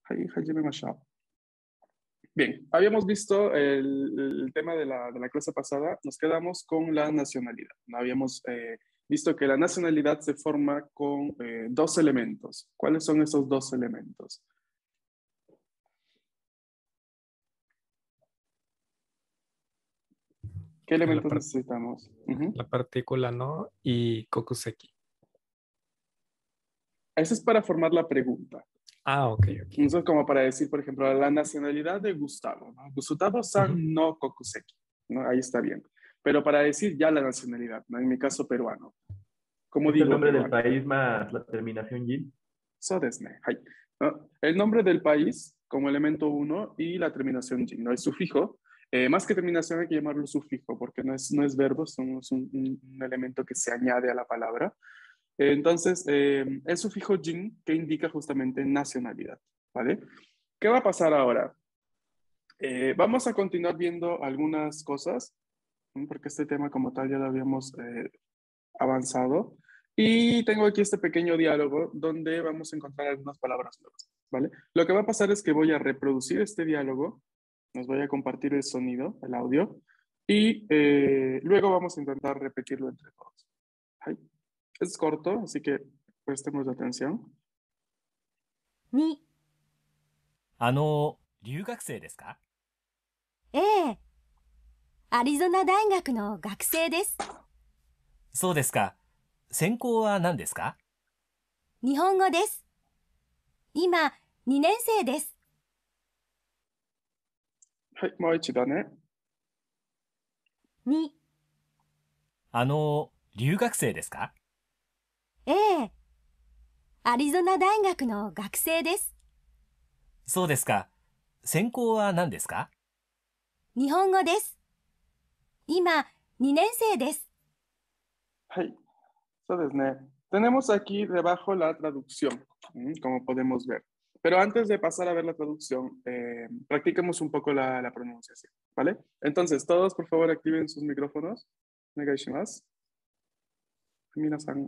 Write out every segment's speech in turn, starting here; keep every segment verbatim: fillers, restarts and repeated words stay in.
はい、始めましょう。Bien, habíamos visto el, el tema de la, de la clase pasada, nos quedamos con la nacionalidad. ¿No? Habíamos eh, visto que la nacionalidad se forma con eh, dos elementos. ¿Cuáles son esos dos elementos? ¿Qué elementos La necesitamos? Uh-huh. La partícula no y kokuseki. Eso es para formar la pregunta. Ah, ok, ok. Eso es como para decir, por ejemplo, la nacionalidad de Gustavo. ¿No? Gustavo-san Uh-huh. no kokuseki. ¿No? Ahí está bien. Pero para decir ya la nacionalidad, ¿no? En mi caso peruano. ¿Cómo ¿Es el digo nombre del peruano? país más la terminación yin? So desu ne. Hai. ¿No? El nombre del país como elemento uno y la terminación jin, ¿no? El sufijo. Eh, más que terminación hay que llamarlo sufijo porque no es, no es verbo, es un, un, un elemento que se añade a la palabra. Eh, entonces, eh, el sufijo jin que indica justamente nacionalidad. ¿Vale? ¿Qué va a pasar ahora? Eh, vamos a continuar viendo algunas cosas, ¿no? Porque este tema como tal ya lo habíamos eh, avanzado. Y tengo aquí este pequeño diálogo donde vamos a encontrar algunas palabras nuevas, ¿vale? Lo que va a pasar es que voy a reproducir este diálogo, nos voy a compartir el sonido, el audio, y eh, luego vamos a intentar repetirlo entre todos. ¿はい? Es corto, así que prestemos atención. に、 あの、留学生ですか？ ええ、アリゾナ大学の学生です。 そうですか。専攻は何ですか？ 日本語です。今、にねん生です。 はい、もう一度ね。 に、 あの、留学生ですか？ ええ、アリゾナ大学の学生です。 そうですか。専攻は何ですか？ 日本語です。今、にねん生です。 はい、そうですね。Tenemos aquí debajo la traducción, ¿m? Como podemos ver. Pero antes de pasar a ver la traducción, eh, practiquemos un poco la, la pronunciación, ¿vale? Entonces, todos por favor activen sus micrófonos. Negaishimasu. Minasan.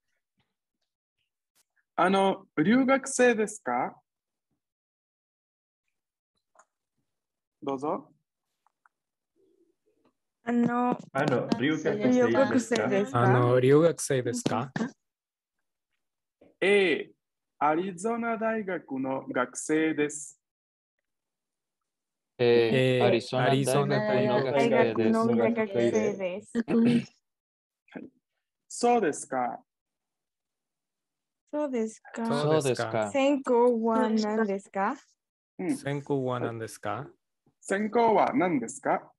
あの、留学生ですか？どうぞ。 あの、 Ah, no, Ryuka 留学生ですか？ あの、留学生ですか？ ええ、アリゾナ大学の学生です。 えー、 えーアリゾナアリゾナ大学大学のの学学生生です。 です。 そうですか。 そうですか。 そうですか。 専攻は何ですか？ うん、 専攻は何ですか？ 専攻は何ですか？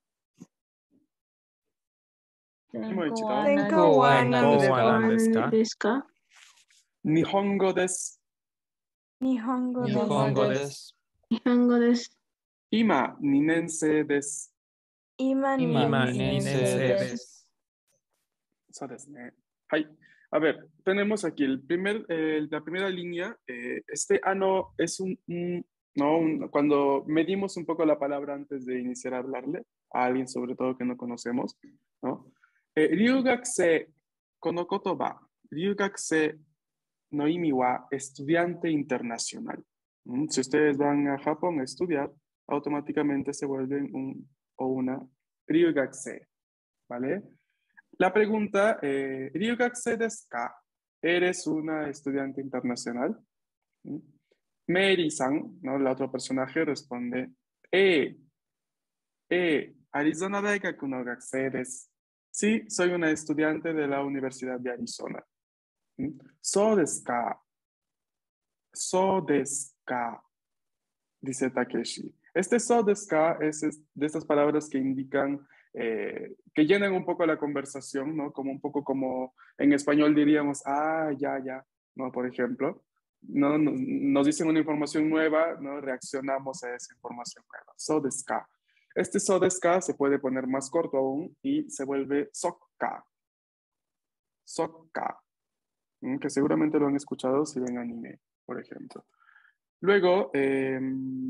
専もう一度。 専攻は何ですか？ 何ですか？ 日本語です。 日本語です。 日本語です。 日本語です。 今、にねん生です。 今に今にねん生ですす。 そうですね。はい。A ver, tenemos aquí el primer, eh, la primera línea. Eh, este ano es un, un- ¿no? Un- cuando medimos un poco la palabra antes de iniciar a hablarle a alguien, sobre todo que no conocemos, ¿no? Eh, ryugakusei, kono kotoba, ryugakusei no imi wa estudiante internacional. ¿Mm? Si ustedes van a Japón a estudiar, automáticamente se vuelven un o una ryugakusei, ¿vale? La pregunta, eh, ¿ryugakusei desu ka? ¿Eres una estudiante internacional? ¿Mm? Mary-san, ¿no? La otro personaje responde, eh, eh, Arizona Daigaku no gakusei desu. Sí, soy una estudiante de la Universidad de Arizona. ¿Mm? So desu ka? So desu ka? Dice Takeshi. Este so desu ka es es de estas palabras que indican, eh, que llenan un poco la conversación, ¿no? Como un poco como en español diríamos, ah, ya, ya, ¿no? Por ejemplo, ¿no? Nos, nos dicen una información nueva, ¿no? Reaccionamos a esa información nueva. So desu ka. Este so desu ka se puede poner más corto aún y se vuelve sokka. Sokka. ¿Mm? Que seguramente lo han escuchado si ven anime, por ejemplo. Luego, eh,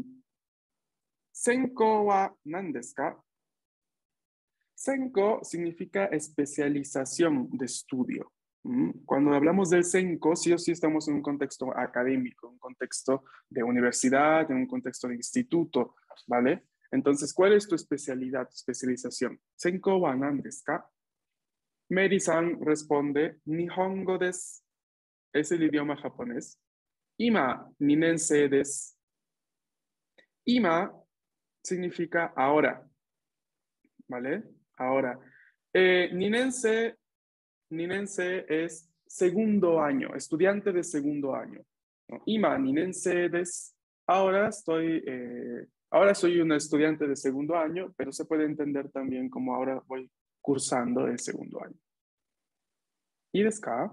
senko wa nan desu ka? Senko significa especialización de estudio. Mm, Cuando hablamos del senko, sí o sí estamos en un contexto académico, un contexto de universidad, en un contexto de instituto, ¿vale? Entonces, ¿cuál es tu especialidad, tu especialización? Senko wa nan desu ka? Mary-san responde, Nihongo desu. Es el idioma japonés. Ima, ninensei desu. Ima significa ahora, ¿vale? Ahora. Eh, ninensei, ninensei es segundo año, estudiante de segundo año, ¿no? Ima, ninensei desu. Ahora estoy, eh, ahora soy un estudiante de segundo año, pero se puede entender también como ahora voy cursando el segundo año. ¿Y desu ka?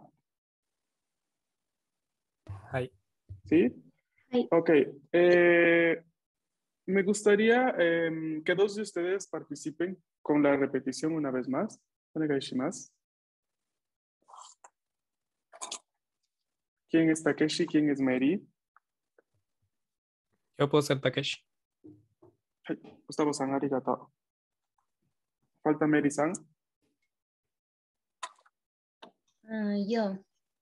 Hai. ¿Sí? Hai. Ok. Eh, me gustaría eh, que dos de ustedes participen con la repetición una vez más. Onegai shimasu. ¿Quién es Takeshi? ¿Quién es Mary? Yo puedo ser Takeshi. Hai, Gustavo-san, arigato. Falta Mary-san. Ah, yo.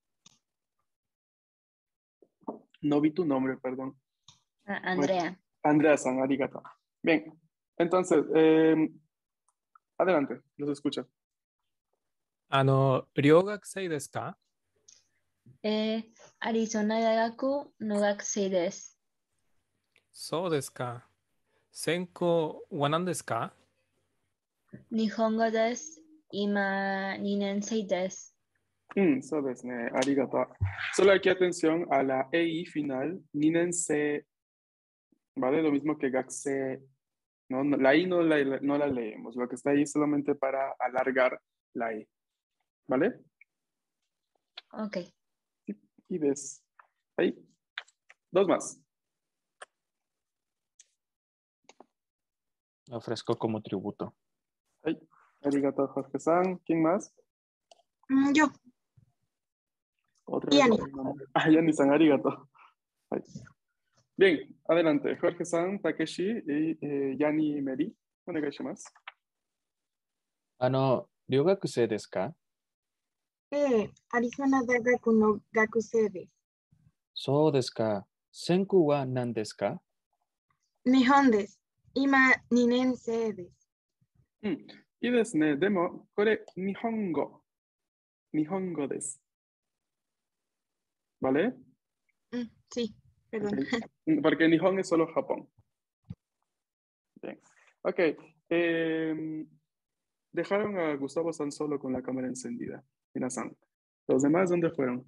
No vi tu nombre, perdón. Ah, Andrea. Andrea-san, arigato. Bien. Entonces, eh, adelante, los escucho. あの、両学生ですか？ Eh, Arizona 大学の学生です。 そうですか。専攻は何ですか？ 日本語です。今、にねん生です。 Mm, so desu ne, arigato. Solo aquí atención a la ei final, ninense, ¿vale? Lo mismo que gakse, ¿no? No, la i no la, no la leemos, lo que está ahí es solamente para alargar la i, ¿vale? Ok. Y des. Ahí. Dos más. Ofrezco como tributo. Ahí. Arigato, Jorge-san. ¿Quién más? Mm, yo. Otra Yani. vez. Ah, Yani-san, arigato. Ahí. Bien, adelante. Jorge-san, Takeshi y eh, Yani y Meri. Onegai shimasu. あの、留学生ですか？ ええ、アリゾナ大学の学生です。 そうですか。専攻は何ですか？ 日本です。今、にねん生です。 うん。いいですね。でも、これ、日本語。日本語です。¿Vale? Mm, sí, perdón. Ok. Porque Nihon es solo Japón. Bien. Ok. Eh, dejaron a Gustavo San solo con la cámara encendida. Minasan. ¿Los demás dónde fueron?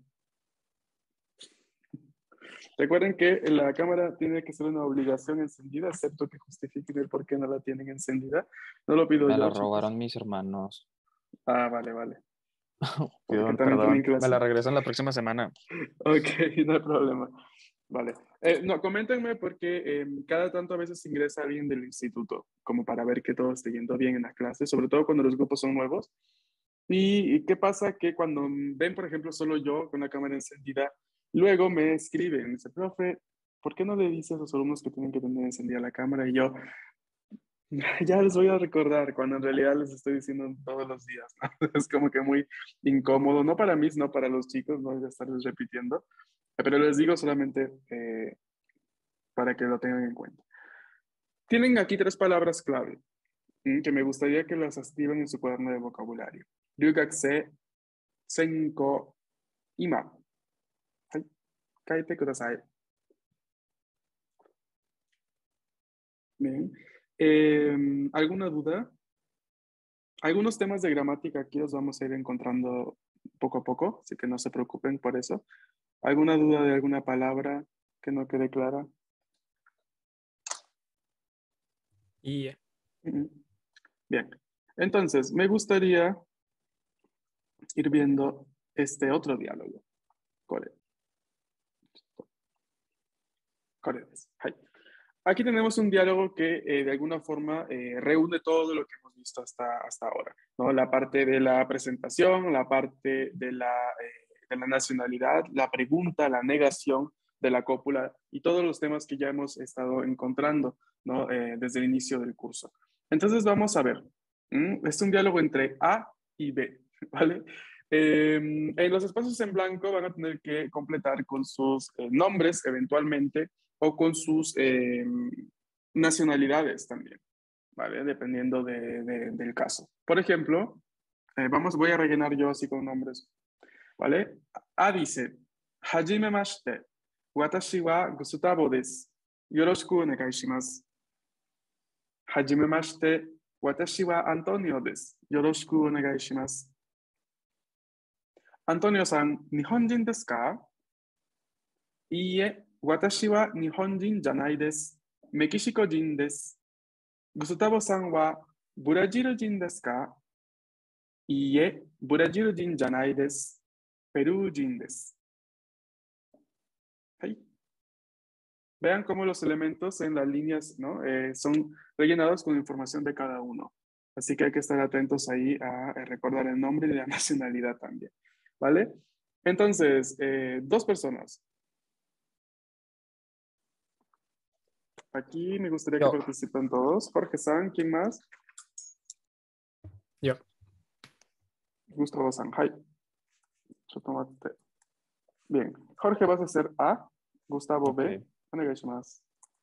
Recuerden que la cámara tiene que ser una obligación encendida, excepto que justifiquen el por qué no la tienen encendida. No lo pido Me yo, la chicos. robaron mis hermanos. Ah, vale, vale. Porque Perdón, también tienen perdón. clase. Me la regresan la próxima semana. Ok, no hay problema. Vale. Eh, no, coméntenme porque eh, cada tanto a veces ingresa alguien del instituto, como para ver que todo esté yendo bien en la clase, sobre todo cuando los grupos son nuevos. ¿Y, y qué pasa? Que cuando ven, por ejemplo, solo yo con la cámara encendida, luego me escriben, me dice, profe, ¿por qué no le dices a los alumnos que tienen que tener encendida la cámara? Y yo, ya les voy a recordar, cuando en realidad les estoy diciendo todos los días, ¿no? Es como que muy incómodo, no para mí, sino para los chicos, no voy a estarles repitiendo, pero les digo solamente eh, para que lo tengan en cuenta. Tienen aquí tres palabras clave mm, que me gustaría que las activen en su cuaderno de vocabulario. Ryugakse, senko, ima. Hai, kaite kudasai. Bien. Eh, ¿alguna duda? Algunos temas de gramática aquí los vamos a ir encontrando poco a poco, así que no se preocupen por eso. ¿Alguna duda de alguna palabra que no quede clara? いいえ。 Mm, Bien. Entonces, me gustaría ir viendo este otro diálogo. Kore. Kore desu. Hai. Aquí tenemos un diálogo que eh, de alguna forma eh, reúne todo lo que hemos visto hasta, hasta ahora, ¿no? La parte de la presentación, la parte de la, eh, de la nacionalidad, la pregunta, la negación de la cópula y todos los temas que ya hemos estado encontrando, ¿no? Eh, desde el inicio del curso. Entonces vamos a ver. ¿Mm? Es un diálogo entre A y B, ¿vale? Eh, en los espacios en blanco van a tener que completar con sus eh, nombres eventualmente o con sus eh, nacionalidades también, ¿vale? Dependiendo de, de, del caso. Por ejemplo, eh, vamos, voy a rellenar yo así con nombres, ¿vale? A dice, Hajimemashite, watashi wa Gustavo desu. Yoroshiku onegai shimasu. Hajimemashite, watashi wa Antonio desu. Yoroshiku onegai shimasu. Antonio-san, Nihonjin desu ka? Iie, watashi wa Nihonjin janai desu. Mekishiko-jin desu. Gustavo-san wa Brazil-jin desu ka? Iie, Brazil-jin janai desu. Perú-jin desu. Hey. Vean cómo los elementos en las líneas, ¿no? eh, son rellenados con información de cada uno. Así que hay que estar atentos ahí a, a recordar el nombre y la nacionalidad también. ¿Vale? Entonces, eh, dos personas. Aquí me gustaría Yo. que participen todos. Jorge San, ¿quién más? Yo. Gustavo San, hi. Yo tomate. Bien. Jorge, vas a hacer A. Gustavo B. Ok. Onegaishimasu.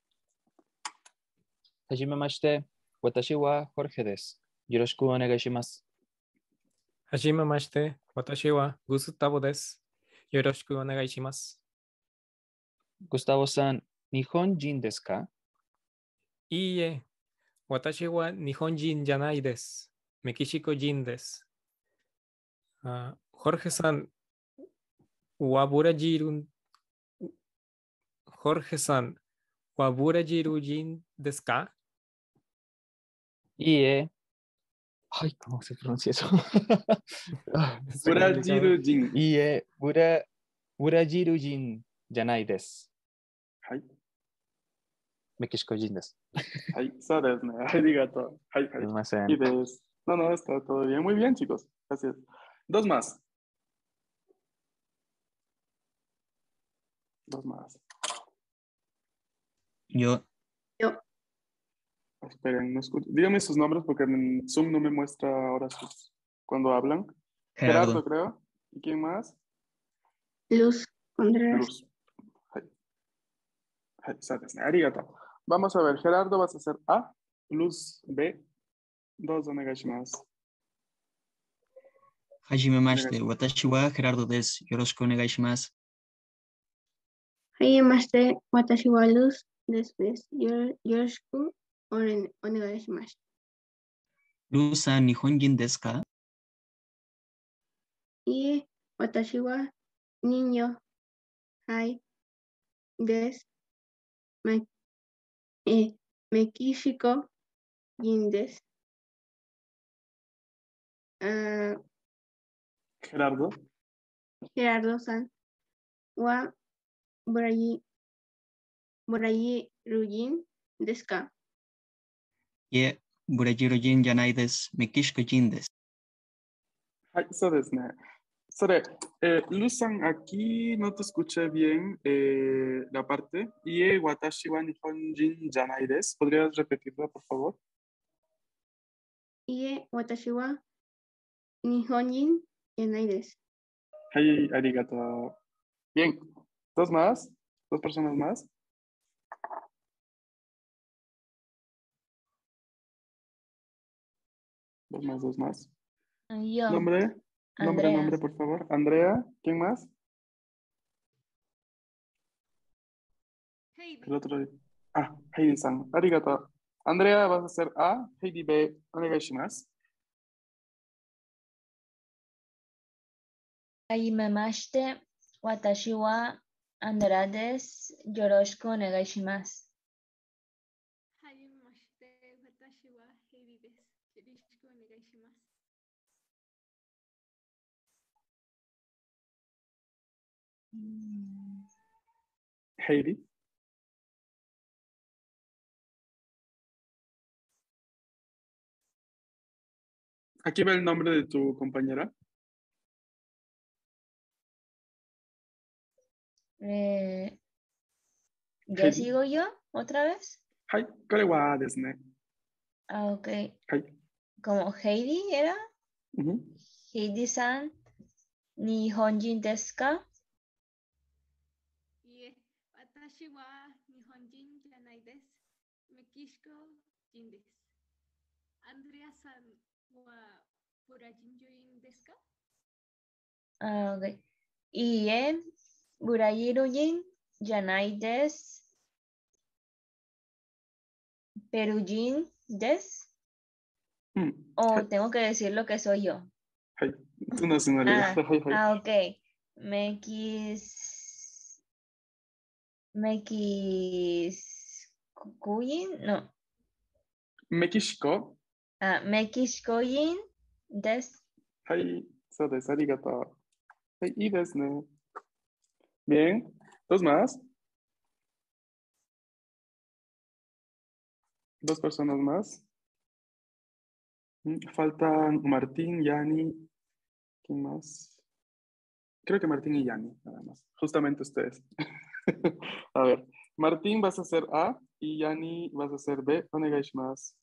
Hajimemashite, watashi wa Jorge desu. Yoroshiku onegai shimasu. Hajimemashite, watashi wa Gustavo desu. Yoroshiku onegai shimasu. Gustavo-san, Nihonjin desu ka? Iie, watashi wa Nihonjin janai desu. Mekishiko-jin desu. Ah, Jorge-san, wa Brazil, Jorge-san, wa Brazil-jin desu ka? Iie. Ay, ¿cómo se pronuncia eso? Ah, Está complicado. Brazil-jin. Iie, Bura, Brazil-jin janai desu. Hi. Mekishiko-jin desu. Hi. So desu ne. Arigato. Hi, hi. Sumimasen. Y des. No, no, está todo bien. Muy bien, chicos. Gracias. Dos más. Dos más. Yo. Esperen, no escucho. Díganme sus nombres porque en Zoom no me muestra ahora sus cuando hablan. Gerardo. Gerardo, creo. ¿Y quién más? Luz Contreras. Luz. Hi. Hi, so desu ne. Arigato. Vamos a ver. Gerardo, vas a hacer A. Luz B. Dos onegaishimasu. Hajimemashite, watashi wa Gerardo desu. Yoroshiku onegai shimasu. Hajimemashite, watashi wa Luz desu. Yor- Yoroshiku ore- onegai shimasu. Luz-san, Nihonjin desu ka? Ie, watashi wa Niño Hai desu. Me- eh, Mekishiko Jin desu. Ah, Gerardo. Gerardo-san wa Brazil Brazil-jin desu ka? Ie, Brazil-jin janai desu. Mekishiko-jin desu. Hi, so desu ne. Sore, eh, Luz-san, aquí no te escuché bien eh, la parte. Ie watashi wa Nihonjin janai desu. ¿Podrías repetirla, por favor? Ie, watashi wa Nihonjin janai desu. Hi, arigato. Bien. ¿Dos más? ¿Dos personas más? Dos más, dos más. Yo. Nombre, nombre, Andrea. nombre, por favor. Andrea, ¿quién más? El otro. Ah, Heidi-san. Arigato. Andrea, vas a hacer A. Heidi B. Onegaishimasu. Hajimemashite, watashi wa Andrea desu. Yoroshiku onegai shimasu. Hajimemashite, watashi wa Heidi desu. Yoroshiku onegai shimasu. Mm, Heidi. Aquí va el nombre de tu compañera. eh, ¿Ya Heidi. sigo yo otra vez? Hi, kore wa desu ne. Ah, ok. Hi. Como Heidi era. Ujú. Heidi-san, Nihonjin desu ka? いえ、私は日本人じゃないです。メキシコ人です。アンドレアさんはブラジル人ですか? Ah, ok. Ie, Burayirujin, Yanai des, Perujin des. うん。 O はい。 tengo que decir lo que soy yo. はい。tu nacionalidad. Ah, はいはい。 ah, ok. Mekis. Mekis. Kuyin? No. メキシコ。 Ah, Mekishkoyin des. はい。そうです。ありがとう。はい。いいですね。Bien. ¿Dos más? ¿Dos personas más? Mm, Faltan Martín, Yani. ¿Quién más? Creo que Martín y Yani, nada más. Justamente ustedes. A ver. Martín vas a hacer A y Yani vas a hacer B. Onegaishimasu.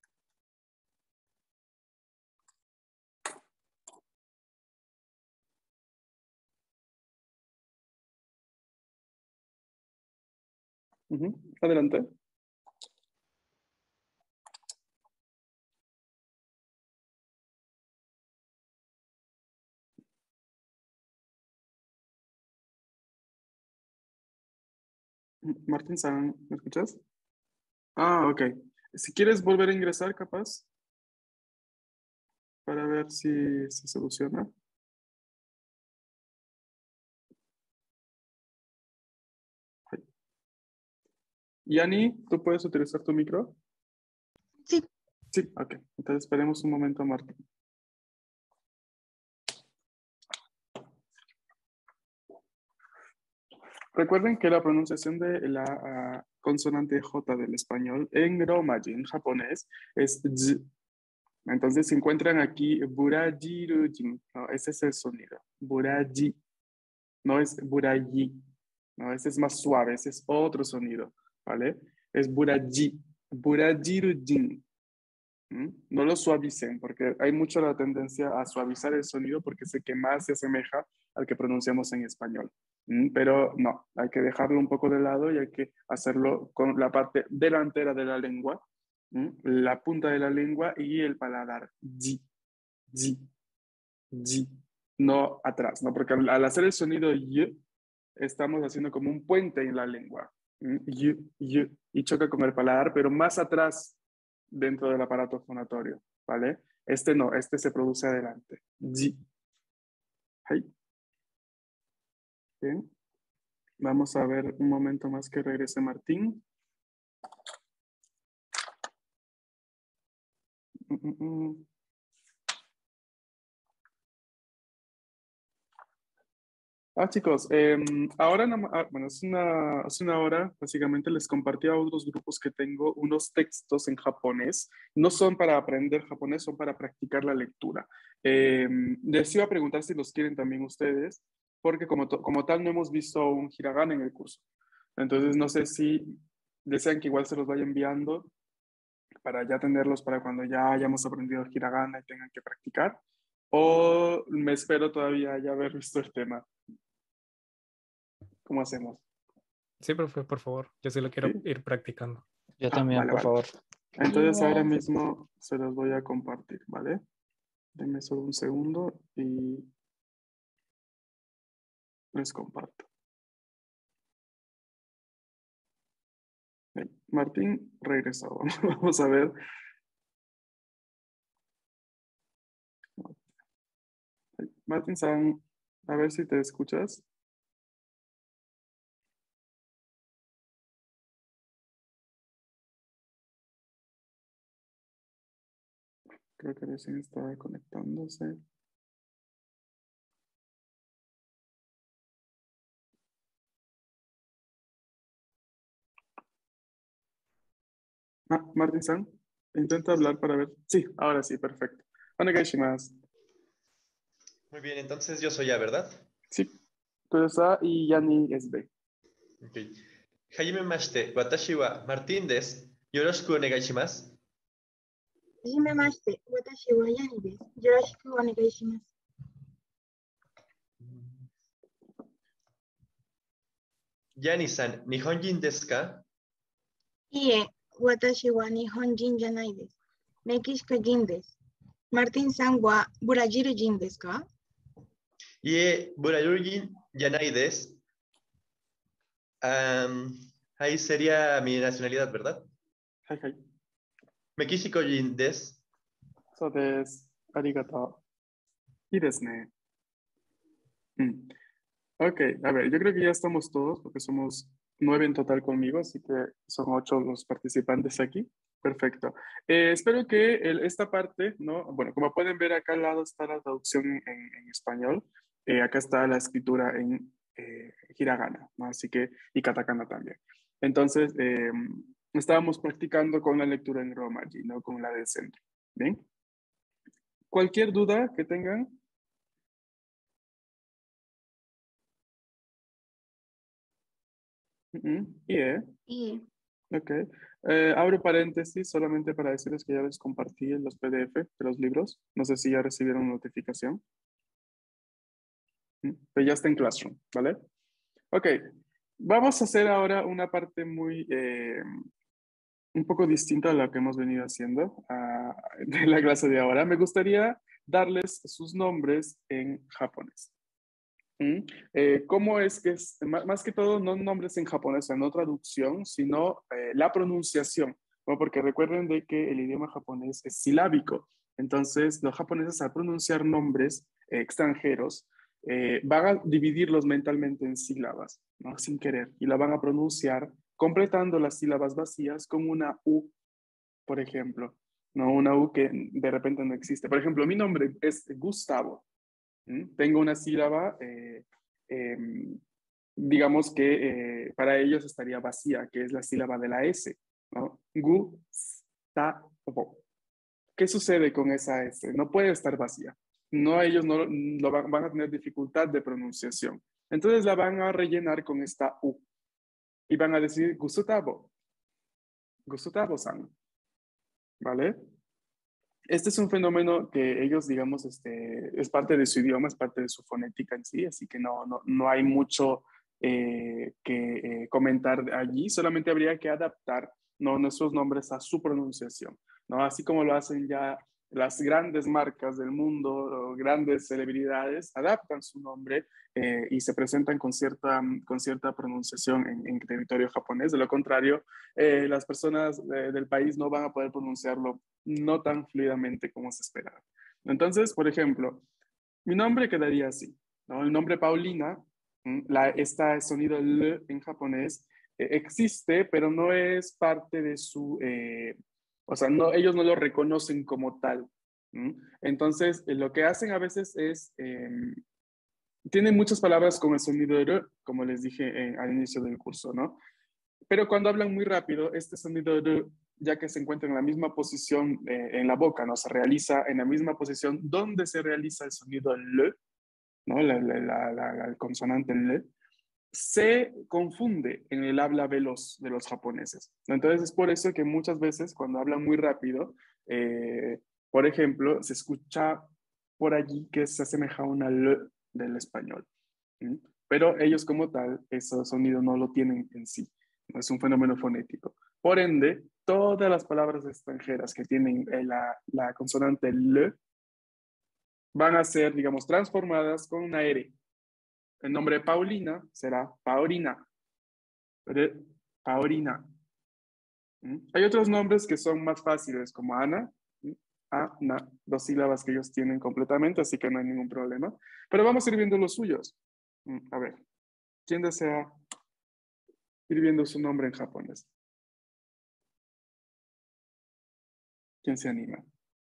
Ujú. Adelante. Martín San, ¿me escuchas? Ah, ok. Si quieres volver a ingresar, capaz, para ver si se soluciona. Ay. Yani, ¿tú puedes utilizar tu micro? Sí. Sí, ok. Entonces esperemos un momento, Martín. Recuerden que la pronunciación de la ah, consonante J del español en romaji, en japonés, es Z. Entonces, si encuentran aquí burajirujin, ¿no? Ese es el sonido. Buraji. No es burayi. No, ese es más suave. Ese es otro sonido. ¿Vale? Es buraji. Burajirujin. ¿Mm? No lo suavicen, porque hay mucho la tendencia a suavizar el sonido porque es el que más se asemeja al que pronunciamos en español. ¿Mm? Pero no, hay que dejarlo un poco de lado y hay que hacerlo con la parte delantera de la lengua, ¿Mm? la punta de la lengua y el paladar. Ji, ji, ji. No atrás, ¿no? Porque al, al hacer el sonido y, estamos haciendo como un puente en la lengua. ¿Mm? Y, y, y choca con el paladar, pero más atrás dentro del aparato fonatorio, ¿vale? Este no, este se produce adelante. Ji. Ahí. Bien. Vamos a ver un momento más que regrese Martín. Mm, mm, mm. Ah, chicos, eh, ahora, no- ah, bueno, hace una, hace una hora, básicamente les compartí a otros grupos que tengo unos textos en japonés. No son para aprender japonés, son para practicar la lectura. Eh, les iba a preguntar si los quieren también ustedes, porque como, to- como tal no hemos visto un hiragana en el curso. Entonces, no sé si desean que igual se los vaya enviando para ya tenerlos para cuando ya hayamos aprendido hiragana y tengan que practicar, o me espero todavía ya haber visto el tema. ¿Cómo hacemos? Sí, profe, por favor. Yo sí lo quiero ¿Sí? ir practicando. Yo Ah, también, vale, por vale. favor. Entonces ahora Igual. mismo se los voy a compartir, ¿vale? Denme solo un segundo y les comparto. Bien, Martín regresó. Vamos a ver. Martín San, a ver si te escuchas. Creo que recién estaba conectándose. Ah, Martín San, intenta hablar para ver. Sí, ahora sí, perfecto. Onegaishimasu. Muy bien, entonces yo soy A, ¿verdad? Sí, tú eres A y Yani es B. Ok. Hajime mashite, watashi wa Martín desu. Yoroshiku onegaishimasu. はじめまして、私はヤニです。よろしくお願いします。 Yani-san, Nihonjin desu ka? Ie, watashi wa Nihonjin janai desu. Mekishika jin desu. Martin-san wa Brasil jin desu ka? Ie, Burayurjin yanai desu. Am, ahí sería mi nacionalidad, ¿verdad? はいはい。 Mekishiko jin desu. そうです。ありがとう。いいですね。Mm. Ok, a ver, yo creo que ya estamos todos, porque somos nueve en total conmigo, así que son ocho los participantes aquí. Perfecto. Eh, espero que el- esta parte, ¿no? Bueno, como pueden ver acá al lado está la traducción en, en español. Eh, acá está la escritura en eh, hiragana, ¿no? Así que, y katakana también. Entonces, eh, estábamos practicando con la lectura en romaji, ¿no? Con la del centro. ¿Bien? Cualquier duda que tengan. Ujú, yeah. Ie. Ok. Eh, abro paréntesis solamente para decirles que ya les compartí los P D F de los libros. No sé si ya recibieron notificación. Mm, Pero ya está en Classroom, ¿vale? Ok. Vamos a hacer ahora una parte muy, eh, un poco distinta a la que hemos venido haciendo ah, de la clase de ahora. Me gustaría darles sus nombres en japonés. ¿Mm? Eh, ¿Cómo es que es? Má- Más que todo, no nombres en japonés, o sea, no traducción, sino eh, la pronunciación, ¿no? Porque recuerden de que el idioma japonés es silábico. Entonces, los japoneses al pronunciar nombres eh, extranjeros eh, van a dividirlos mentalmente en sílabas, ¿no? Sin querer, y la van a pronunciar completando las sílabas vacías con una U, por ejemplo, no una U que de repente no existe. Por ejemplo, mi nombre es Gustavo. ¿Mm? Tengo una sílaba, eh, eh, digamos que eh, para ellos estaría vacía, que es la sílaba de la S, ¿no? Gustavo. ¿Qué sucede con esa S? No puede estar vacía. No, ellos no lo van, van a tener dificultad de pronunciación. Entonces la van a rellenar con esta U y van a decir Gustavo, Gustavo-san, ¿vale? Este es un fenómeno que ellos, digamos, este, es parte de su idioma, es parte de su fonética en sí, así que no, no, no hay mucho eh, que eh, comentar allí, solamente habría que adaptar, ¿no? Nuestros nombres a su pronunciación, ¿no? Así como lo hacen ya las grandes marcas del mundo, o grandes celebridades, adaptan su nombre eh, y se presentan con cierta, con cierta pronunciación en, en territorio japonés. De lo contrario, eh, las personas eh, del país no van a poder pronunciarlo no tan fluidamente como se esperaba. Entonces, por ejemplo, mi nombre quedaría así, ¿no? El nombre Paulina, la, este sonido L en japonés, eh, existe, pero no es parte de su, eh, o sea, no, ellos no lo reconocen como tal. ¿Mm? Entonces, eh, lo que hacen a veces es, eh, tienen muchas palabras con el sonido R, como les dije eh, al inicio del curso, ¿no? Pero cuando hablan muy rápido, este sonido R, ya que se encuentra en la misma posición eh, en la boca, ¿no? Se realiza en la misma posición donde se realiza el sonido L, ¿no? La, la, la, la, la consonante L, se confunde en el habla veloz de los japoneses. Entonces es por eso que muchas veces cuando hablan muy rápido, eh, por ejemplo, se escucha por allí que se asemeja a una L del español. ¿Sí? Pero ellos como tal, ese sonido no lo tienen en sí. No es un fenómeno fonético. Por ende, todas las palabras extranjeras que tienen la, la consonante L van a ser, digamos, transformadas con una R. El nombre Paulina será Paulina. Paulina. ¿Mm? Hay otros nombres que son más fáciles, como Ana. Ana, dos sílabas que ellos tienen completamente, así que no hay ningún problema. Pero vamos a ir viendo los suyos. ¿Mm? A ver, ¿quién desea ir viendo su nombre en japonés? ¿Quién se anima?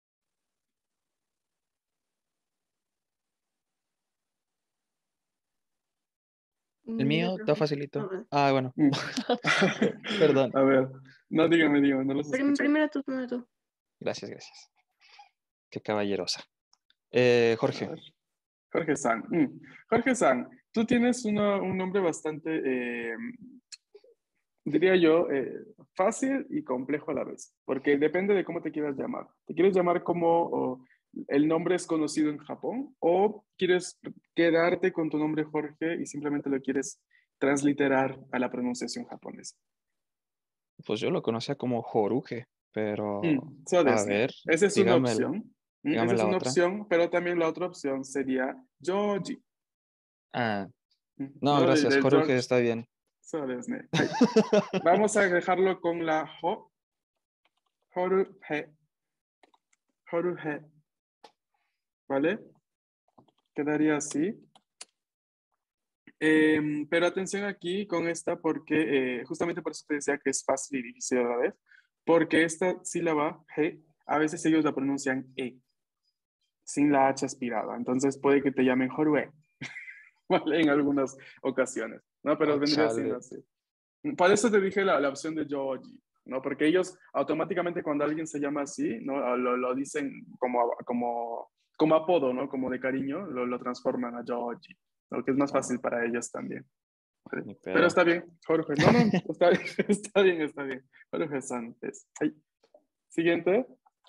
El mío está facilito. Ah, bueno. Mm. Perdón. A ver, no, dígame, dígame, no los Prim- escuché. Primero tú, primero tú. Gracias, gracias. Qué caballerosa. Eh, A Jorge. ver. Jorge San. Mm. Jorge San, tú tienes una- un nombre bastante, eh, diría yo, eh, fácil y complejo a la vez, porque depende de cómo te quieras llamar. ¿Te quieres llamar como o, el nombre es conocido en Japón o quieres quedarte con tu nombre Jorge y simplemente lo quieres transliterar a la pronunciación japonesa? Pues yo lo conocía como Joruge, pero Mm, so a desu ne. ver, Esa es una dígame, opción. Mm, dígame Esa es la una otra. opción, pero también la otra opción sería Joji. Ah, Mm, no, ¿no? De- gracias, del Joruge George. está bien. So desu ne. Hai. Vamos a dejarlo con la Ho. Joruhe. Joruhe. ¿Vale? Quedaría así. Em, pero atención aquí con esta porque eh, justamente por eso te decía que es fácil y difícil a la vez, porque esta sílaba G a veces ellos la pronuncian E, sin la H aspirada, entonces puede que te llamen Jorue, ¿vale? En algunas ocasiones, ¿no? Pero Oh, vendría siendo chale. así. Por eso te dije la, la opción de Joji, ¿no? Porque ellos automáticamente cuando alguien se llama así, ¿no? Lo, lo dicen como, como, como apodo, ¿no? Como de cariño, lo, lo transforman a Joji, lo que es más fácil para ellos también. Ni Pero pedo. está bien, Jorge. No, no, está bien, está bien, está bien. Jorge Sánchez. Ay. Siguiente.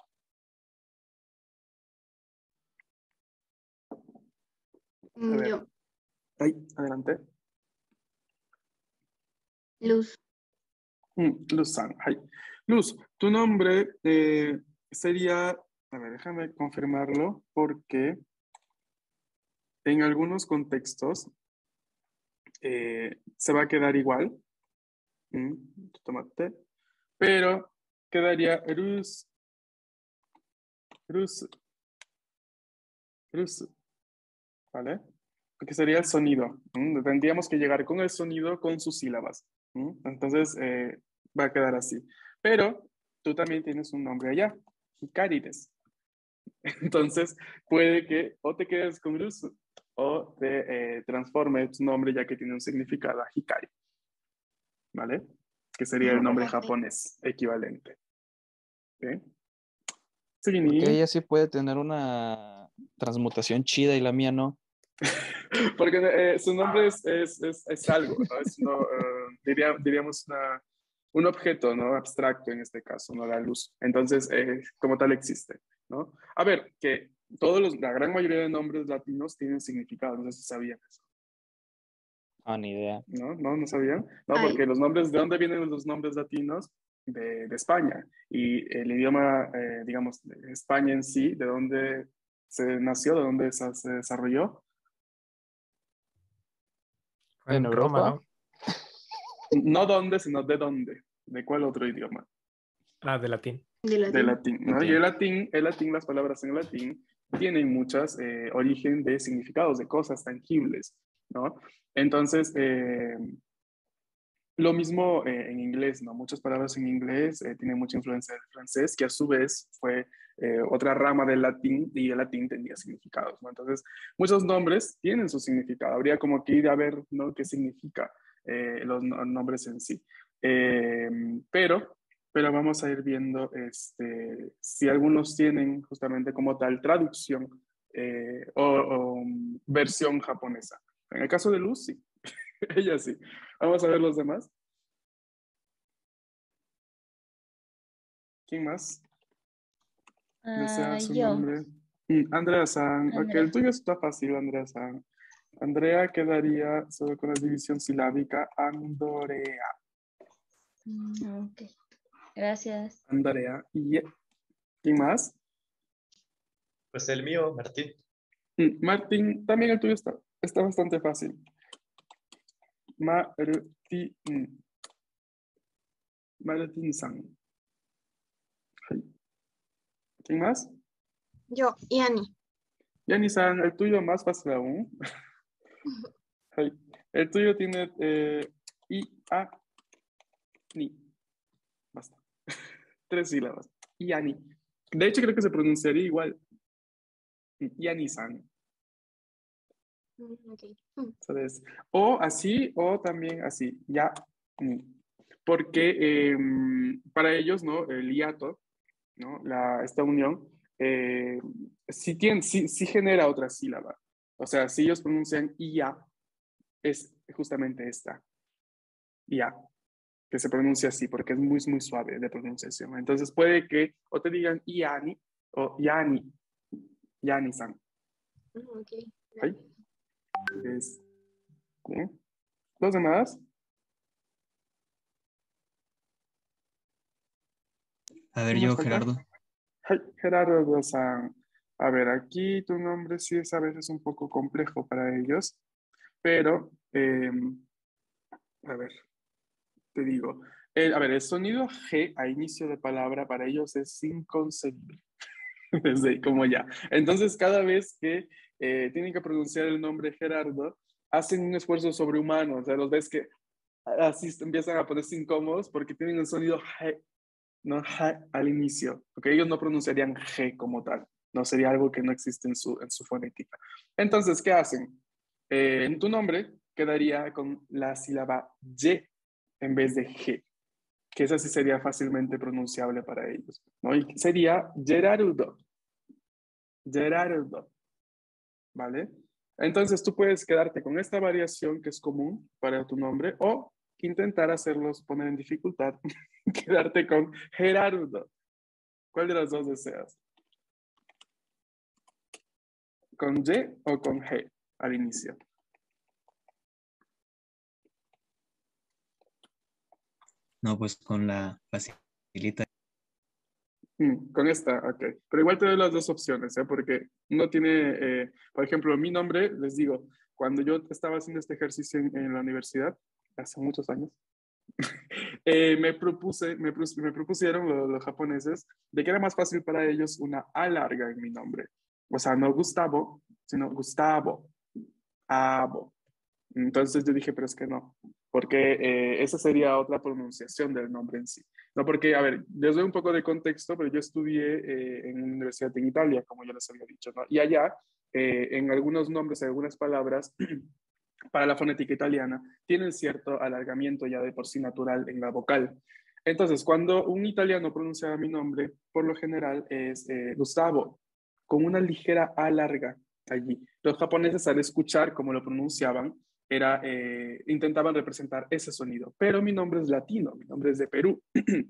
A Mm, ver. Yo, Ay, adelante. Luz. Mm, Luz San. Ay. Luz, tu nombre eh, sería, a ver, déjame confirmarlo, porque en algunos contextos eh, se va a quedar igual. Mm, tomate. Pero quedaría Rus, Rus, Rus. ¿Vale? Porque sería el sonido. ¿Mm? Tendríamos que llegar con el sonido con sus sílabas. ¿Mm? Entonces eh, va a quedar así. Pero tú también tienes un nombre allá, Hikarides. Entonces puede que o te quedes con Luz o te eh, transforme tu nombre ya que tiene un significado a Hikari. ¿Vale? Que sería el nombre Perfecto. japonés equivalente. ¿Ok? Porque Seguini. ella sí puede tener una transmutación chida y la mía no. Porque eh, su nombre es, es, es, es algo, ¿no? Es uno, eh, diría, diríamos una, un objeto, ¿no? Abstracto en este caso, no la luz. Entonces, eh, como tal existe, ¿no? A ver, que todos los, la gran mayoría de nombres latinos tienen significado, no sé si sabían eso. Ah, ni idea. ¿No? ¿No? ¿No sabían? No, Ay. porque los nombres, ¿de dónde vienen los nombres latinos? De, de España. Y el idioma, eh, digamos, de España en sí, ¿de dónde se nació? ¿De dónde se, se desarrolló? ¿En En Roma, Europa? ¿no? No dónde, sino de dónde. ¿De cuál otro idioma? Ah, de latín. De latín. De latín, ¿no? Latín. Y el latín, el latín, las palabras en latín tienen muchas eh, origen de significados, de cosas tangibles, ¿no? Entonces, eh, lo mismo eh, en inglés, ¿no? Muchas palabras en inglés eh, tienen mucha influencia del francés, que a su vez fue eh, otra rama del latín y el latín tenía significados, ¿no? Entonces, muchos nombres tienen su significado. Habría como que ir a ver, ¿no? ¿Qué significa eh, los no- nombres en sí? Eh, pero, pero vamos a ir viendo este, si algunos tienen justamente como tal traducción eh, o, o, um, versión japonesa. En el caso de Luz, sí. Ella sí. Vamos a ver los demás. ¿Quién más desea Ah, su yo, nombre? Mm, Andrea San. Ok, Andrea. el tuyo está fácil, Andrea San. Andrea quedaría solo con la división silábica. Andorea. Mm, ok. Gracias. Andrea. Y ¿quién más? Pues el mío, Martín. Mm, Martín. También el tuyo está, está bastante fácil. Martín. Martín San. ¿Quién más? Yo, Yani. Yani San, el tuyo más fácil aún. Hey, el tuyo tiene eh, I, A, Ni. Basta. Tres sílabas. Yani. De hecho, creo que se pronunciaría igual. Yani-san. Mm, ok. Mm, ¿Sabes? O así, o también así. Ya. Ni. Porque eh, para ellos, ¿no? El hiato, ¿no? La, esta unión, eh, sí, tiene, sí, sí genera otra sílaba. O sea, si ellos pronuncian ya, es justamente esta. Ya. Que se pronuncia así, porque es muy, muy suave de pronunciación. Entonces puede que o te digan Yani o Yani, Yani-san. mm, ok. ¿Sí? Es, ¿sí? ¿Los demás? A ver, ¿Quién yo, más falta? Gerardo. Ay, Gerardo-san. A ver, aquí tu nombre sí es a veces un poco complejo para ellos, pero, eh, a ver, te digo. El- a ver, el sonido G a inicio de palabra para ellos es inconcebible. Desde ahí, como ya. Entonces, cada vez que eh, tienen que pronunciar el nombre Gerardo, hacen un esfuerzo sobrehumano. O sea, los ves que así empiezan a ponerse incómodos porque tienen el sonido G, no G al inicio. Porque ellos no pronunciarían G como tal. No sería algo que no existe en su, en su fonética. Entonces, ¿qué hacen? Eh, en tu nombre quedaría con la sílaba Y en vez de G, que esa sí sería fácilmente pronunciable para ellos, ¿no? Y sería Gerardo. Gerardo, ¿vale? Entonces tú puedes quedarte con esta variación que es común para tu nombre o intentar hacerlos poner en dificultad, quedarte con Gerardo. ¿Cuál de las dos deseas? ¿Con Y o con G al inicio? No, pues con la facilita. Mm, con esta, ok. Pero igual te doy las dos opciones, ¿eh? Porque uno tiene, eh, por ejemplo, mi nombre, les digo, cuando yo estaba haciendo este ejercicio en, en la universidad, hace muchos años, eh, me, propuse, me, pros- me propusieron lo- los japoneses de que era más fácil para ellos una A larga en mi nombre. O sea, no Gustavo, sino Gustavo, Abo. Entonces yo dije, pero es que no, porque eh, esa sería otra pronunciación del nombre en sí. No, porque, a ver, les doy un poco de contexto, pero yo estudié eh, en una universidad en Italia, como ya les había dicho, ¿no? Y allá, eh, en algunos nombres, en algunas palabras, para la fonética italiana, tienen cierto alargamiento ya de por sí natural en la vocal. Entonces, cuando un italiano pronuncia mi nombre, por lo general es eh, Gustavo, con una ligera A larga allí. Los japoneses, al escuchar cómo lo pronunciaban, era, eh, intentaban representar ese sonido. Pero mi nombre es latino, mi nombre es de Perú.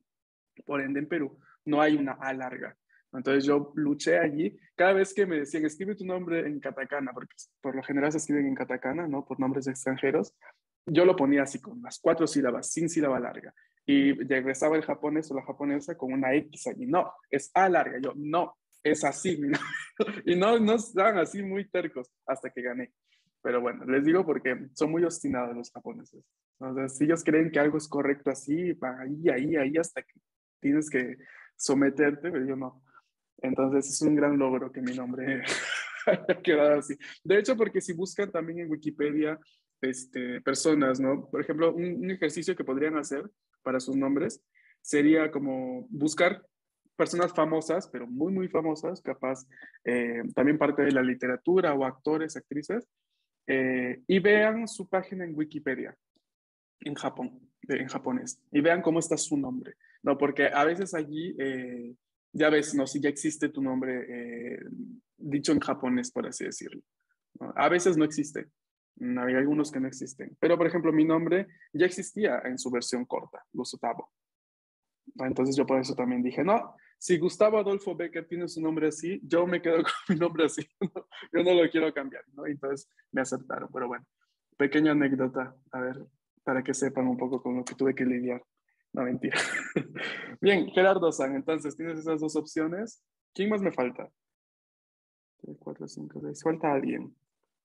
Por ende, en Perú no hay una A larga. Entonces yo luché allí. Cada vez que me decían, escribe tu nombre en katakana, porque por lo general se escriben en katakana, ¿no? Por nombres extranjeros, yo lo ponía así con las cuatro sílabas, sin sílaba larga. Y regresaba el japonés o la japonesa con una X allí. No, es A larga. Yo, no, es así. ¿No? Y no, no estaban así muy tercos hasta que gané. Pero bueno, les digo porque son muy obstinados los japoneses. O sea, si ellos creen que algo es correcto así, van ahí, ahí, ahí, hasta que tienes que someterte, pero yo no. Entonces es un gran logro que mi nombre haya quedado así. De hecho, porque si buscan también en Wikipedia este, personas, ¿no? Por ejemplo, un, un ejercicio que podrían hacer para sus nombres sería como buscar personas famosas, pero muy, muy famosas, capaz eh, también parte de la literatura o actores, actrices, eh, y vean su página en Wikipedia en Japón, de- en japonés, y vean cómo está su nombre, ¿no? Porque a veces allí, eh, ya ves, ¿no? Si ya existe tu nombre eh, dicho en japonés, por así decirlo, ¿no? A veces no existe, mm, hay algunos que no existen, pero por ejemplo mi nombre ya existía en su versión corta, Gustavo, ¿no? Entonces yo por eso también dije, no, si Gustavo Adolfo Becker tiene su nombre así, yo me quedo con mi nombre así, ¿no? Yo no lo quiero cambiar, ¿no? Entonces me aceptaron, pero bueno, pequeña anécdota, a ver, para que sepan un poco con lo que tuve que lidiar. No, mentira. Bien, Gerardo San, entonces tienes esas dos opciones. ¿Quién más me falta? tres, cuatro, cinco, seis. Falta alguien.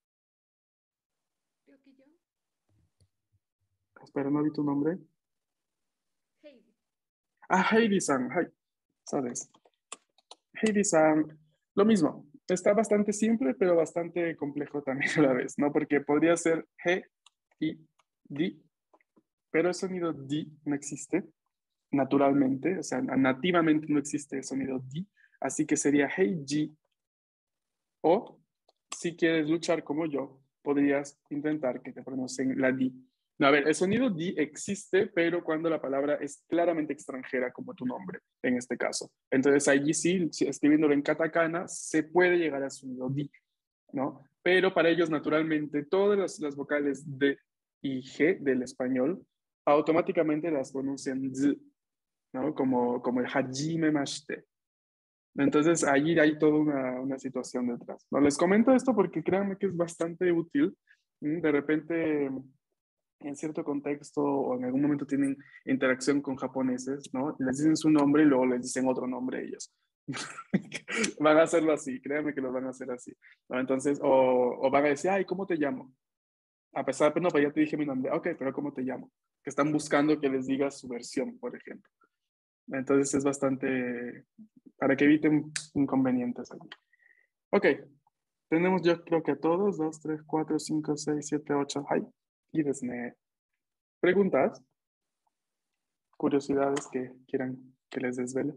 Creo que yo. Espera, no vi tu nombre. Heidi. Ah, Heidi-san. Hi. ¿Sabes? Heidi-san. Lo mismo. Está bastante simple, pero bastante complejo también a la vez, ¿no? Porque podría ser G y D, pero el sonido D no existe naturalmente, o sea, nativamente no existe el sonido D, así que sería Heiji. O si quieres luchar como yo, podrías intentar que te pronuncien la D. No, a ver, el sonido D existe, pero cuando la palabra es claramente extranjera, como tu nombre, en este caso. Entonces, allí sí, si escribiéndolo en katakana, se puede llegar al sonido D, ¿no? Pero para ellos, naturalmente, todas las, las vocales D y G del español, automáticamente las pronuncian Z, ¿no? Como, como el hajime mashite. Entonces, allí hay toda una, una situación detrás. No les comento esto porque créanme que es bastante útil. ¿Mm? De repente, en cierto contexto o en algún momento tienen interacción con japoneses, ¿no? Les dicen su nombre y luego les dicen otro nombre ellos. Van a hacerlo así, créanme que lo van a hacer así, ¿no? Entonces, o, o van a decir, ay, ¿cómo te llamo? A pesar, pero no, pues ya te dije mi nombre. Ok, pero ¿cómo te llamo? Que están buscando que les digas su versión, por ejemplo. Entonces es bastante, para que eviten inconvenientes aquí. Ok, tenemos yo creo que a todos, dos, tres, cuatro, cinco, seis, siete, ocho. Hay. Y desne. ¿Preguntas? ¿Curiosidades que quieran que les desvele?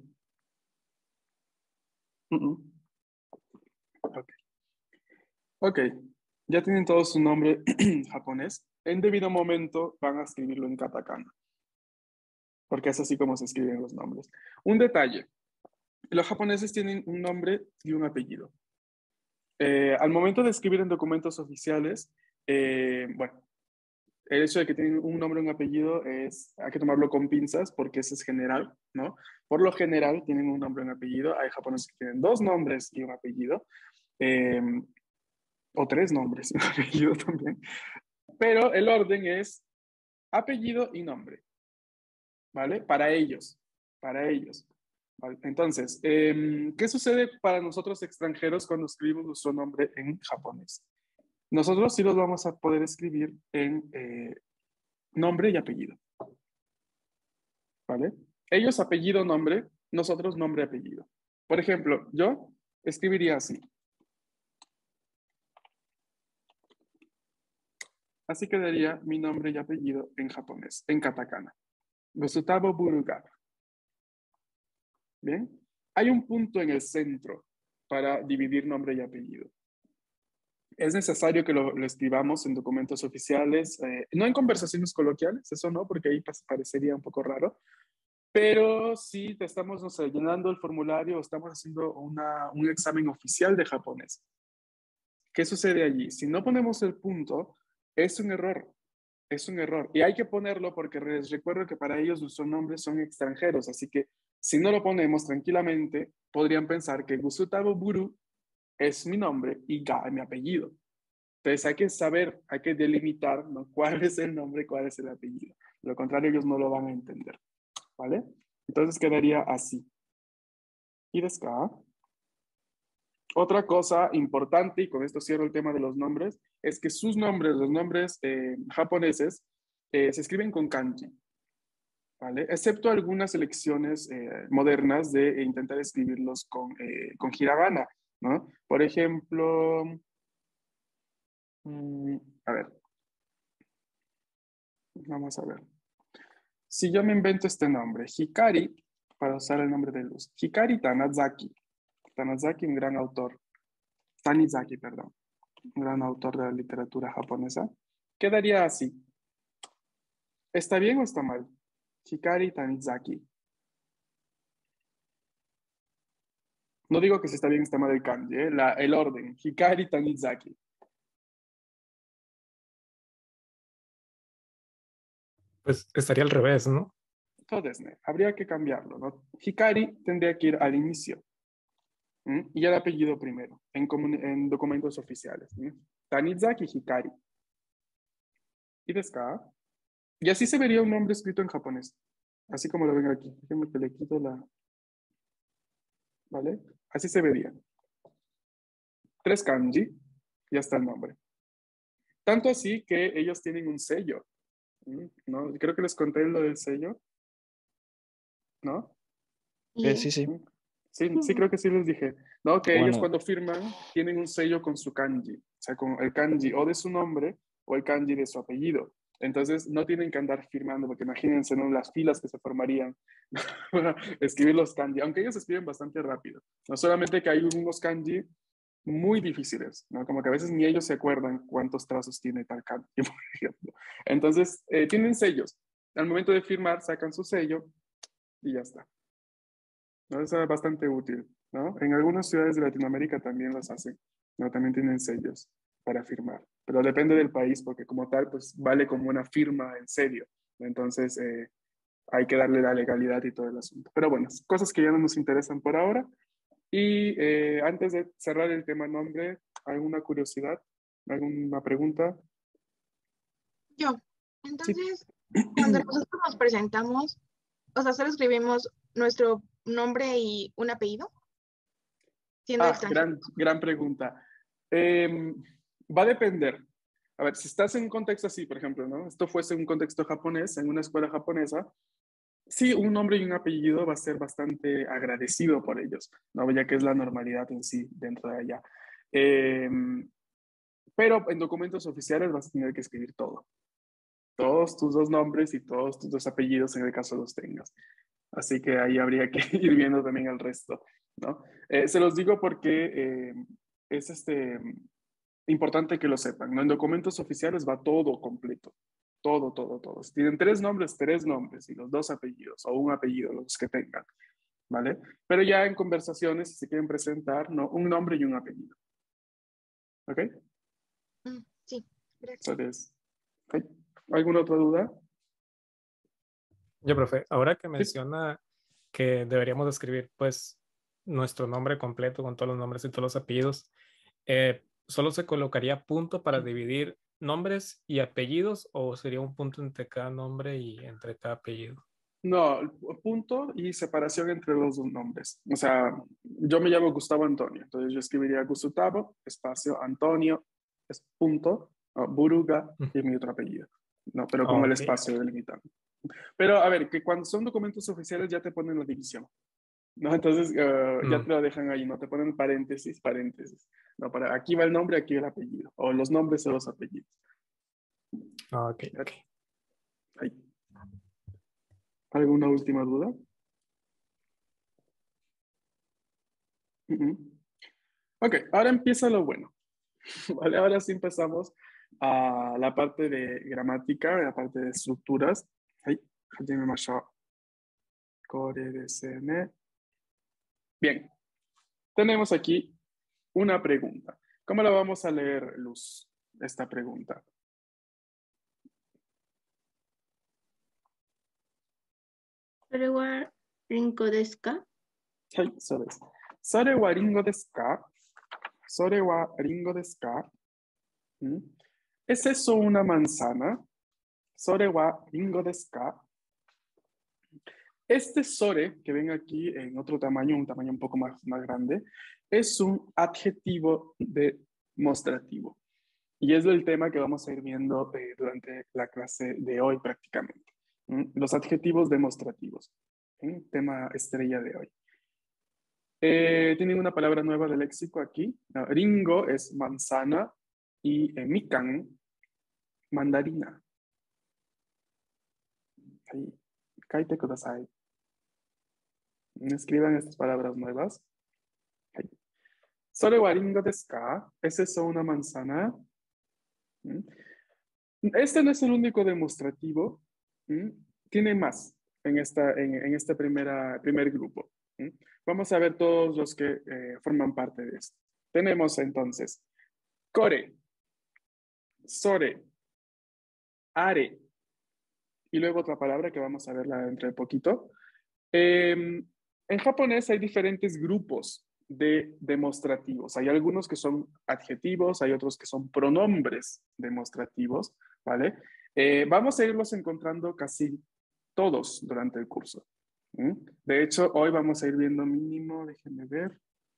Uh -uh. Ok. Ok, ya tienen todo su nombre japonés. En debido momento van a escribirlo en katakana, porque es así como se escriben los nombres. Un detalle, los japoneses tienen un nombre y un apellido. Eh, al momento de escribir en documentos oficiales, eh, bueno, el hecho de que tienen un nombre y un apellido es, hay que tomarlo con pinzas porque ese es general, ¿no? Por lo general tienen un nombre y un apellido. Hay japoneses que tienen dos nombres y un apellido. Eh, o tres nombres y un apellido también. Pero el orden es apellido y nombre, ¿vale? Para ellos, para ellos. ¿Vale? Entonces, eh, ¿qué sucede para nosotros extranjeros cuando escribimos nuestro nombre en japonés? Nosotros sí los vamos a poder escribir en eh, nombre y apellido, ¿vale? Ellos apellido, nombre, nosotros nombre, apellido. Por ejemplo, yo escribiría así. Así quedaría mi nombre y apellido en japonés, en katakana. Gustavo Buruga. Bien. Hay un punto en el centro para dividir nombre y apellido. Es necesario que lo, lo escribamos en documentos oficiales, eh, no en conversaciones coloquiales, eso no, porque ahí parecería un poco raro, pero si te estamos, no sé, llenando el formulario o estamos haciendo una, un examen oficial de japonés. ¿Qué sucede allí? Si no ponemos el punto, es un error. Es un error. Y hay que ponerlo porque les recuerdo que para ellos nuestros nombres son extranjeros. Así que si no lo ponemos tranquilamente, podrían pensar que Gustavo Buru es mi nombre y Ga es mi apellido. Entonces hay que saber, hay que delimitar, ¿no?, cuál es el nombre y cuál es el apellido. De lo contrario, ellos no lo van a entender. ¿Vale? Entonces quedaría así. Y desde acá. Otra cosa importante, y con esto cierro el tema de los nombres, es que sus nombres, los nombres eh, japoneses, eh, se escriben con kanji, ¿vale? Excepto algunas elecciones eh, modernas de intentar escribirlos con, eh, con hiragana, ¿no? Por ejemplo, mmm, a ver, vamos a ver. Si yo me invento este nombre, Hikari, para usar el nombre de luz, Hikari Tanazaki. Tanazaki, un gran autor, Tanizaki, perdón, un gran autor de la literatura japonesa, quedaría así. ¿Está bien o está mal? Hikari Tanizaki. No digo que si está bien o está mal el kanji, ¿eh? La, el orden, Hikari Tanizaki. Pues estaría al revés, ¿no? Entonces, habría que cambiarlo, ¿no? Hikari tendría que ir al inicio. ¿Mm? Y el apellido primero, en, en documentos oficiales. ¿Mm? Tanizaki Hikari. Y desde acá. Y así se vería un nombre escrito en japonés. Así como lo ven aquí. Déjenme que le quito la... ¿Vale? Así se vería. Tres kanji. Ya está el nombre. Tanto así que ellos tienen un sello. ¿Mm? ¿No? Creo que les conté lo del sello. ¿No? Eh, sí, sí. Sí, sí, creo que sí les dije. No, que Bueno. ellos cuando firman tienen un sello con su kanji. O sea, con el kanji o de su nombre o el kanji de su apellido. Entonces no tienen que andar firmando, porque imagínense, ¿no?, las filas que se formarían para escribir los kanji, aunque ellos escriben bastante rápido. No solamente que hay unos kanji muy difíciles, ¿no? Como que a veces ni ellos se acuerdan cuántos trazos tiene tal kanji, por ejemplo. Entonces, eh, tienen sellos. Al momento de firmar, sacan su sello y ya está. ¿No? Eso es bastante útil, ¿no? En algunas ciudades de Latinoamérica también los hacen, ¿no? También tienen sellos para firmar, pero depende del país, porque como tal, pues vale como una firma en serio. Entonces, eh, hay que darle la legalidad y todo el asunto. Pero bueno, cosas que ya no nos interesan por ahora. Y eh, antes de cerrar el tema nombre, ¿alguna curiosidad? ¿Alguna pregunta? Yo. Entonces, cuando nosotros nos presentamos, o sea, solo escribimos nuestro nombre y un apellido, siendo Ah, extranjero. gran, gran pregunta. Eh, va a depender. A ver, si estás en un contexto así, por ejemplo, ¿no? Esto fuese un contexto japonés, en una escuela japonesa, sí, un nombre y un apellido va a ser bastante agradecido por ellos, ¿no? Ya que es la normalidad en sí dentro de allá. Eh, pero en documentos oficiales vas a tener que escribir todo. Todos tus dos nombres y todos tus dos apellidos en el caso los tengas. Así que ahí habría que ir viendo también el resto, ¿no? Eh, se los digo porque eh, es este, importante que lo sepan, ¿no? En documentos oficiales va todo completo. Todo, todo, todo. Si tienen tres nombres, tres nombres y los dos apellidos o un apellido, los que tengan, ¿vale? Pero ya en conversaciones, si se quieren presentar, ¿no? Un nombre y un apellido. ¿Ok? Mm, sí, gracias. Entonces, ¿hay ¿alguna otra duda? Yo, profe, ahora que Sí. menciona que deberíamos escribir, pues, nuestro nombre completo con todos los nombres y todos los apellidos, eh, ¿solo se colocaría punto para dividir nombres y apellidos o sería un punto entre cada nombre y entre cada apellido? No, punto y separación entre los dos nombres. O sea, yo me llamo Gustavo Antonio, entonces yo escribiría Gustavo, espacio, Antonio, es punto, uh, Buruga y mi otro apellido. No, pero con el Ok. espacio delimitado. Pero a ver, que cuando son documentos oficiales ya te ponen la división, ¿no? Entonces uh, ya Mm. te lo dejan ahí, ¿no? Te ponen paréntesis, paréntesis. No, para, aquí va el nombre, aquí va el apellido. O los nombres o los apellidos. Ok, ok. Ahí. ¿Alguna última duda? Uh-uh. Ok, ahora empieza lo bueno. Vale, ahora sí empezamos a la parte de gramática, la parte de estructuras. Ahí, bien, tenemos aquí una pregunta. ¿Cómo la vamos a leer, Luz, esta pregunta? それはリンゴですか? はい、そうです。それはリンゴですか? それはリンゴですか? ¿Mm? ¿Es eso una manzana? それはリンゴですか? Este sore, que ven aquí en otro tamaño, un tamaño un poco más, más grande, es un adjetivo demostrativo. Y es el tema que vamos a ir viendo eh, durante la clase de hoy prácticamente. ¿Mm? Los adjetivos demostrativos. ¿Mm? Tema estrella de hoy. Eh, tienen una palabra nueva de léxico aquí. No, ringo es manzana y eh, mikan, mandarina. Ahí, kaite kudasai. Escriban estas palabras nuevas. Ahí. Sore wa ringo desu ka? ¿Es eso una manzana? ¿Mm? Este no es el único demostrativo. ¿Mm? Tiene más en, esta, en, en este primera, primer grupo. ¿Mm? Vamos a ver todos los que eh, forman parte de esto. Tenemos entonces kore, sore, are, y luego otra palabra que vamos a verla dentro de poquito. Eh, en japonés hay diferentes grupos de demostrativos. Hay algunos que son adjetivos, hay otros que son pronombres demostrativos, ¿vale? Eh, vamos a irlos encontrando casi todos durante el curso. ¿Mm? De hecho, hoy vamos a ir viendo mínimo, déjenme ver.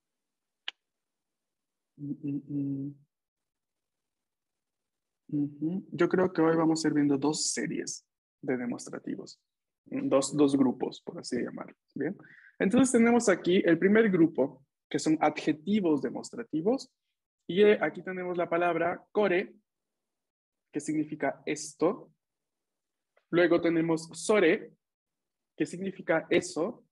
Mm, mm, mm. Uh-huh. Yo creo que hoy vamos a ir viendo dos series de demostrativos. Dos, dos grupos, por así llamarlos. ¿Bien? Entonces tenemos aquí el primer grupo, que son adjetivos demostrativos. Y eh, aquí tenemos la palabra kore, que significa esto. Luego tenemos sore, que significa eso.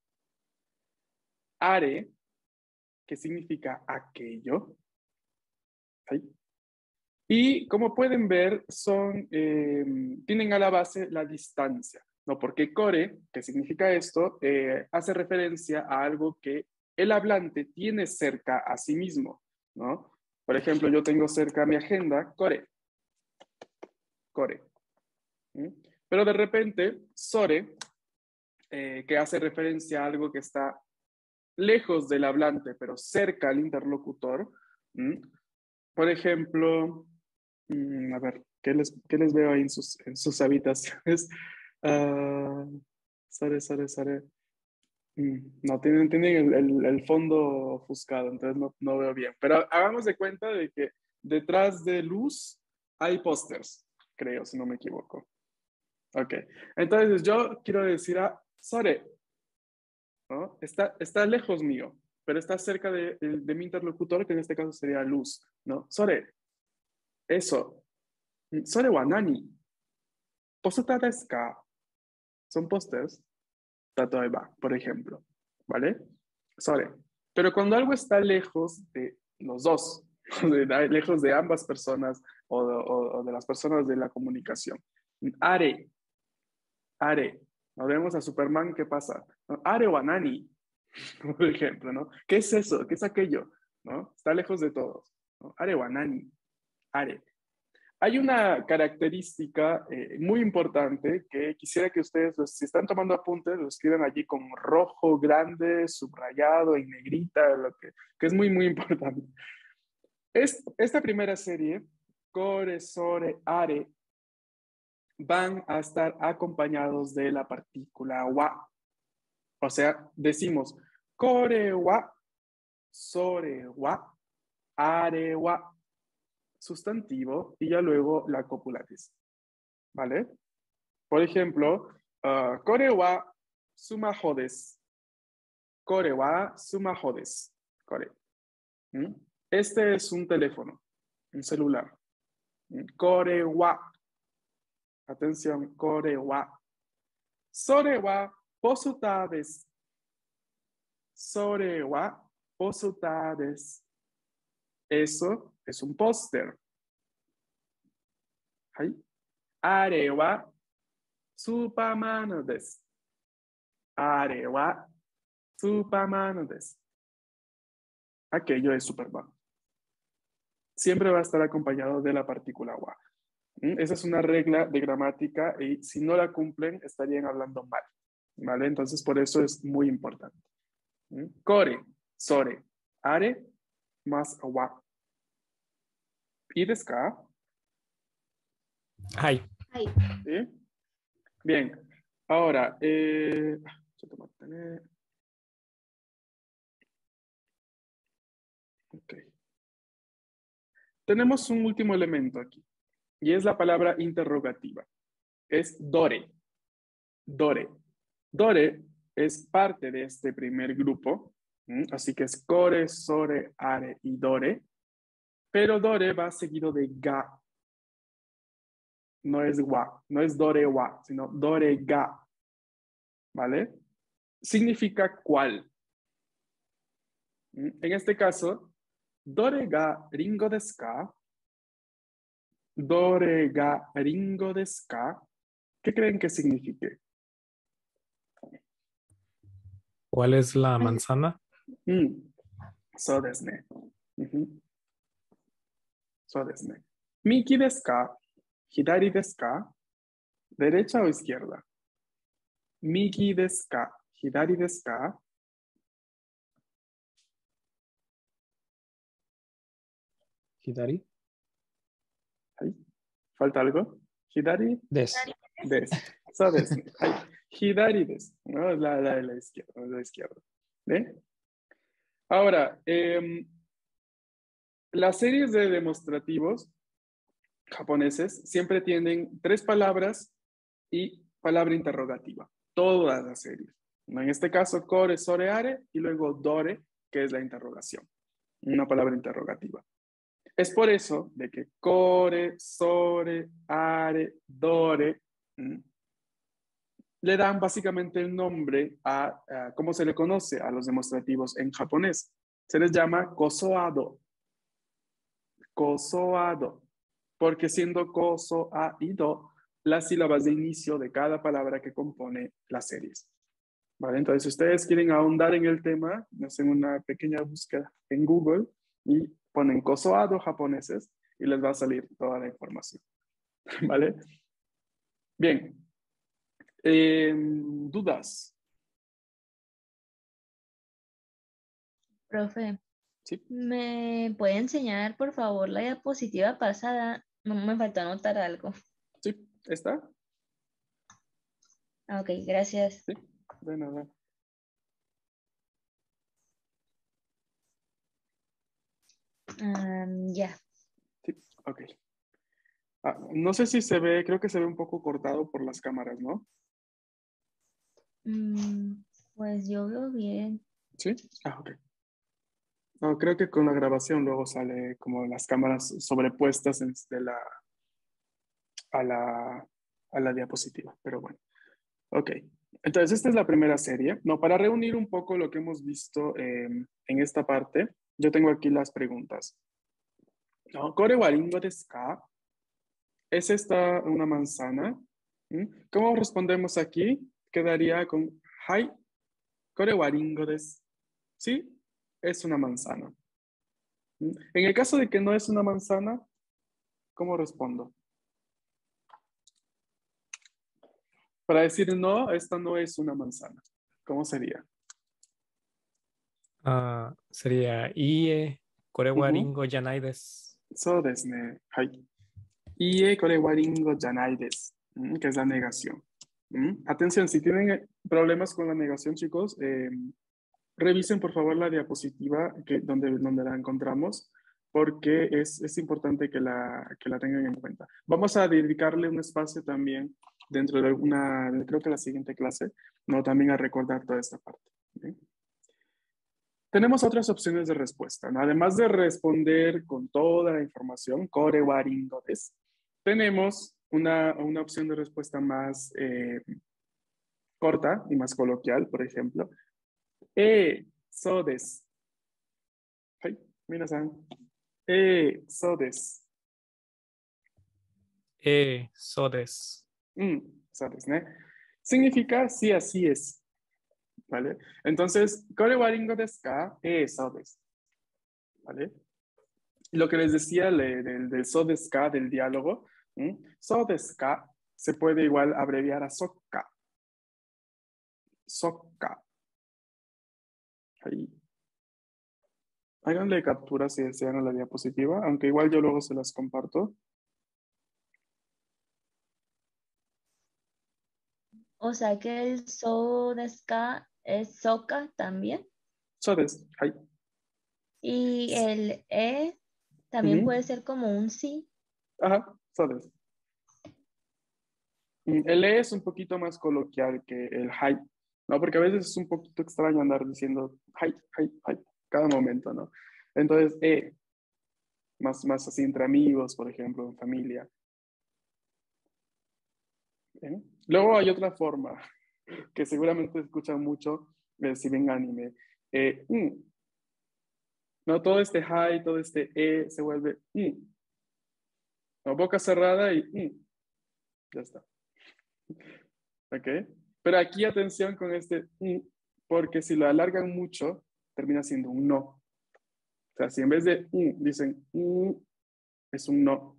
Are, que significa aquello. Ahí. Y como pueden ver, son, eh, tienen a la base la distancia, ¿no? Porque kore, que significa esto, eh, hace referencia a algo que el hablante tiene cerca a sí mismo, ¿no? Por ejemplo, yo tengo cerca mi agenda, kore. Kore. ¿Mm? Pero de repente, sore, eh, que hace referencia a algo que está lejos del hablante, pero cerca al interlocutor. ¿Mm? Por ejemplo, a ver, ¿Qué les, qué les veo ahí en sus, en sus habitaciones? Ah, sorry, sorry, sorry. Mm, No, tienen, tienen el, el- el fondo ofuscado, entonces no, no veo bien. Pero hagamos de cuenta de que detrás de luz hay pósters, creo, si no me equivoco. Ok, entonces yo quiero decir a Sore, ¿no? Está, está lejos mío, pero está cerca de, de- de mi interlocutor, que en este caso sería Luz, ¿no? Sore, eso. Sore wa nani? Posuta desu ka? Son pósters. Tatoeba, por ejemplo, ¿vale? Sore. Pero cuando algo está lejos de los dos, de- lejos de ambas personas o, de- o- o de las personas de la comunicación. Are, are. Nos vemos a Superman, ¿qué pasa? Are wa nani, por ejemplo, ¿no? ¿Qué es eso? ¿Qué es aquello? ¿No? Está lejos de todos, ¿no? Are wa nani, are. Hay una característica eh, muy importante que quisiera que ustedes, los- si están tomando apuntes, lo escriban allí con rojo grande, subrayado, en negrita, lo que, que es muy, muy importante. Es, esta primera serie, Core, Sore, Are, van a estar acompañados de la partícula wa. O sea, decimos Core wa, Sore wa, Are wa, sustantivo, y ya luego la copulatis. ¿Vale? Por ejemplo, uh, Kore wa sumaho desu. Kore wa sumaho desu. Kore. ¿Mm? Este es un teléfono, un celular. ¿Mm? Kore wa. Atención, kore wa. Sore wa posuta desu. Sore wa posuta desu. Eso es un póster. ¿Hay? Are wa Superman desu. Are wa Superman desu. Aquello es Superman. Siempre va a estar acompañado de la partícula wa. ¿Mm? Esa es una regla de gramática y si no la cumplen estarían hablando mal. ¿Vale? Entonces por eso es muy importante. ¿Mm? Kore, sore, are, más wa. ¿Y desu ka? Hay. ¿Sí? Bien. Ahora, eh,ちょっと待ってね。Ok. Tenemos un último elemento aquí y es la palabra interrogativa. Es dore. Dore. Dore es parte de este primer grupo, ¿m? Así que es core, sore, are y dore, pero dore va seguido de ga. No es wa, no es dore wa, sino dore ga. ¿Vale? Significa cuál. ¿M? En este caso, dore ga ringo desu ka? Dore ga ringo desu ka? ¿Qué creen que signifique? ¿Cuál es la manzana? Mm. So desu ne. Ujú. So desu ne. Miki desu ka? Hidari desu ka? ¿Derecha o izquierda? Miki desu ka? Hidari desu ka? Hidari. ¿Ay? ¿Falta algo? ¿Hidari? Des. Desu. So desu ne. Ay. Hidari desu. ¿No? La, la de la izquierda. La izquierda. ¿Ve? Ahora, eh, las series de demostrativos japoneses siempre tienen tres palabras y palabra interrogativa. Todas las series. En este caso, core, sore, are y luego dore, que es la interrogación. Una palabra interrogativa. Es por eso de que core, sore, are, dore ¿m? le dan básicamente el nombre a, a cómo se le conoce a los demostrativos en japonés. Se les llama kosoado. Kosoado. Porque siendo koso, a y do, las sílabas de inicio de cada palabra que compone las series. ¿Vale? Entonces, si ustedes quieren ahondar en el tema, hacen una pequeña búsqueda en Google y ponen kosoado japoneses y les va a salir toda la información. ¿Vale? Bien. Eh, ¿Dudas? Profe, Sí. ¿me puede enseñar, por favor, la diapositiva pasada? Me faltó anotar algo. Sí, ¿está? Ah, ok, gracias. Sí, de nada. Um, ya. Sí, ok. Ah, no sé si se ve, creo que se ve un poco cortado por las cámaras, ¿no? Mm, pues yo veo bien. Sí. Ah, ok. No, creo que con la grabación luego sale como las cámaras sobrepuestas en- de la, a la, a la diapositiva, pero bueno. Ok. Entonces, esta es la primera serie. No, para reunir un poco lo que hemos visto eh, en esta parte, yo tengo aquí las preguntas. No, ¿Kore wa ringo desu ka? ¿Es esta una manzana? ¿Mm? ¿Cómo respondemos aquí? Quedaría con Hai, kore wa ringo desu. Sí, es una manzana. ¿Mm? En el caso de que no es una manzana, ¿cómo respondo? Para decir no, esta no es una manzana. ¿Cómo sería? Ah, sería Ie, kore wa Ujú. ringo janai desu. そうですね。はい。いいえ、これはリンゴじゃないです。Mm, que es la negación. Mm, Atención, si tienen eh, problemas con la negación, chicos, eh, revisen por favor la diapositiva que, donde, donde la encontramos, porque es, es importante que la, que la tengan en cuenta. Vamos a dedicarle un espacio también dentro de alguna, creo que la siguiente clase, no también a recordar toda esta parte. ¿Sí? Tenemos otras opciones de respuesta, ¿no? Además de responder con toda la información, kore wa ringo desu, tenemos una, una opción de respuesta más eh, corta y más coloquial, por ejemplo. Eh, so desu. Hai, minasan. Eh, so desu. Eh, so desu. Mm, so desu, ¿no? Significa sí, así es. ¿Vale? Entonces, kore wa ringo desu ka? Eh, so desu. ¿Vale? Lo que les decía le- del, del so desu ka, del diálogo, ¿m? So desu ka se puede igual abreviar a sokka. Sokka. Ahí. Háganle captura si desean a la diapositiva, aunque igual yo luego se las comparto. O sea que el so desu ka es soca también. So desu. Ahí. Y el e también Ujú. puede ser como un sí. Ajá, so desu. Mm, El E es un poquito más coloquial que el hi, ¿no? Porque a veces es un poquito extraño andar diciendo hi, hi, hi, cada momento, ¿no? Entonces, E, más, más así entre amigos, por ejemplo, en familia. ¿Bien? Luego hay otra forma que seguramente escuchan mucho eh, si ven anime. Eh, mm. No, todo este hi, todo este E se vuelve mm. No, boca cerrada y mm. Ya está. ¿Ok? Pero aquí atención con este mm, porque si lo alargan mucho, termina siendo un no. O sea, si en vez de mm, dicen mm, es un no.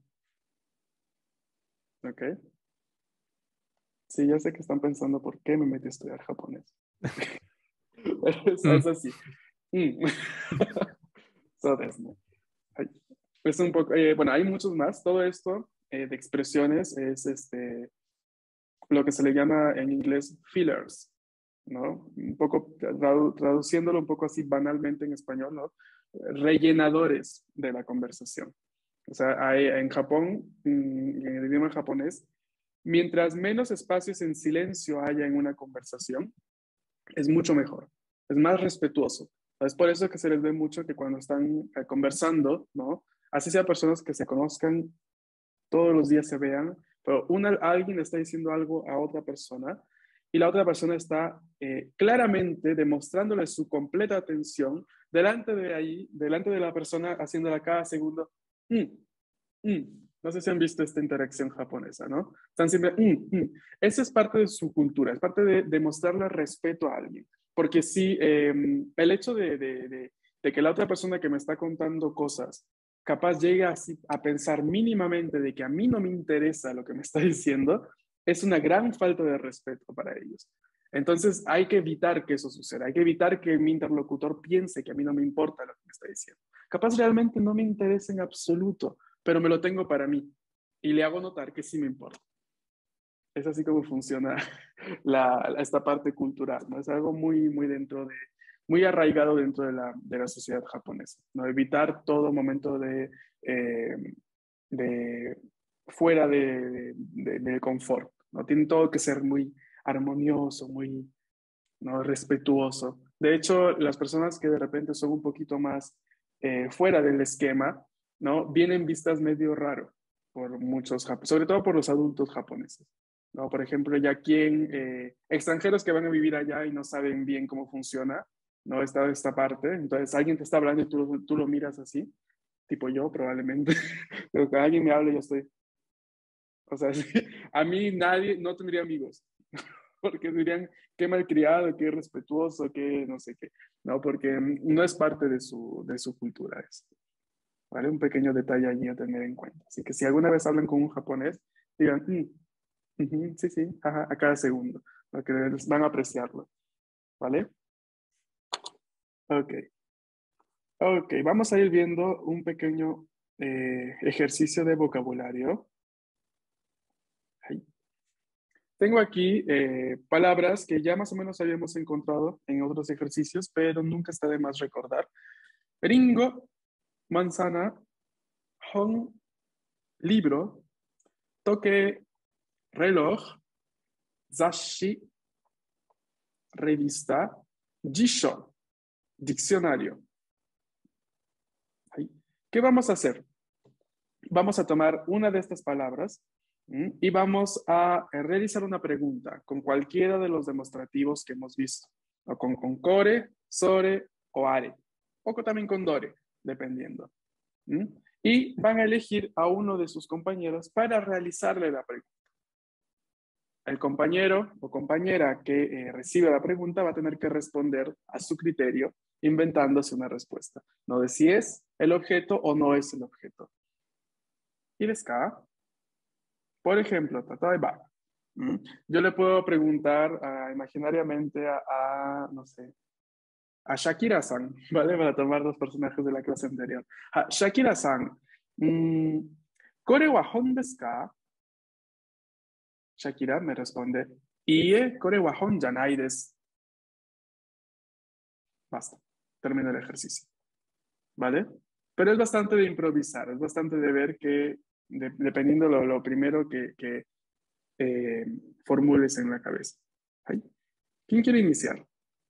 ¿Ok? Sí, ya sé que están pensando por qué me metí a estudiar japonés. es, es así. Mm. So desu, ¿no? Ay. Es un poco, eh, bueno, hay muchos más. Todo esto eh, de expresiones es este, lo que se le llama en inglés fillers, ¿no? Un poco tradu- traduciéndolo un poco así banalmente en español, ¿no? Rellenadores de la conversación. O sea, hay, en Japón, en el idioma japonés, mientras menos espacios en silencio haya en una conversación, es mucho mejor, es más respetuoso. Es por eso que se les ve mucho que cuando están eh, conversando, ¿no? Así sea personas que se conozcan, todos los días se vean, pero una, alguien está diciendo algo a otra persona y la otra persona está eh, claramente demostrándole su completa atención delante de ahí, delante de la persona, haciéndola cada segundo. Mm, mm. No sé si han visto esta interacción japonesa, ¿no? Están siempre, mm, mm. Esa es parte de su cultura, es parte de demostrarle respeto a alguien. Porque si eh, el hecho de, de, de, de que la otra persona que me está contando cosas capaz llega así a pensar mínimamente de que a mí no me interesa lo que me está diciendo, es una gran falta de respeto para ellos. Entonces hay que evitar que eso suceda, hay que evitar que mi interlocutor piense que a mí no me importa lo que me está diciendo. Capaz realmente no me interesa en absoluto, pero me lo tengo para mí. y le hago notar que sí me importa. Es así como funciona la, esta parte cultural, ¿no? Es algo muy, muy dentro de, muy arraigado dentro de la, de la sociedad japonesa, ¿no? Evitar todo momento de, eh, de fuera de, de, de confort, ¿no? Tiene todo que ser muy armonioso, muy, ¿no? respetuoso. De hecho, las personas que de repente son un poquito más eh, fuera del esquema, ¿no? Vienen vistas medio raro por muchos, sobre todo por los adultos japoneses. ¿No? Por ejemplo, ya quien, eh, extranjeros que van a vivir allá y no saben bien cómo funciona, ¿no? Esta, esta parte, entonces alguien te está hablando y tú, tú lo miras así, tipo yo probablemente, pero que alguien me hable yo estoy, o sea, a mí nadie, no tendría amigos, porque dirían qué malcriado, qué irrespetuoso, qué no sé qué, ¿no? Porque no es parte de su, de su cultura esto, ¿vale? Un pequeño detalle allí a tener en cuenta. Así que si alguna vez hablan con un japonés, digan, mm, Uh-huh, sí, sí, ajá, a cada segundo, porque van a apreciarlo, ¿vale? Ok, ok, vamos a ir viendo un pequeño eh, ejercicio de vocabulario. Ahí. Tengo aquí eh, palabras que ya más o menos habíamos encontrado en otros ejercicios, pero nunca está de más recordar. Ringo, manzana, hon, libro, toque, reloj, zashi, revista, jisho, diccionario. Ahí. ¿Qué vamos a hacer? Vamos a tomar una de estas palabras ¿m? y vamos a realizar una pregunta con cualquiera de los demostrativos que hemos visto. O con, con core, sore o are. O con, también con dore, dependiendo. ¿m? Y van a elegir a uno de sus compañeros para realizarle la pregunta. El compañero o compañera que eh, recibe la pregunta va a tener que responder a su criterio, inventándose una respuesta. No de si es el objeto o no es el objeto. ¿Y les cae? Por ejemplo, trata de va. Yo le puedo preguntar uh, imaginariamente a, a, no sé, a Shakira-san, ¿vale? Para tomar dos personajes de la clase anterior. A Shakira-san, mmm, ¿kore wa hon desu ka? Shakira me responde, Ie, kore wa hon janai desu. Basta, termino el ejercicio. ¿Vale? Pero es bastante de improvisar, es bastante de ver que, de, dependiendo lo, lo primero que, que eh, formules en la cabeza. ¿Ahí? ¿Quién quiere iniciar?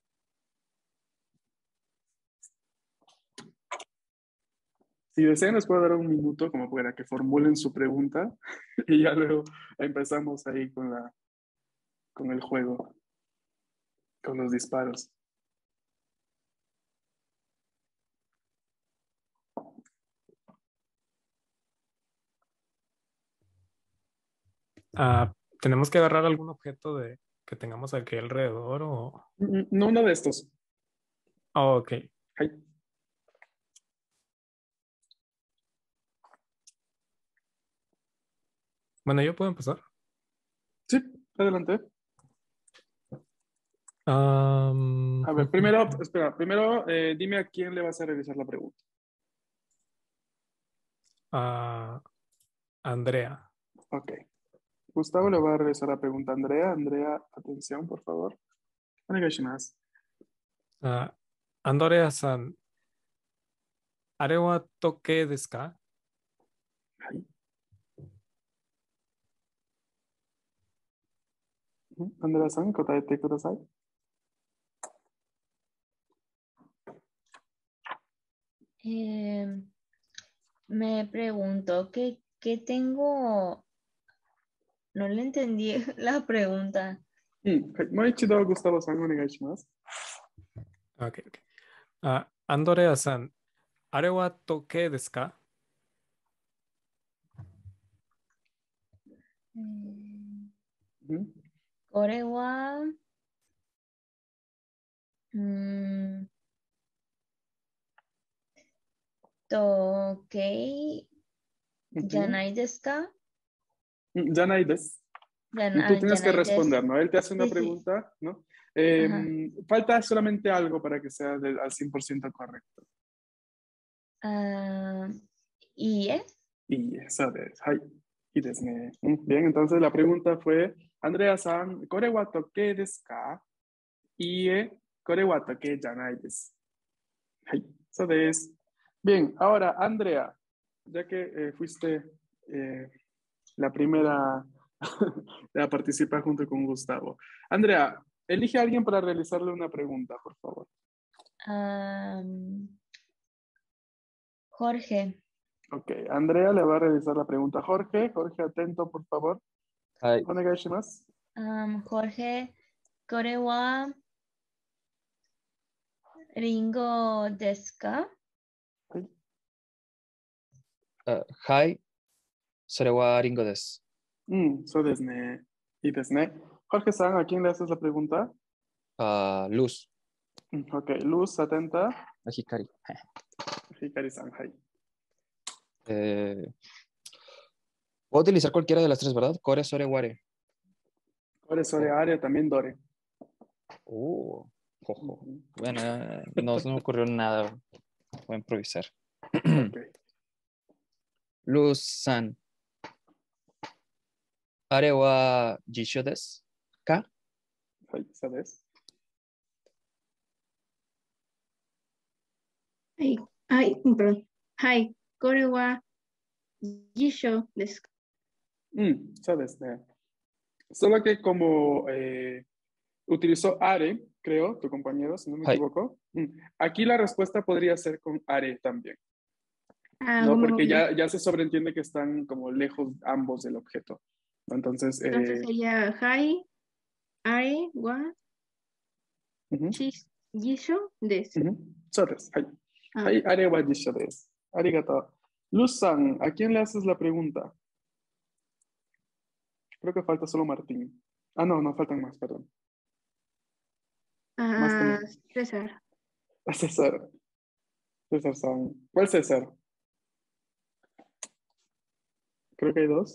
Si desean, les puedo dar un minuto como para que formulen su pregunta y ya luego empezamos ahí con, la, con el juego, con los disparos. Uh, ¿tenemos que agarrar algún objeto de, que tengamos aquí alrededor o...? No uno de estos. Oh, ok. Ay. Bueno, ¿yo puedo empezar? Sí, adelante. Um... A ver, primero, espera, primero eh, dime a quién le vas a realizar la pregunta. A uh, Andrea. Ok. Gustavo le va a realizar la pregunta a Andrea. Andrea, atención, por favor. Onegaishimasu. Uh, Andrea-san, ¿are wa toke desu ka? Andrea-san, kotaete kudasai. Eh, me pregunto, ¿qué, qué tengo? No le entendí la pregunta. Moichido, Gustavo-san, onegaishimasu. Ok, ok. Uh, Andrea-san, ¿are wa toke desu ka? Kore wa mm, tokei janai desu ka? Janai desu. Yan, Tú ah, tienes que janai responder, desu. ¿no? Él te hace una Sí, sí. pregunta, ¿no? Eh, falta solamente algo para que sea del, al cien por ciento correcto. Uh, ¿y es? Y eso es. Ay. Y desne. Mm, Bien, entonces la pregunta fue, Andrea-san, ¿kore wa toke desu ka? Ie, kore wa toke janai desu. Hai, eso es. Bien, ahora, Andrea, ya que eh, fuiste eh, la primera a participar junto con Gustavo. Andrea, elige a alguien para realizarle una pregunta, por favor. Am, Jorge. Ok, Andrea le va a realizar la pregunta a Jorge. Jorge, atento, por favor. はい。 お願いします。 Um, Jorge, ¿kore wa ringo desu ka? あはい。それはリンゴです。 Mm, so desne. Y desne. Jorge-san, ¿a quién le haces la pregunta? あルース。 Mm, Ok, Luz, atenta. あ光。 Hikari-san, hai. Eh, puedo utilizar cualquiera de las tres, ¿verdad? Core, Sore, Ware. Ore, Sore, Are, también Dore. Oh, ojo. Bueno, eh, no se me ocurrió nada. Voy a improvisar. Ok. Luz-san. Are wa jisho desu ka? Hai, ¿sabes? はい。はい。perdón. はい。これは辞書ですか？ Mm, so desne. Solo que como eh, utilizó Are, creo, tu compañero, si no me Hai. equivoco. Mm, Aquí la respuesta podría ser con Are también, Ah, ¿no? como- Porque ya, ya se sobreentiende que están como lejos ambos del objeto. Entonces, Entonces eh, sería hai, are, wa, ujú, chis, gisho, desu. ujú. So des, hai. Ah, Hai, Are wa jisho desu. Arigato. Luz-san, ¿a quién le haces la pregunta? Creo que falta solo Martín. Ah, no, no faltan más, perdón. Más ah, tenemos. César. César. César-san. ¿Cuál César? Creo que hay dos.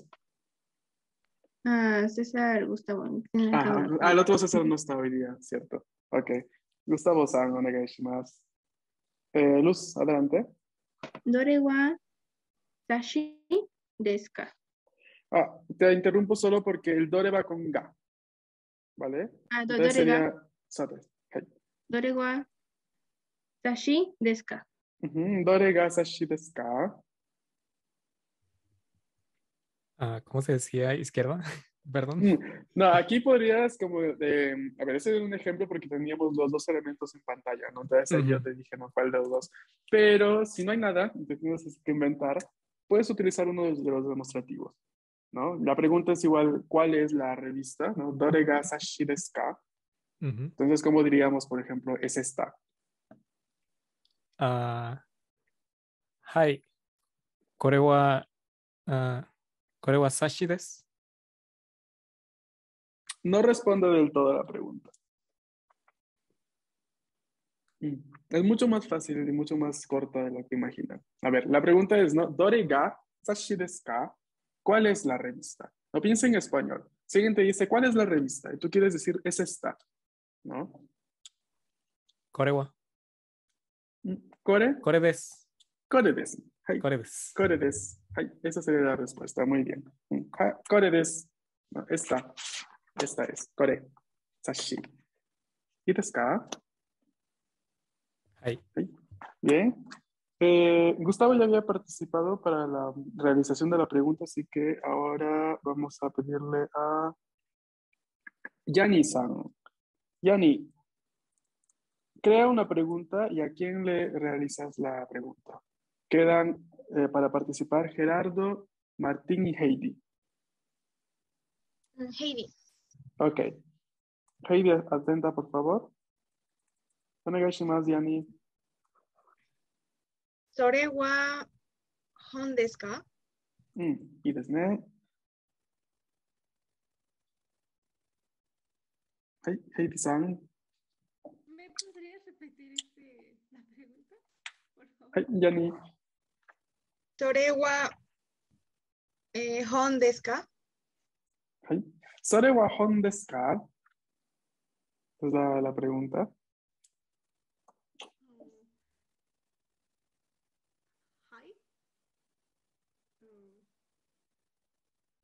Ah, César Gustavo. ¿Quién le Ah, acabo? ah, el otro César no está hoy día, ¿cierto? Ok. Gustavo-san, onegai shimasu. Eh, Luz, adelante. Dore wa dashi desu ka? Ah, te interrumpo solo porque el dore va con ga, ¿vale? Ah, do- Entonces dore ga, sería sate. Hai. dore wa dashi desu ka? Ujú, Dore ga sashi desu ka? Ah, ¿cómo se decía? Izquierda. Perdón. Mm, No, aquí podrías como, eh, a ver, ese es un ejemplo porque teníamos los dos elementos en pantalla, ¿no? Entonces ahí yo Ujú. te dije, no, ¿cuál de los dos? Pero si no hay nada, te tienes que inventar, puedes utilizar uno de los demostrativos, ¿no? La pregunta es igual, ¿cuál es la revista? ¿No? Dore ga sashi desu ka? Ujú. Entonces, ¿cómo diríamos, por ejemplo, es esta? Ah, hai. Kore wa, ah, kore wa sashi desu. No responde del todo a la pregunta. Mm, Es mucho más fácil y mucho más corta de lo que imaginan. A ver, la pregunta es, ¿no? Dore ga sashi desu ka? ¿Cuál es la revista? No piensa en español. Siguiente dice, ¿cuál es la revista? Y tú quieres decir, es esta, ¿no? Kore wa. Mm, ¿Kore? Kore desu. Kore desu. Hai. Kore desu. Kore desu. Hai. Esa sería la respuesta. Muy bien. Mm, ha- Kore desu. No, esta. Esta es. Kore. Sashi. ¿Y desu ka? Hai. Hai. Bien. Eh, Gustavo ya había participado para la realización de la pregunta, así que ahora vamos a pedirle a Yani-san. Yani, crea una pregunta y a quién le realizas la pregunta. Quedan eh, para participar Gerardo, Martín y Heidi. Mm, Heidi. Ok. Heidi, atenta, por favor. Onegai shimasu, Yani. それは本ですか？ Mm, y desne. Hey, Heidi-san. ¿Me podrías repetir este, la pregunta, por favor? Hey, Yani. それは、えー本ですか？ Hey. ¿Sore wa hon desu ka? Es la, la pregunta. Mm, ¿Hai? Mm,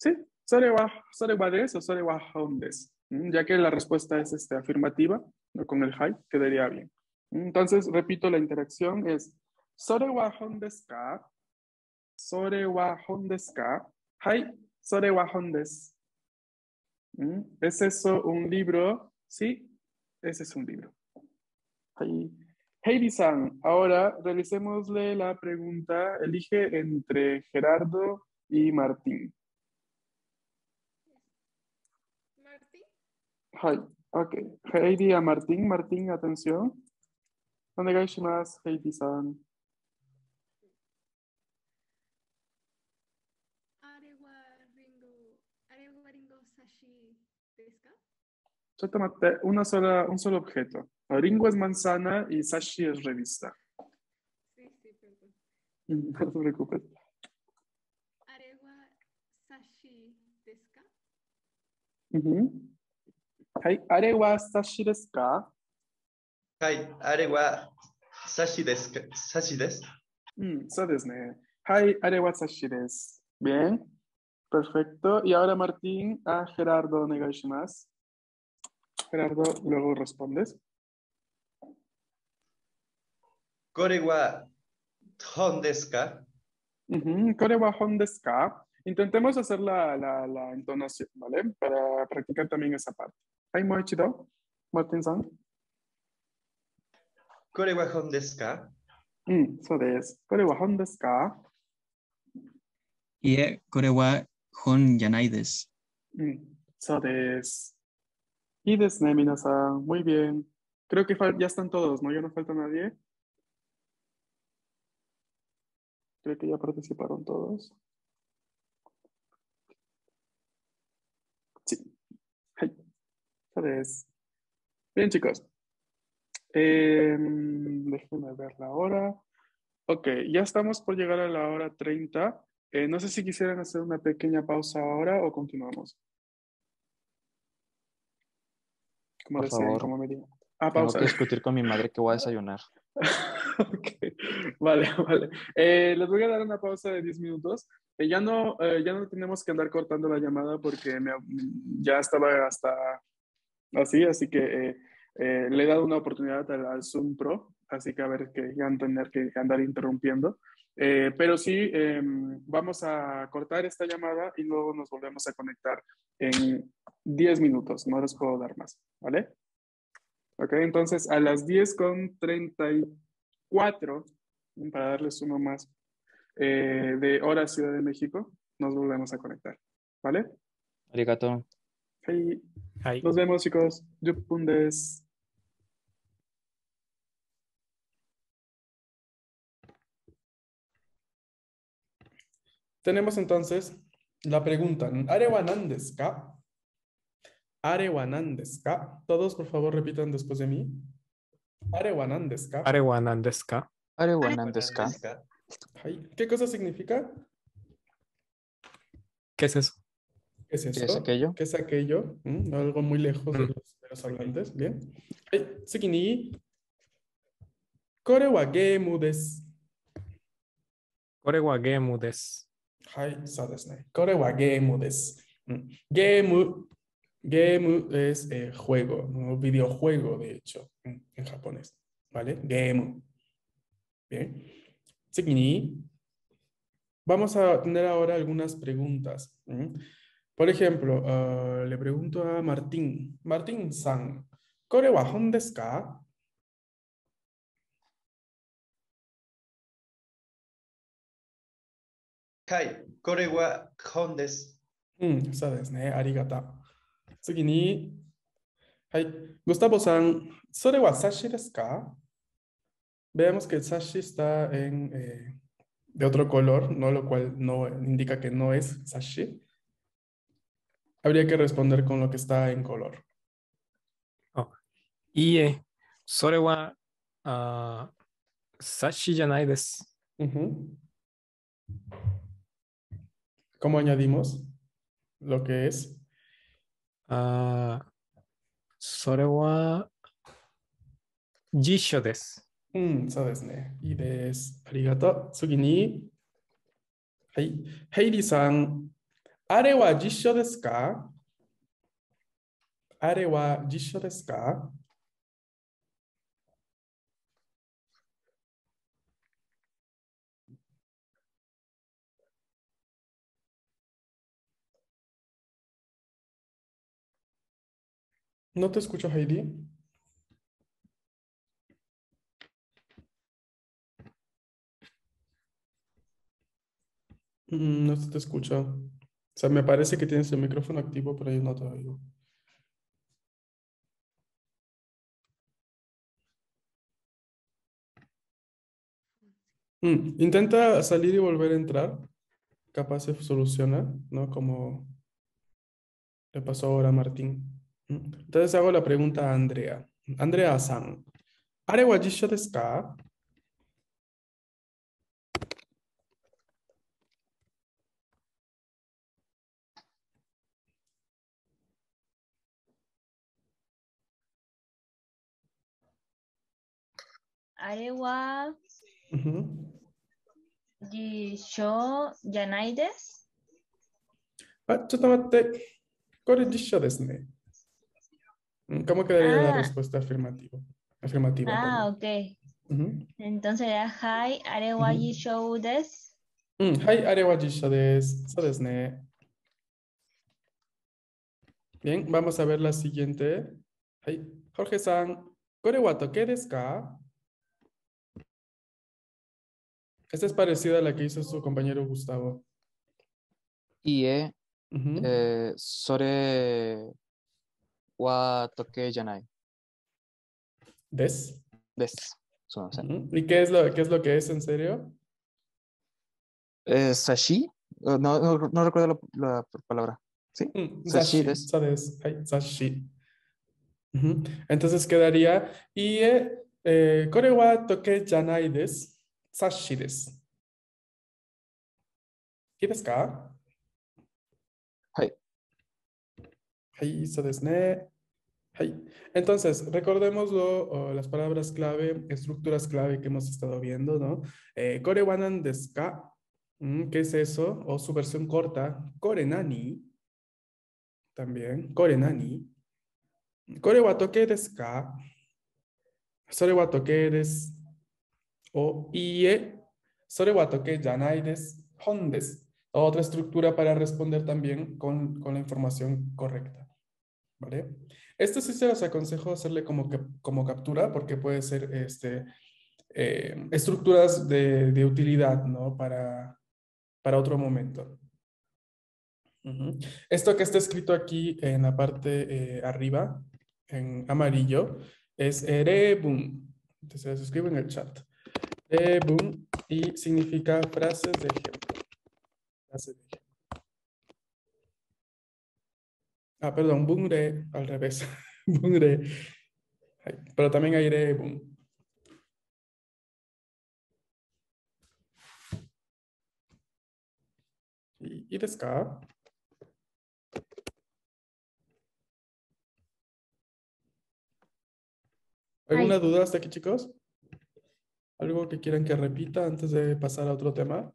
Sí, sore wa, sore wa desu o sore wa hon desu. Mm, Ya que la respuesta es este, afirmativa, ¿no? Con el hai, quedaría bien. Entonces, repito, la interacción es sore wa hon desu ka? Sore wa hon desu ka? Hai, sore wa hon desu. ¿Mm? ¿Es eso un libro? Sí, ese es un libro. Hai. Heidi-san, ahora realicémosle la pregunta. Elige entre Gerardo y Martín. Martín. Hai. Ok. Heidi a Martín. Martín, atención. Onegai shimasu, Heidi-san. Are wa ringo, are wa ringo sashi desu ka? Yo tomate una sola, un solo objeto. Ringo es manzana y sashi es revista. Sí, sí, perdón. No te preocupes. Are wa sashi desu ka? Ujú. Hai. Are wa sashi desu ka? Hai, are wa sashi desu ka? Sashi desu. Mm, so desu ne. Hai, are wa sashi desu. Bien. Perfecto. Y ahora Martín a Gerardo, onegai shimasu. Gerardo, luego respondes. Kore wa hon desu ka? Ujú. Kore wa hon desu ka? Intentemos hacer la, la, la entonación, ¿vale? Para practicar también esa parte. Hai, moichido. Martín-san. Kore wa hon desu ka? Mm, so desu. Kore wa hon desu ka? Y eh, kore wa hon yanai desu. Mm, so desu. Y desu ne, minasan. Muy bien. Creo que fal- ya están todos, ¿no? Ya no falta nadie. Creo que ya participaron todos. Sí. Hai. So desu. Bien, chicos. Eh, déjenme ver la hora. Ok, ya estamos por llegar a la hora treinta. Eh, no sé si quisieran hacer una pequeña pausa ahora o continuamos. Como Por deseen, favor, como me digan. Ah, tengo pausa. que discutir con mi madre que voy a desayunar. Ok, vale, vale. Eh, les voy a dar una pausa de diez minutos. Eh, ya, no, eh, ya no tenemos que andar cortando la llamada porque me- ya estaba hasta así, así que eh, eh, le he dado una oportunidad al, al Zoom Pro, así que a ver que ya no tener que andar interrumpiendo. Eh, pero sí, eh, vamos a cortar esta llamada y luego nos volvemos a conectar en diez minutos. No les puedo dar más, ¿vale? Ok, entonces a las diez con treinta y cuatro, para darles uno más, eh, de hora Ciudad de México, nos volvemos a conectar, ¿vale? Arigato. Hey, Hai. nos vemos, chicos. Yupun desu. Tenemos entonces la pregunta, ¿are wa nan desu ka? ¿Are wa nan desu ka? Todos, por favor, repitan después de mí. ¿Are wa nan desu ka? Are wa nan desu ka? Are wa nan desu ka? Desu ka? Ay, ¿qué cosa significa? ¿Qué es eso? ¿Qué es ¿Qué es esto? aquello? ¿Qué es aquello? ¿Mm? Algo muy lejos de Mm. los, de los hablantes. Bien. Ay,次に、これはゲームです。 Kore wa gemu desu. はい、そうですね。これはゲームです。Mm. ゲーム、ゲームes eh, juego, ¿no? Videojuego, de hecho, mm, en japonés. ¿Vale? ゲーム. Bien. 次に、vamos a tener ahora algunas preguntas. ¿Mm? Por ejemplo, ah, le pregunto a Martín. Martín-san, これは本ですか? Hai, kore wa hon desu. うん、そうですね。ありがとう。次に、はい。Gustavo san, それはsashiですか? Veamos que el sashi está en, eh, de otro color, ¿no? Lo cual no indica que no es sashi. Habría que responder con lo que está en color. Oh. いいえ、それは、あー、冊子じゃないです。 Ujú. ¿Cómo añadimos lo que es? あー、それは、辞書です。 うん、そうですね。いいです。ありがとう。次に、はい。ヘイリーさん、 Are wa jisho desu ka? Are wa jisho desu ka? No te escucho, Heidi. Mm, no se te escucha. O sea, me parece que tienes el micrófono activo, pero yo no te oigo. Mm, intenta salir y volver a entrar. Capaz se soluciona, ¿no? Como le pasó ahora a Martín. Mm, Entonces hago la pregunta a Andrea. Andrea-san. ¿Are wa jisho desu ka? Are wa Ujú. jisho janai desu? Ah, chotomatte. Kore jisho desu ne. Mm, ¿Cómo quedaría la Ah, respuesta afirmativa? Afirmativa, ah, perdón. ok. Ujú. Entonces era hai, are wa Ujú. jisho desu? Mm, Hai, are wa jisho desu. So desu ne. Bien, vamos a ver la siguiente. Hai, Jorge-san. Kore wa toke desu ka? Esta es parecida a la que hizo su compañero Gustavo. いいえ、 Ujú. えーそれは時計じゃない ¿Des? です。すみません。 Ujú. ¿Y qué es lo, qué es lo que es en serio? えー、sashi? Eh, No, no, no recuerdo la, la palabra. ¿Sí? Mm, Sashi Sashi. です。 So des. Hai, sashi. Ujú. Entonces quedaría. Y eh, kore wa toke janai desu. Sashi desu. ¿Y desu ka? はい。 Hai, so desu ne. Hai. Entonces, recordémoslo, oh, las palabras clave, estructuras clave que hemos estado viendo, ¿no? Eh, kore wa nan desu ka? Mm, ¿Qué es eso? O su versión corta, kore nani. También, kore nani. Kore wa toke desu ka? Sore wa toke desu. O ie, sore wa toke janai desu. Hon desu. Otra estructura para responder también con, con la información correcta. ¿Vale? Esto sí se los aconsejo hacerle como, que, como captura porque puede ser este, eh, estructuras de, de utilidad, ¿no? Para, para otro momento. Ujú. Esto que está escrito aquí en la parte eh, arriba, en amarillo, es erebun. Entonces se escribe en el chat. Erebun y significa frases de ejemplo. Frases de ejemplo. Ah, perdón, bunre, al revés. Bunre. Ay, pero también hay erebun. ¿Y, y desu ka? ¿Alguna Hai. duda hasta aquí, chicos? ¿Algo que quieran que repita antes de pasar a otro tema?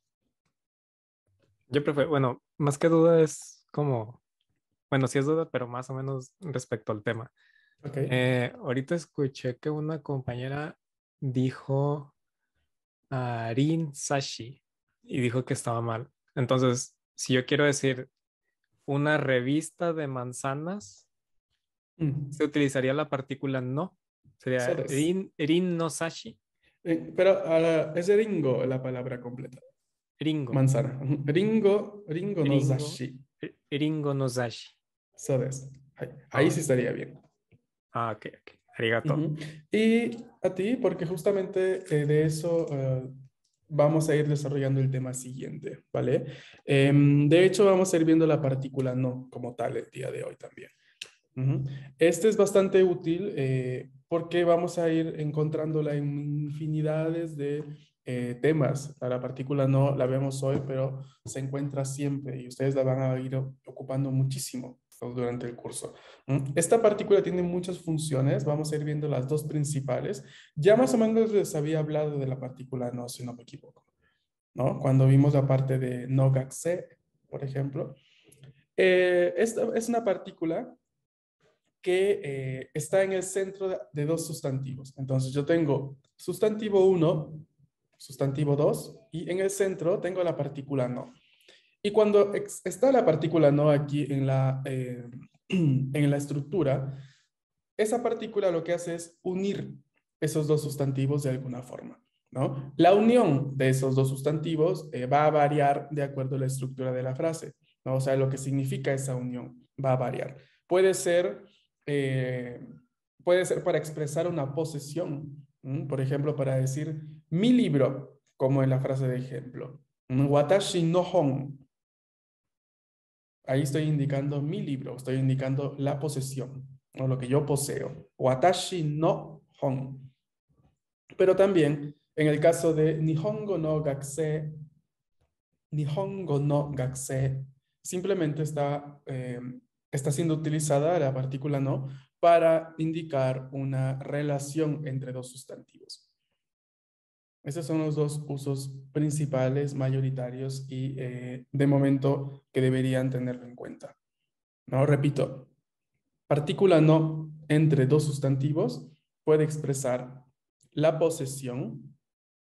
Yo prefiero, bueno, más que duda es como, bueno, sí es duda, pero más o menos respecto al tema. Ok. Eh, ahorita escuché que una compañera dijo Arin Sashi y dijo que estaba mal. Entonces, si yo quiero decir una revista de manzanas, Mm. se utilizaría la partícula no. Sería So desu. Rin, Rin no Sashi. Eh, pero ah, es ringo la palabra completa. Ringo. Manzana. Ujú. Ringo, ringo no Ringo, zashi. Ringo no Sashi. So desu. Ahí, ahí Ah, sí estaría bien. ah, ok, ok. Arigato. Ujú. Y a ti, porque justamente eh, de eso eh, vamos a ir desarrollando el tema siguiente, ¿vale? Em, de hecho, vamos a ir viendo la partícula no como tal el día de hoy también. Ujú. Este es bastante útil eh, porque vamos a ir encontrándola en infinidades de eh, temas. A la partícula no la vemos hoy, pero se encuentra siempre y ustedes la van a ir ocupando muchísimo durante el curso. ¿Mm? Esta partícula tiene muchas funciones. Vamos a ir viendo las dos principales. Ya más o menos les había hablado de la partícula no, si no me equivoco, ¿no? Cuando vimos la parte de no gakusei, por ejemplo. Eh, esta es una partícula que eh, está en el centro de, de dos sustantivos. Entonces yo tengo sustantivo uno, sustantivo dos, y en el centro tengo la partícula no. Y cuando ex- está la partícula no aquí en la, eh, en la estructura, esa partícula lo que hace es unir esos dos sustantivos de alguna forma, ¿no? La unión de esos dos sustantivos eh, va a variar de acuerdo a la estructura de la frase, ¿no? O sea, lo que significa esa unión va a variar. Puede ser, eh, puede ser para expresar una posesión, ¿m? Por ejemplo, para decir mi libro, como en la frase de ejemplo. ¿m? Watashi no hon. Ahí estoy indicando mi libro, estoy indicando la posesión, o lo que yo poseo. Watashi no hon. Pero también, en el caso de Nihongo no gakusei, Nihongo no gakusei, simplemente está, eh, está siendo utilizada la partícula no para indicar una relación entre dos sustantivos. Esos son los dos usos principales, mayoritarios y eh, de momento que deberían tenerlo en cuenta. No, repito, partícula no entre dos sustantivos puede expresar la posesión,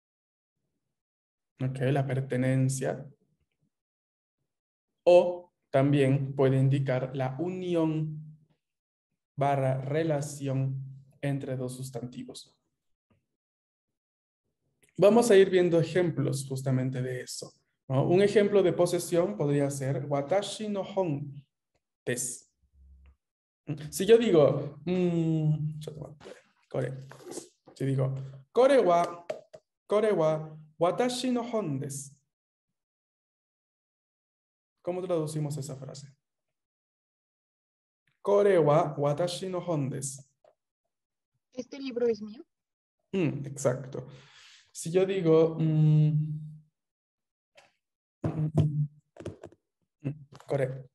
okay, la pertenencia, o también puede indicar la unión barra relación entre dos sustantivos. Vamos a ir viendo ejemplos justamente de eso, ¿no? Un ejemplo de posesión podría ser watashi no hon desu. Si yo digo, mmm, si digo, kore wa, kore wa watashi no hon desu. ¿Cómo traducimos esa frase? Kore wa watashi no hon desu. ¿Este libro es mío? Mm, exacto. Si yo digo, mm, mm, mm, mm, kore.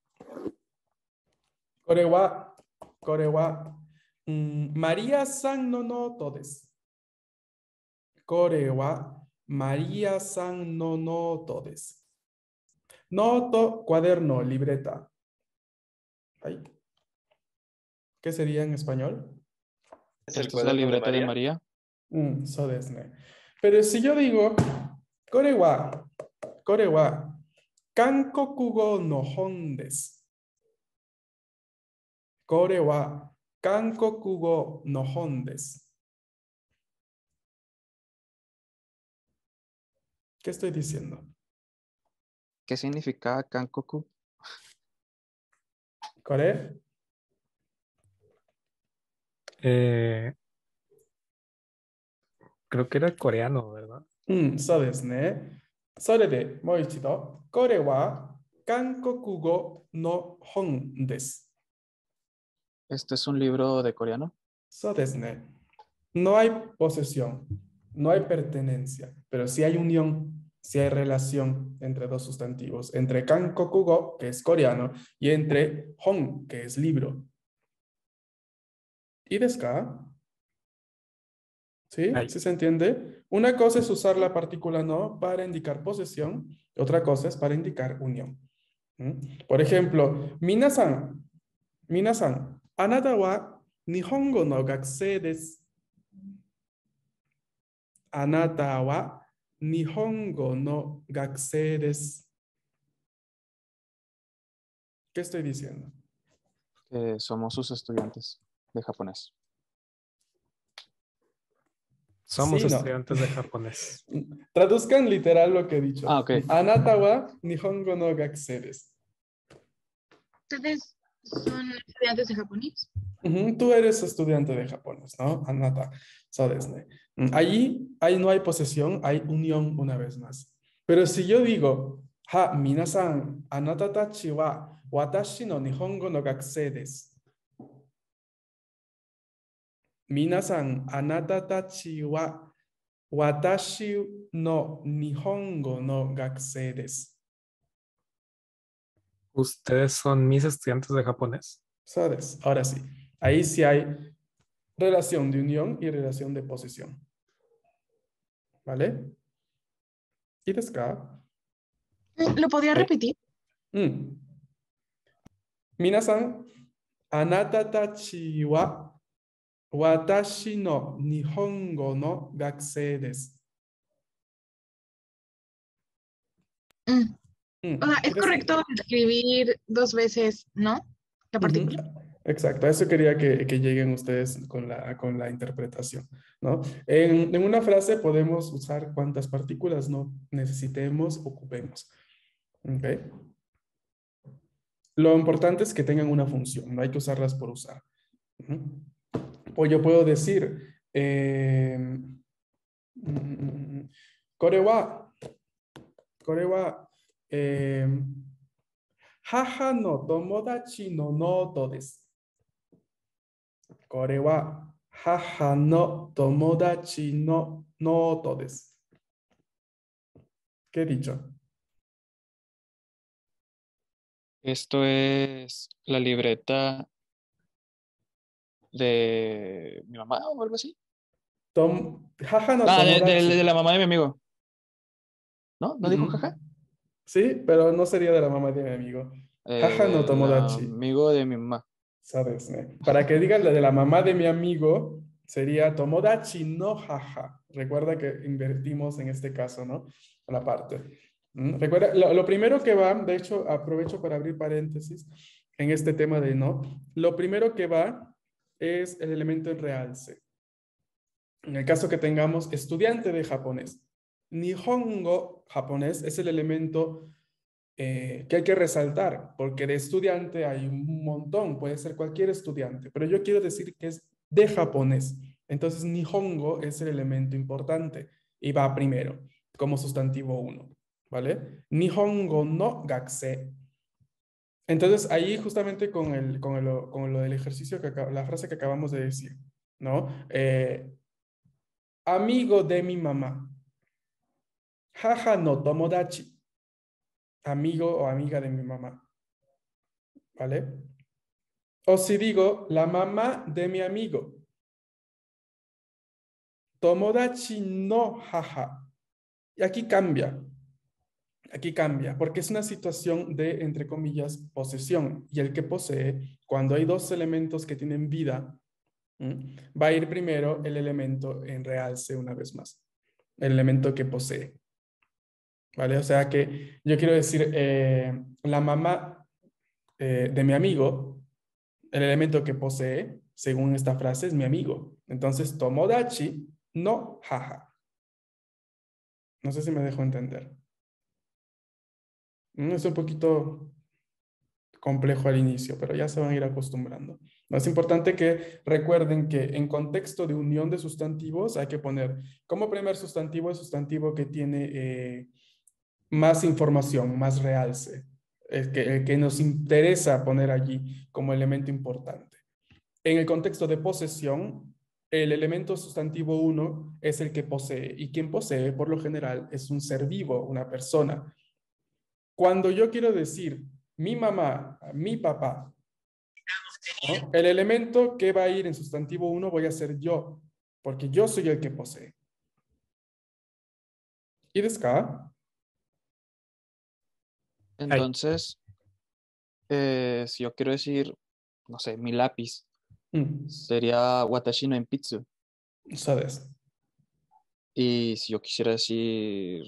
Kore wa, kore wa, mm, María-san no noto desu. Kore wa María-san no noto desu. Noto, cuaderno, libreta. Ay. ¿Qué sería en español? ¿Es el ¿Esta es la cuaderno de libreta de María? María? Mm, so desu ne. Pero si yo digo, kore wa, kore wa Kankokugo no hon desu. Kore wa Kankokugo no hon desu. ¿Qué estoy diciendo? ¿Qué significa Kankoku? ¿Kore? Eh, creo que era coreano, ¿verdad? うん、そうですね。それでもう一度。これは韓国語の本です。 ¿Este es un libro de coreano? そうですね。No hay posesión, no hay pertenencia, pero sí hay unión, sí hay relación entre dos sustantivos, entre Kankokugo, que es coreano, y entre hon, que es libro. ¿Y desu ka? ¿Sí? Ay. ¿Sí se entiende? Una cosa es usar la partícula no para indicar posesión, otra cosa es para indicar unión. ¿Mm? Por ejemplo, minasan, minasan, anata wa nihongo no gakusei desu. Anata wa nihongo no gakusei desu. ¿Qué estoy diciendo? Que somos sus estudiantes de japonés. Somos Sí, no. estudiantes de japonés. Traduzcan literal lo que he dicho. Ah, ok. Anata wa nihongo no gakusei desu. ¿Ustedes son estudiantes de japonés? Ujú, tú eres estudiante de japonés, ¿no? Anata. So desu ne. Mm, Allí, ahí no hay posesión, hay unión una vez más. Pero si yo digo, ha, minasan, anata tachi wa watashi no nihongo no gakusei desu. Minasan, anata tachi wa watashi no nihongo no gakusei desu. ¿Ustedes son mis estudiantes de japonés? So desu. Ahora sí, ahí sí hay relación de unión y relación de posesión. ¿Vale? ¿Y desu ka? ¿Lo podría Ay. repetir? Mm. Minasan, anata tachi wa watashi no nihongo no gakusei desu. Mm. Mm, O sea, es ¿quieres- correcto escribir dos veces, ¿no? La Ujú. partícula. Exacto, a eso quería que, que lleguen ustedes con la, con la interpretación, ¿no? En, en una frase podemos usar cuantas partículas no necesitemos, ocupemos. ¿Ok? Lo importante es que tengan una función, no hay que usarlas por usar. Ujú. O yo puedo decir, eh, mm, kore wa, kore wa, eh, haha no tomodachi no noto desu. Kore wa haha no tomodachi no noto desu. ¿Qué he dicho? Esto es la libreta de mi mamá o algo así. Tom, haha no Ah, de, de- tomodachi. de la mamá de mi amigo. ¿No? ¿No dijo Ujú. jaja? Sí, pero no sería de la mamá de mi amigo. Eh, Haha no del tomodachi. amigo de mi mamá. ¿Sabes? ¿no? Para que digas la de la mamá de mi amigo, sería tomodachi no haha. Recuerda que invertimos en este caso, ¿no? La parte. ¿Mm? Recuerda, lo, lo primero que va, de hecho, aprovecho para abrir paréntesis en este tema de no. Lo primero que va es el elemento en realce. En el caso que tengamos estudiante de japonés. Nihongo japonés es el elemento eh, que hay que resaltar, porque de estudiante hay un montón, puede ser cualquier estudiante, pero yo quiero decir que es de japonés. Entonces, Nihongo es el elemento importante y va primero, como sustantivo uno, ¿vale? Nihongo no gakusei. Entonces, ahí justamente con, el, con, el, con lo del ejercicio, que acá- la frase que acabamos de decir, ¿no? Eh, amigo de mi mamá. Haha no tomodachi. Amigo o amiga de mi mamá. ¿Vale? O si digo, la mamá de mi amigo. Tomodachi no haha. Y aquí cambia. Aquí cambia, porque es una situación de, entre comillas, posesión. Y el que posee, cuando hay dos elementos que tienen vida, ¿m? Va a ir primero el elemento en realce una vez más. El elemento que posee. ¿Vale? O sea que yo quiero decir, eh, la mamá eh, de mi amigo, el elemento que posee, según esta frase, es mi amigo. Entonces, tomodachi no haha. No sé si me dejo entender. Mm, Es un poquito complejo al inicio, pero ya se van a ir acostumbrando. No, es importante que recuerden que en contexto de unión de sustantivos hay que poner como primer sustantivo el sustantivo que tiene eh, más información, más realce, el que, el que nos interesa poner allí como elemento importante. En el contexto de posesión, el elemento sustantivo uno es el que posee, y quien posee, por lo general, es un ser vivo, una persona. Cuando yo quiero decir mi mamá, mi papá, ¿no? El elemento que va a ir en sustantivo uno voy a ser yo, porque yo soy el que posee. ¿Y desu ka? Entonces, eh, si yo quiero decir, no sé, mi lápiz, Mm. sería watashi no enpitsu. ¿Sabes? Y si yo quisiera decir,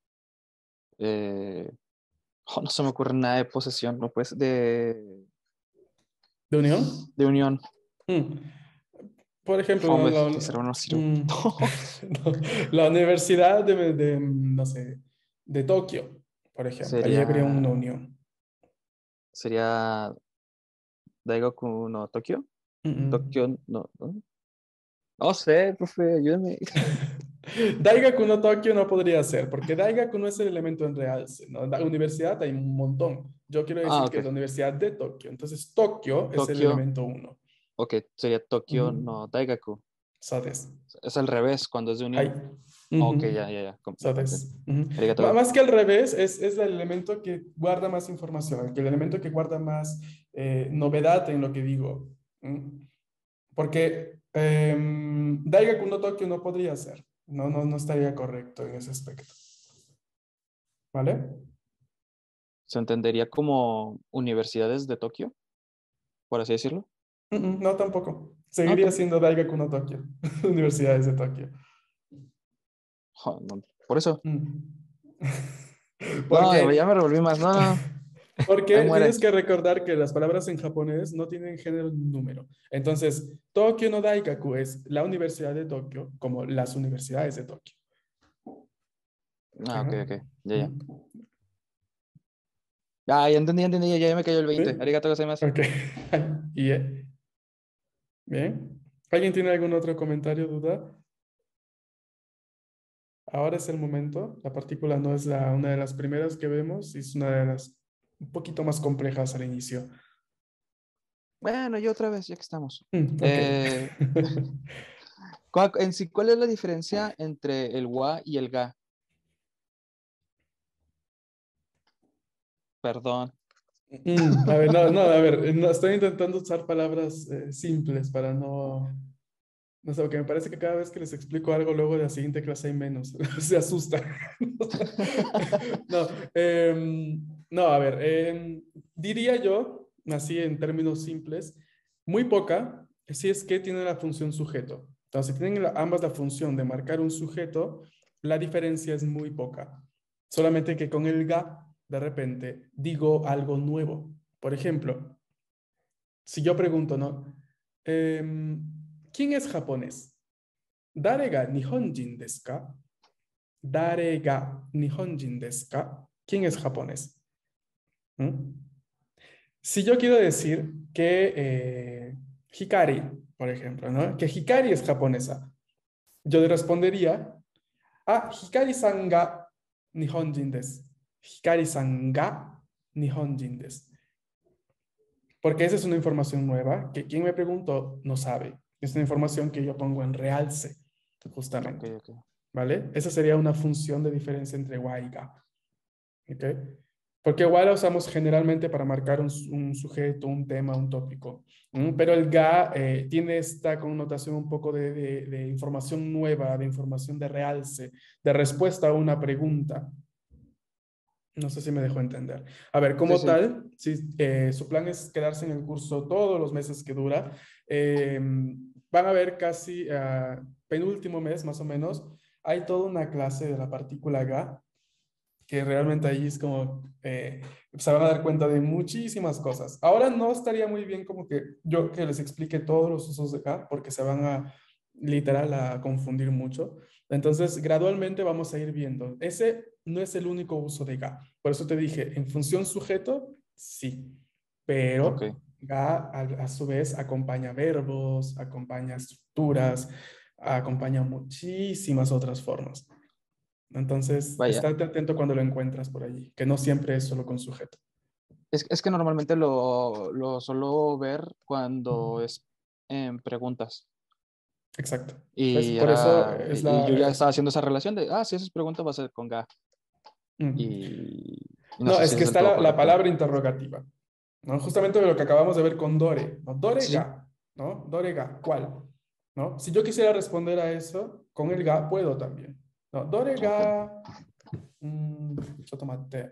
eh, oh, no se me ocurre nada de posesión, no pues, de, ¿De unión? de unión. Mm. Por ejemplo, Fome, la, la- sinceramente no sirve. mm, no, la Universidad de, de, no sé, de Tokio, por ejemplo, ahí habría Sería, una unión. sería Daigaku no Tokio. Mm, mm. Tokio, no, no. No sé, profe, ayúdame. Daigaku no Tokio no podría ser, porque Daigaku no es el elemento en realce, ¿no? La universidad hay un montón. Yo quiero decir Ah, que es la ok. Universidad de Tokio. Entonces, Tokio es el Tokio, elemento uno. ok, sería Tokio Ujú. no Daigaku. ¿Sabes? Es al revés cuando es de Hay. unión. Ujú. Ok, ya, ya, ya. com- ya comprendo. ¿Sabes? Ujú. Arigato. Ma- Más que al revés, es, es el elemento que guarda más información, el elemento que guarda más eh, novedad en lo que digo. ¿Mm? Porque em, Daigaku no Tokio no podría ser. No, no, no estaría correcto en ese aspecto. ¿Vale? ¿Se entendería como universidades de Tokio? por así decirlo. Mm, mm, no, tampoco. Seguiría No, siendo Daigaku no Tokio. Universidades de Tokio. jo, no, por eso. Mm. No, Porque, ya me revolví más. No, no. Ahí porque muere. tienes que recordar que las palabras en japonés no tienen género ni número. Entonces, Tokio no Daigaku es la Universidad de Tokio, como las universidades de Tokio. Ah, ok, Ajá. ok. Ya, ya. Mm. Ah, ya entendí, ya entendí. Ya, ya me cayó el veinte. ¿Sí? Arigato gozaimasu. Ok. Y, eh, bien. ¿Alguien tiene algún otro comentario, duda? Ahora es el momento. La partícula no es la, una de las primeras que vemos, es una de las un poquito más complejas al inicio. Bueno, yo otra vez, ya que estamos. Mm, ok. Eh, ¿cuál- en sí, ¿cuál es la diferencia entre el wa y el ga? Perdón. Mm, a ver, no, no, a ver, no, estoy intentando usar palabras eh, simples para no, no sé, porque me parece que cada vez que les explico algo, luego de la siguiente clase hay menos, se asustan. No, em, no, a ver, em, diría yo, así en términos simples, muy poca, si es que tiene la función sujeto. Entonces, si tienen la- ambas la función de marcar un sujeto, la diferencia es muy poca. Solamente que con el ga, de repente, digo algo nuevo. Por ejemplo, si yo pregunto, ¿no? Em, ¿quién es japonés? ¿Dare ga nihonjin desu ka? ¿Dare ga nihonjin desu ka? ¿Quién es japonés? ¿Mm? Si yo quiero decir que eh, Hikari, por ejemplo, ¿no? Que Hikari es japonesa, yo le respondería, ah, Hikari-san ga nihonjin desu. Hikari-san ga nihonjin desu. Porque esa es una información nueva que quien me preguntó no sabe. Es una información que yo pongo en realce, justamente. Ok, ok. ¿Vale? Esa sería una función de diferencia entre wa y ga. ¿Ok? Porque wa la usamos generalmente para marcar un, un sujeto, un tema, un tópico. ¿Mm? Pero el ga eh, tiene esta connotación un poco de, de, de información nueva, de información de realce, de respuesta a una pregunta. No sé si me dejó entender. A ver, Sí, como sí. tal, si eh, su plan es quedarse en el curso todos los meses que dura, eh, van a ver casi ah, penúltimo mes más o menos, hay toda una clase de la partícula ga, que realmente ahí es como, eh, se van a dar cuenta de muchísimas cosas. Ahora no estaría muy bien como que yo que les explique todos los usos de ga, porque se van a literal a confundir mucho. Entonces, gradualmente vamos a ir viendo. Ese no es el único uso de ga. Por eso te dije, en función sujeto, sí. Pero Ok. ga a, a su vez acompaña verbos, acompaña estructuras, acompaña muchísimas otras formas. Entonces, Vaya. estate atento cuando lo encuentras por allí, que no siempre es solo con sujeto. Es, es que normalmente lo, lo suelo ver cuando es en preguntas. Exacto. ¿Ves? Y, Por eso era, es y yo la... ya eh, estaba haciendo esa relación de, ah, si esas preguntas va a ser con ga. mm. Y, y no No, sé es si que es del está todo la, la correcto. palabra interrogativa, ¿no? Justamente lo que acabamos de ver con Dore, ¿no? Dore Sí. ga, ¿no? Dore ga, ¿cuál? ¿No? Si yo quisiera responder a eso, con el ga puedo también. ¿No? Dore ga... Mm, chotomate.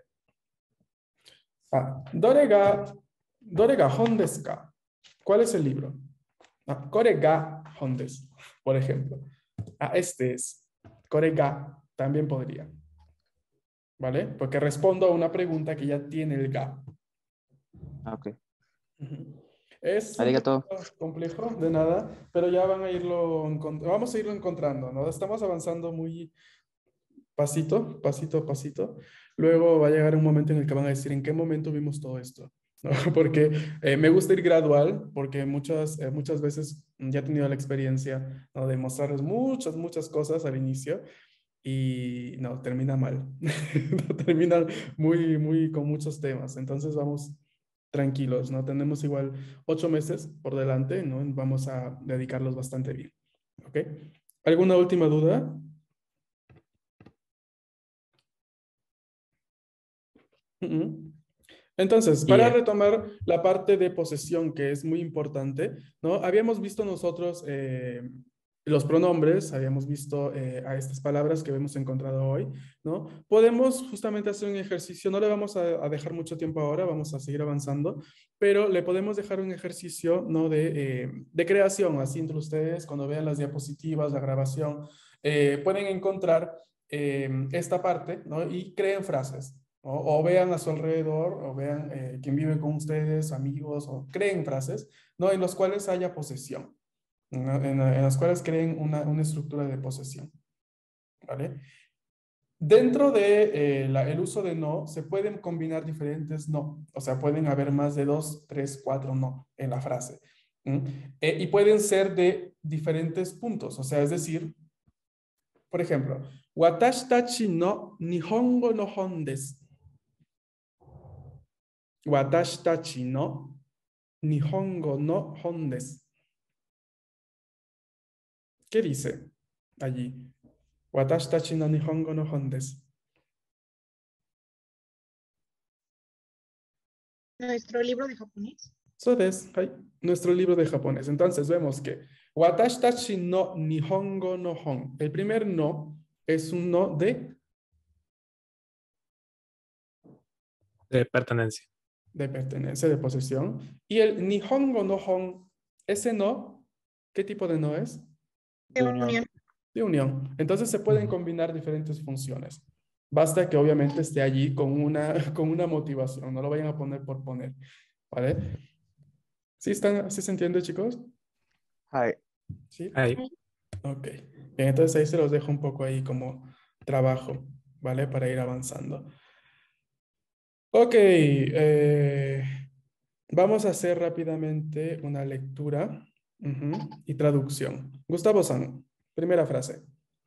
Ah, Dore ga... Dore ga hon desu ka? ¿Cuál es el libro? Ah, kore ga hon desu, por ejemplo. Ah, este es. Kore ga también podría. ¿Vale? Porque respondo a una pregunta que ya tiene el ga. Ah, ok. Ujú. Es un Arigato. poquito complejo, de nada, pero ya van a irlo, encont- vamos a irlo encontrando, ¿no? Estamos avanzando muy pasito, pasito a pasito. Luego va a llegar un momento en el que van a decir en qué momento vimos todo esto, ¿no? Porque eh, me gusta ir gradual, porque muchas, eh, muchas veces ya he tenido la experiencia, ¿no? De mostrarles muchas, muchas cosas al inicio y no, termina mal. Termina muy, muy con muchos temas. Entonces vamos tranquilos, ¿no? Tenemos igual ocho meses por delante, ¿no? Vamos a dedicarlos bastante bien. ¿Ok? ¿Alguna última duda? Uh-uh. Entonces, Y, para eh, retomar la parte de posesión, que es muy importante, ¿no? Habíamos visto nosotros eh, los pronombres, habíamos visto eh, a estas palabras que hemos encontrado hoy, ¿no? Podemos justamente hacer un ejercicio, no le vamos a, a dejar mucho tiempo ahora, vamos a seguir avanzando, pero le podemos dejar un ejercicio, ¿no? De, eh, de creación, así entre ustedes, cuando vean las diapositivas, la grabación, eh, pueden encontrar eh, esta parte, ¿no? Y creen frases, ¿no? O vean a su alrededor, o vean eh, quién vive con ustedes, amigos, o creen frases, ¿no? En los cuales haya posesión. En, en, en las cuales creen una, una estructura de posesión, ¿vale? Dentro de eh, la, el uso de no, se pueden combinar diferentes no, o sea, pueden haber más de dos, tres, cuatro no en la frase. ¿Mm? Eh, y pueden ser de diferentes puntos, o sea, es decir, por ejemplo, watashi tachi no nihongo no hon desu. Watashi tachi no nihongo no hon desu. ¿Qué dice allí? Watashi tachi no nihongo no hon desu. Nuestro libro de japonés. So des, hay nuestro libro de japonés. Entonces vemos que watashi tachi no nihongo no hon. El primer no es un no de, De pertenencia. de pertenencia, de posesión. Y el nihongo no hon, ese no, ¿qué tipo de no es? De unión. De unión. Entonces se pueden combinar diferentes funciones. Basta que obviamente esté allí con una, con una motivación. No lo vayan a poner por poner. ¿Vale? ¿Sí, están, ¿sí se entiende, chicos? Hi. ¿Sí? Ahí. Ok. Bien, entonces ahí se los dejo un poco ahí como trabajo, ¿vale? Para ir avanzando. Ok. eh, vamos a hacer rápidamente una lectura ujú, y traducción. Gustavo San, primera frase.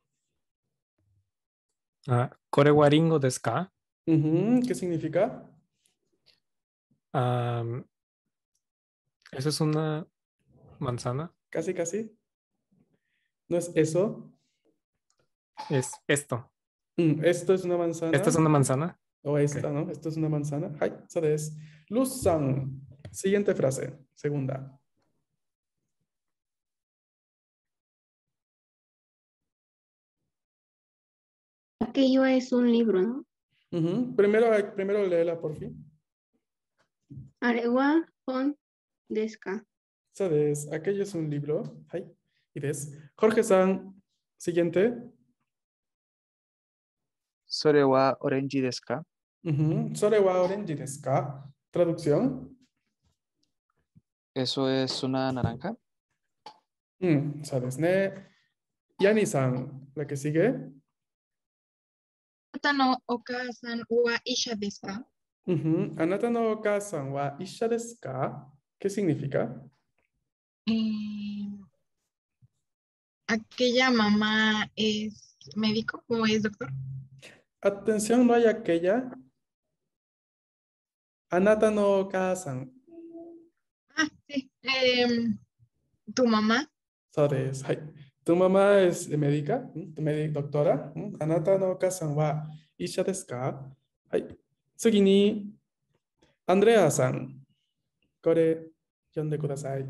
Ah, kore wa ringo desu ka? Ujú, ¿qué significa? Am, ¿eso es una manzana? Casi, casi. ¿No es eso? Es esto. Mm, esto es una manzana. ¿Esta es una manzana? O esta, ¿no? Esto es una manzana. Hai, so desu. Luz-san. Siguiente frase. Segunda. Aquello es un libro, ¿no? Ujú. Primero, primero léela, por fin. Arewa hon desu ka? So desu. Aquello es un libro. Hai. Y des. Jorge-san. Siguiente. Sore wa orenji desu ka? Ujú. Sore wa orenji desu ka? Traducción. ¿Eso es una naranja? Mm, so desu ne. Yani-san. La que sigue. Anata no oka-san wa isha desu ka? Ujú. Anata no oka-san wa isha desu ka? ¿Qué significa? Eh, aquella mamá es médico o es doctor. Atención, no hay aquella. Anata no oka-san. Ah, sí. Em, tu mamá. So desu. Hai. Tu mamá es médica, ¿Mm? Medi- doctora. ¿Mm? Anata no oka-san wa isha desu ka? Hai. Tsugi ni, Andrea-san. Kore, yonde kudasai.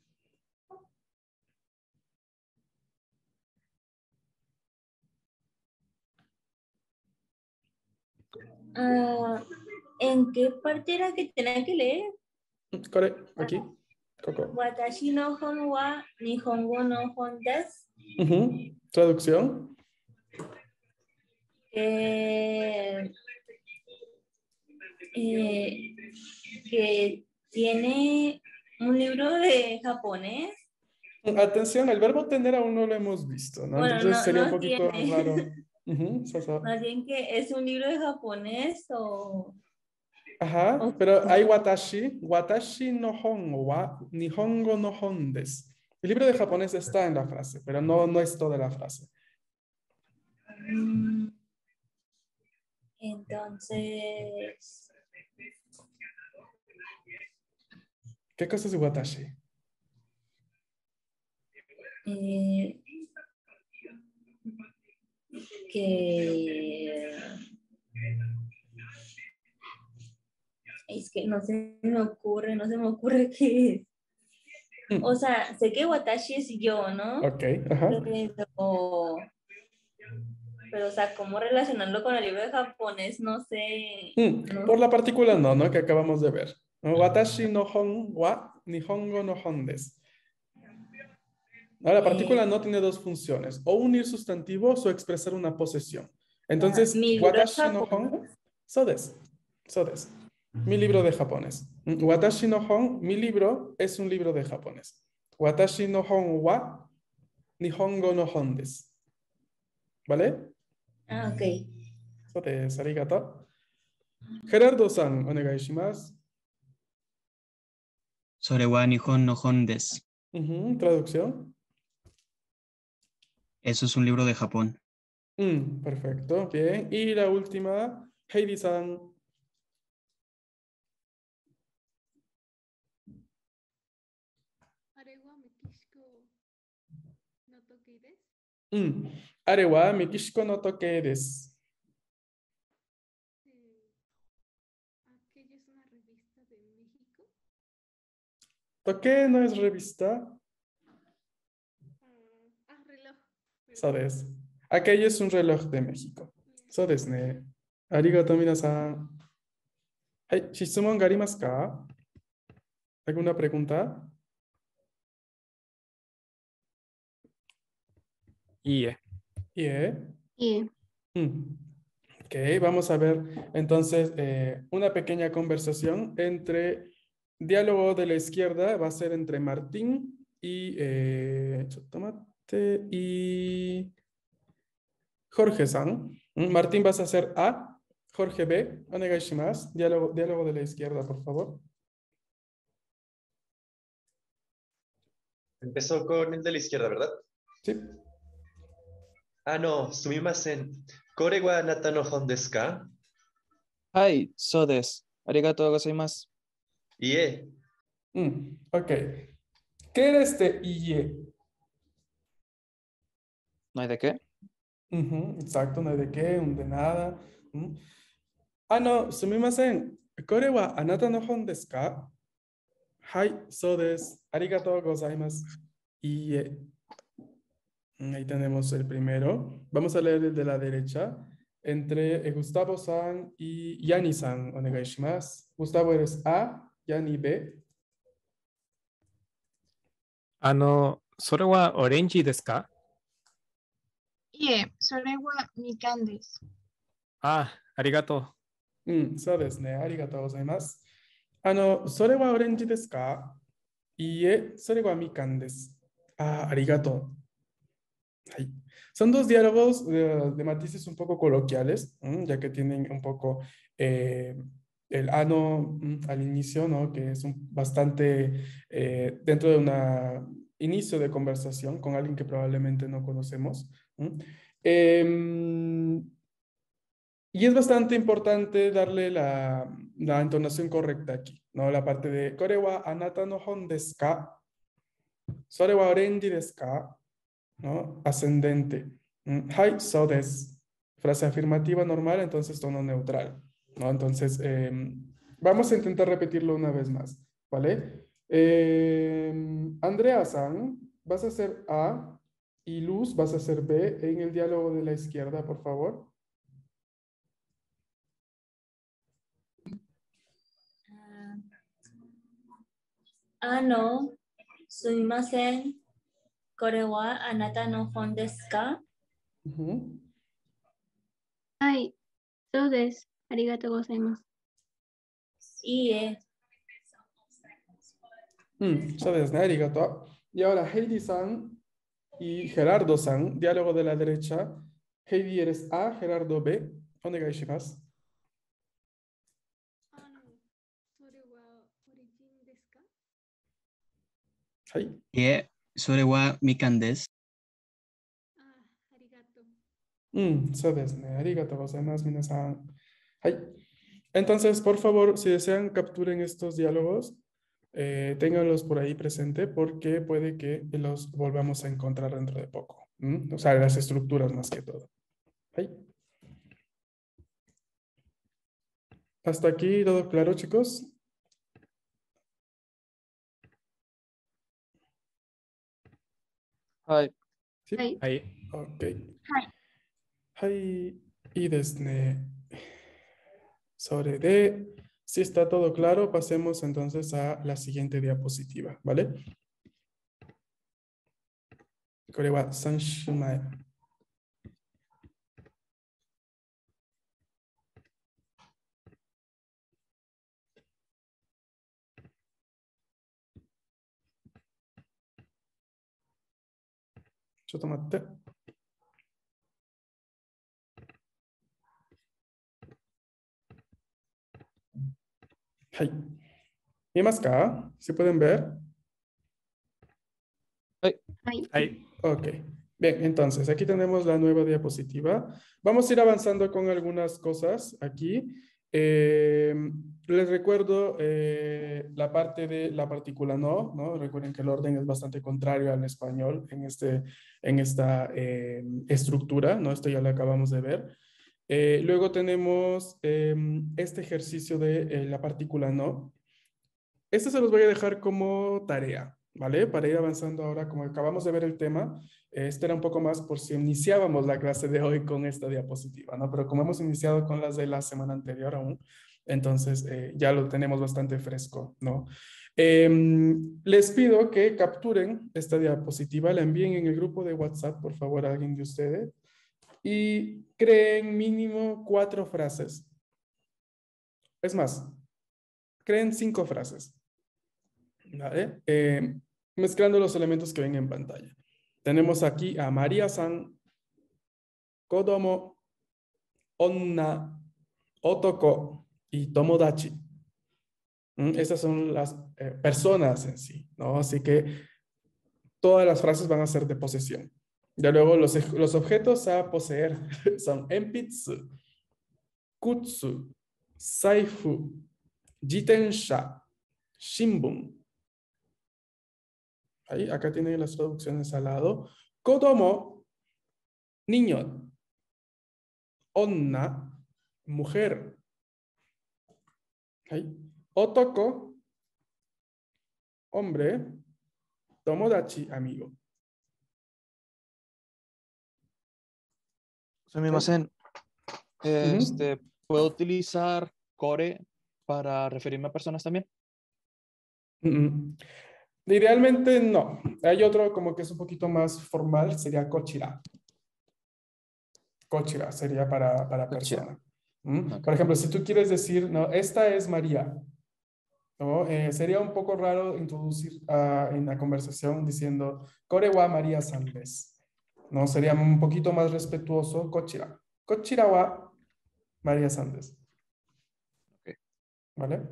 Ah, ¿en qué parte era que tenía que leer? Mm, Kore, aquí. Koko. Watashi no hon wa nihongo no hon desu. Ujú. Traducción. Eh, eh, que tiene un libro de japonés. Mm, Atención, el verbo tener aún no lo hemos visto, ¿no? Bueno, Entonces no, sería un no poquito tiene. raro. Ujú, so, so. Más bien que es un libro de japonés o... Ajá, pero hay watashi, watashi no hon wa nihongo no hon desu. El libro de japonés está en la frase, pero no, no es toda la frase. Mm, entonces... ¿Qué cosa es watashi? eh, que... Es que no se me ocurre, no se me ocurre qué es. O sea, sé que watashi es yo, ¿no? Ok, ajá. Pero, pero, o sea, ¿cómo relacionarlo con el libro de japonés? No sé. Mm, No Por la partícula no, ¿no? Que acabamos de ver. ¿No? Watashi no hon wa nihongo no hon desu. Ahora, la partícula no tiene dos funciones, o unir sustantivos o expresar una posesión. Entonces, mi libro de watashi no hon, so desu. So desu. Mi libro de japonés. Mm, Watashi no hon, mi libro, es un libro de japonés. Watashi no hon wa nihongo no hon desu. ¿Vale? Ah, ok. So desu. Arigato. Gerardo-san, onegai shimasu. それは日本の本です。 Ujú, traducción. Eso es un libro de Japón. Mm, perfecto, bien. Y la última, Heidi-san. あれはメキシコの時です。 Mm. Are wa Mekishiko no toke desu. Eh, aquella es una revista de México. Toke no es revista. Ah, reloj. So desu. Aquello es un reloj de México. So desu ne. Arigato minasan. Hai, shitsumon ga arimasu ka? ¿Alguna pregunta? Ie. Ie. Ie. Mm. Ok, vamos a ver entonces eh, una pequeña conversación entre diálogo de la izquierda, va a ser entre Martín y eh, Chotomate y Jorge-san. Mm, Martín, vas a hacer A, Jorge B, onegai shimasu. Diálogo, diálogo de la izquierda, por favor. Empezó con el de la izquierda, ¿verdad? Sí. Ah, no, sumimasen. Kore wa anata no hon desu ka? はい、そうです。ありがとうございます。 Ie. Mm, ok. ¿Qué era este IE? ¿No hay de qué? Ujú, exacto, no hay de qué, un de nada. Mm. Ah, no, sumimasen. ¿Kore wa anata no hon desu ka? Hai, so desu. Arigatou gozaimasu. IE. Mm, Ahí tenemos el primero. Vamos a leer el de la derecha. Entre eh, Gustavo-san y Yani-san, onegai shimasu. Gustavo eres A, Yani B. あの、それはオレンジですか？ Ie, sore wa mikan desu. あ、ありがとう。 うん、そうですね。ありがとうございます。あの、それはオレンジですか？いいえ、それはみかんです。あ、ありがとう。Ahí. Son dos diálogos eh, de matices un poco coloquiales, ¿m? Ya que tienen un poco eh, el ano ¿m? Al inicio, ¿no? Que es un, bastante eh, dentro de un inicio de conversación con alguien que probablemente no conocemos. ¿M? Em, y es bastante importante darle la, la entonación correcta aquí, ¿no? La parte de Kore wa anata no hon desu ka? Sore wa orenji desu ka? ¿No? Ascendente. Mm, Hai, so desu. Frase afirmativa normal, entonces tono neutral, ¿no? Entonces, eh, vamos a intentar repetirlo una vez más, ¿vale? Eh, Andrea-san, vas a hacer A y Luz, vas a hacer B en el diálogo de la izquierda, por favor. Ah, no. Sumimasen. Kore wa anata no hon desu ka? Ujú. はい、そうです。ありがとうございます。 Ie. Mm, so desu, ne, arigato. Y ahora Heidi-san y Gerardo-san, diálogo de la derecha. Heidi eres A, Gerardo B. Onegai shimasu. あの、それはオリジンですか？ はい。 いえ、それはみかんです。 あ、ありがとう。 Mm, so desu ne. Arigatou gozaimasu, minasan. Hai. Entonces, por favor, si desean, capturen estos diálogos, eh, ténganlos por ahí presente porque puede que los volvamos a encontrar dentro de poco. ¿M? O sea, las estructuras más que todo. Hai. Hasta aquí todo claro, chicos. はい。 ¿Sí? はい。 Ahí. Ok. はい。 はい。いいですね。Sobre de, si está todo claro, pasemos entonces a la siguiente diapositiva, ¿vale? これはさん週前。ちょっと待って。はい。見えますか? ¿Sí pueden ver? Ahí. Ok. Bien, entonces aquí tenemos la nueva diapositiva. Vamos a ir avanzando con algunas cosas aquí. Eh, les recuerdo eh, la parte de la partícula no, ¿no? Recuerden que el orden es bastante contrario al español en, este, en esta eh, estructura, ¿no? Esto ya lo acabamos de ver. Eh, luego tenemos eh, este ejercicio de eh, la partícula no. Este se los voy a dejar como tarea, ¿vale? Para ir avanzando ahora, como acabamos de ver el tema, eh, este era un poco más por si iniciábamos la clase de hoy con esta diapositiva, ¿no? Pero como hemos iniciado con las de la semana anterior aún, entonces eh, ya lo tenemos bastante fresco, ¿no? Eh, les pido que capturen esta diapositiva, la envíen en el grupo de WhatsApp, por favor, a alguien de ustedes, y creen mínimo cuatro frases. Es más, creen cinco frases. ¿Vale? Eh, mezclando los elementos que ven en pantalla. Tenemos aquí a María-san, Kodomo, Onna, Otoko y Tomodachi. ¿Mm? Estas son las eh, personas en sí, ¿no? Así que todas las frases van a ser de posesión. Ya luego los, los objetos a poseer son enpitsu, kutsu, saifu, jitensha, shimbun. Ahí, acá tienen las traducciones al lado. Kodomo, niño. Onna, mujer. Ahí. Otoko, hombre. Tomodachi, amigo. Sumimasen. Ujú. Este, ¿puedo utilizar core para referirme a personas también? Mm, Idealmente no. Hay otro como que es un poquito más formal, sería kochira. Kochira sería para, para Kochira. persona. ¿Mm? Por ejemplo, si tú quieres decir, no, esta es María, ¿no? Eh, sería un poco raro introducir ah, en la conversación diciendo Kore wa María Sandes. No, sería un poquito más respetuoso kochira. Kochira wa María Sandes. Okay. ¿Vale?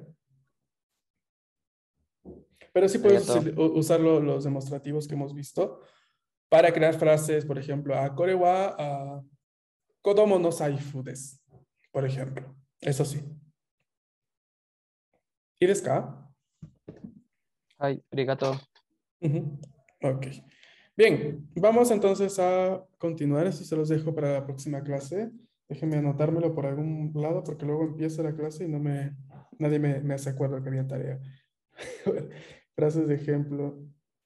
Pero sí puedes Arigato. usi- usar lo- los demostrativos que hemos visto para crear frases, por ejemplo, a Kore wa ah, kodomo no saifu desu, por ejemplo. Eso sí. ¿Y desu ka? Ay, arigato. Ujú. Ok. Bien, vamos entonces a continuar. Esto se los dejo para la próxima clase. Déjenme anotármelo por algún lado porque luego empieza la clase y no me, nadie me, me hace acuerdo que había tarea. Frases de ejemplo.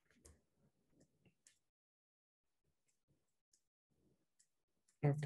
Ok.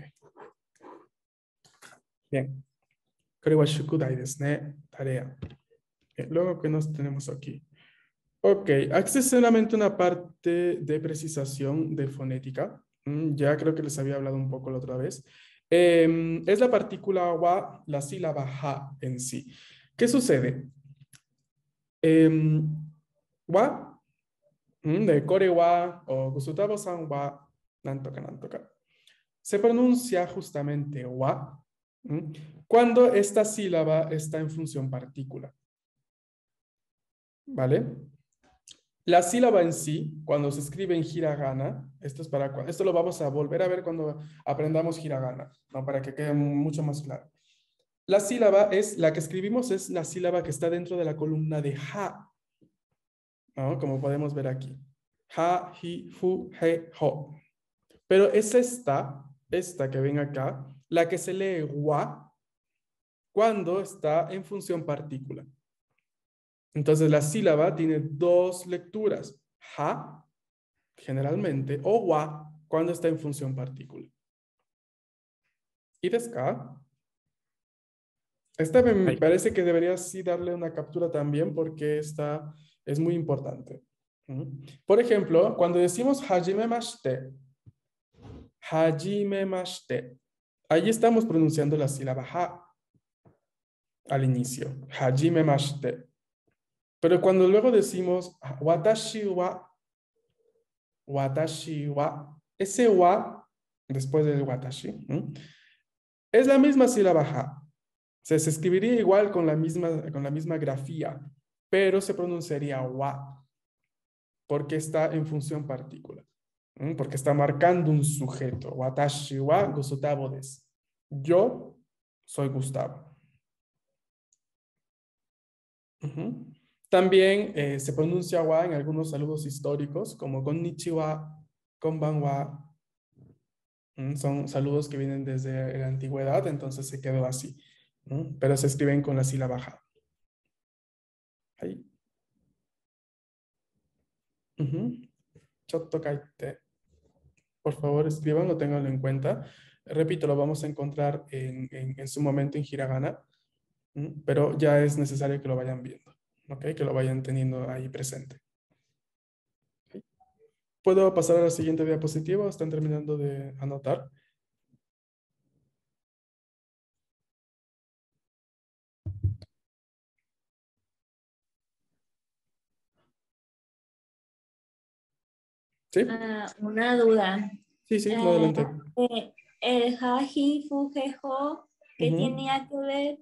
Bien. これは宿題ですね。Tarea. Bien, luego, ¿qué nos tenemos aquí? Ok, aquí es solamente una parte de precisación de fonética. Mm, Ya creo que les había hablado un poco la otra vez. Em, es la partícula wa, la sílaba ha en sí. ¿Qué sucede? Em, wa, mm, de kore wa o gusutabo-san wa, nantoka, nantoka. Se pronuncia justamente wa mm, cuando esta sílaba está en función partícula. ¿Vale? La sílaba en sí, cuando se escribe en hiragana, esto es para cuando, esto lo vamos a volver a ver cuando aprendamos hiragana, ¿no? Para que quede mucho más claro. La sílaba es, la que escribimos es la sílaba que está dentro de la columna de ha, ¿no? Como podemos ver aquí. Ha, hi, fu, he, ho. Pero es esta, esta que ven acá, la que se lee wa cuando está en función partícula. Entonces la sílaba tiene dos lecturas, ha generalmente, o wa cuando está en función partícula. ¿Y desu ka? Esta me Ahí. parece que deberías sí darle una captura también porque esta es muy importante. ¿Mm? Por ejemplo, cuando decimos hajimemashite, hajimemashite, ahí estamos pronunciando la sílaba ha al inicio, hajimemashite. Pero cuando luego decimos watashi wa, watashi wa, ese wa, después del watashi, ¿Mm? es la misma sílaba ha. Se, se escribiría igual con la, misma, con la misma grafía, pero se pronunciaría wa, porque está en función partícula, ¿Mm? Porque está marcando un sujeto. Watashi wa Gustavo desu. Yo soy Gustavo. Uh-huh. También eh, se pronuncia wa en algunos saludos históricos, como konnichiwa, konbanwa. ¿Mm? Son saludos que vienen desde la antigüedad, entonces se quedó así. ¿Mm? Pero se escriben con la sílaba ha. Ahí. Uh-huh. Chotto kaite. Por favor, escríbanlo, ténganlo en cuenta. Repito, lo vamos a encontrar en, en, en su momento en hiragana, ¿Mm? Pero ya es necesario que lo vayan viendo, ¿ok? Que lo vayan teniendo ahí presente. ¿Okay? ¿Puedo pasar a la siguiente diapositiva? ¿Están terminando de anotar? ¿Sí? Ah, una duda. Sí, sí, Eh, adelante. eh, el jaji fujejo, ¿qué Ujú. tenía que ver?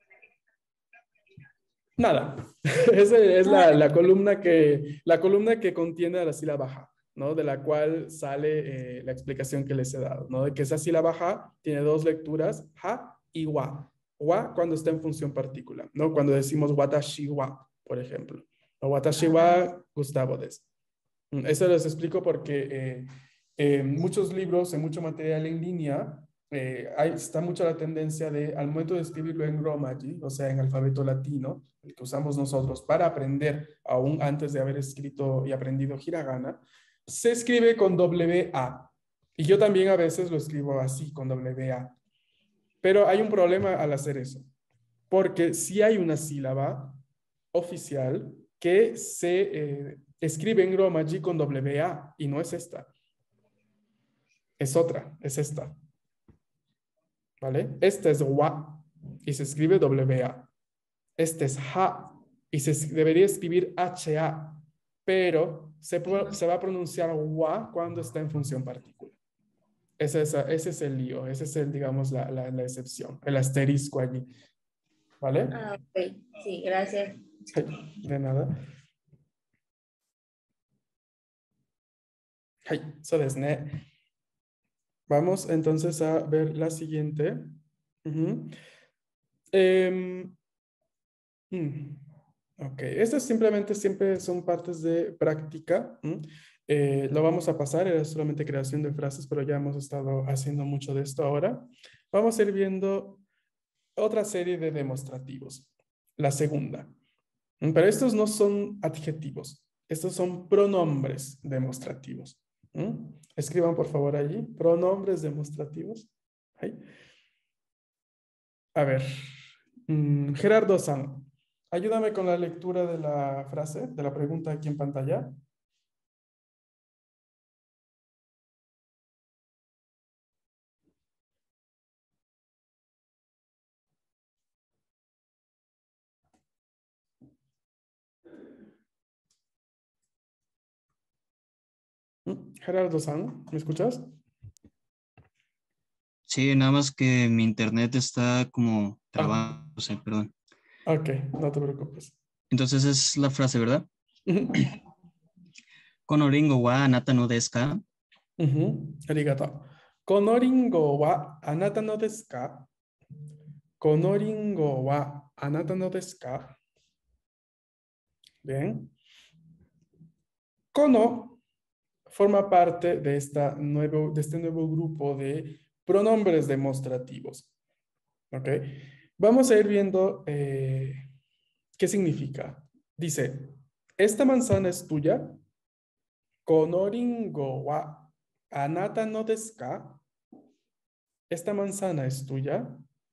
Nada. Esa es la, la, columna que, la columna que contiene a la sílaba ha, ¿no? De la cual sale eh, la explicación que les he dado, ¿no? De que esa sílaba ha tiene dos lecturas, ha y wa. Wa cuando está en función partícula, ¿no? Cuando decimos watashi wa, por ejemplo. O watashi wa Gustavo desu. Eso les explico porque eh, en muchos libros, en mucho material en línea, eh, hay, está mucho la tendencia de, al momento de escribirlo en Romaji, o sea, en alfabeto latino, el que usamos nosotros para aprender, aún antes de haber escrito y aprendido hiragana, se escribe con doble A. Y yo también a veces lo escribo así, con doble A. Pero hay un problema al hacer eso, porque si hay una sílaba oficial que se eh, escribe en Romaji con doble A y no es esta. Es otra, es esta. ¿Vale? Esta es wa y se escribe doble A. Este es ha y se debería escribir H A, pero se, se va a pronunciar wa cuando está en función partícula. Ese es, ese es el lío, ese es el, digamos, la, la, la excepción, el asterisco allí. ¿Vale? Ah, ok, sí, gracias. De nada. Hey, so desu ne. Vamos entonces a ver la siguiente. Uh-huh. eh, mm, ok, estas simplemente siempre son partes de práctica. ¿Mm? Eh, lo vamos a pasar, era solamente creación de frases, pero ya hemos estado haciendo mucho de esto ahora. Vamos a ir viendo otra serie de demostrativos. La segunda. ¿Mm? Pero estos no son adjetivos, estos son pronombres demostrativos. ¿Mm? Escriban por favor allí, pronombres demostrativos. Ahí. A ver, mm, Gerardo San, ayúdame con la lectura de la frase, de la pregunta aquí en pantalla. ¿Mm? Gerardo San, ¿me escuchas? Sí, nada más que mi internet está como trabándose, Ah. perdón. Ok, no te preocupes. Entonces es la frase, ¿verdad? Konoringo wa anata no desu ka? Uh-huh. Arigato. Konoringo wa anata no desu ka? Konoringo wa anata no desu ka? Bien. Kono forma parte de, esta nuevo, de este nuevo grupo de pronombres demostrativos. ¿Ok? Vamos a ir viendo eh, qué significa. Dice, ¿esta manzana es tuya? Konoringo wa anata no desu ka? ¿Esta manzana es tuya?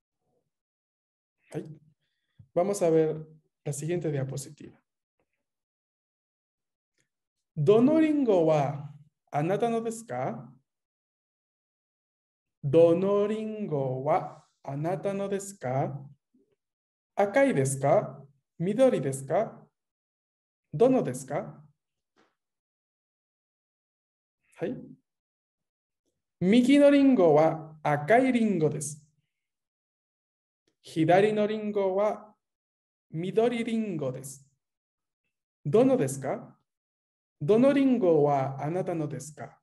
Ay. Vamos a ver la siguiente diapositiva. Dono ringo wa anata no desu ka? Dono ringo wa anata no desu ka? Akai desu ka? Midori desu ka? Dono desu ka? Hai. Migi no ringo wa akai ringo desu. Hidari no ringo wa midori ringo desu. Dono desu ka? Dono ringo wa anata no desu ka?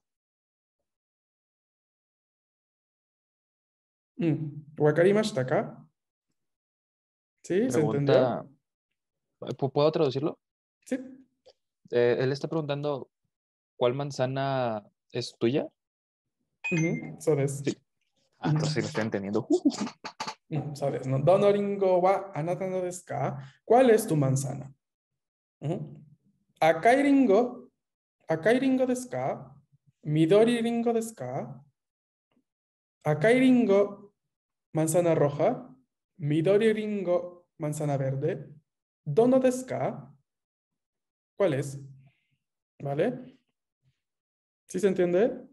Mm. ¿Wakarimashita ka? ¿Sí? ¿Se entendió? Pregunta, ¿pu- ¿puedo traducirlo? Sí. Eh, él está preguntando, ¿cuál manzana es tuya? Ujú, so desu. Sí. Ah, entonces sí me estoy entendiendo. Mm, so desu, ¿no? Dono ringo wa anata no desu ka? ¿Cuál es tu manzana? Ujú. Akai ringo, akai ringo desu ka? Midori ringo desu ka? Akai ringo, manzana roja. Midori ringo, manzana verde. Dono desu ka? ¿Cuál es? ¿Vale? ¿Sí se entiende?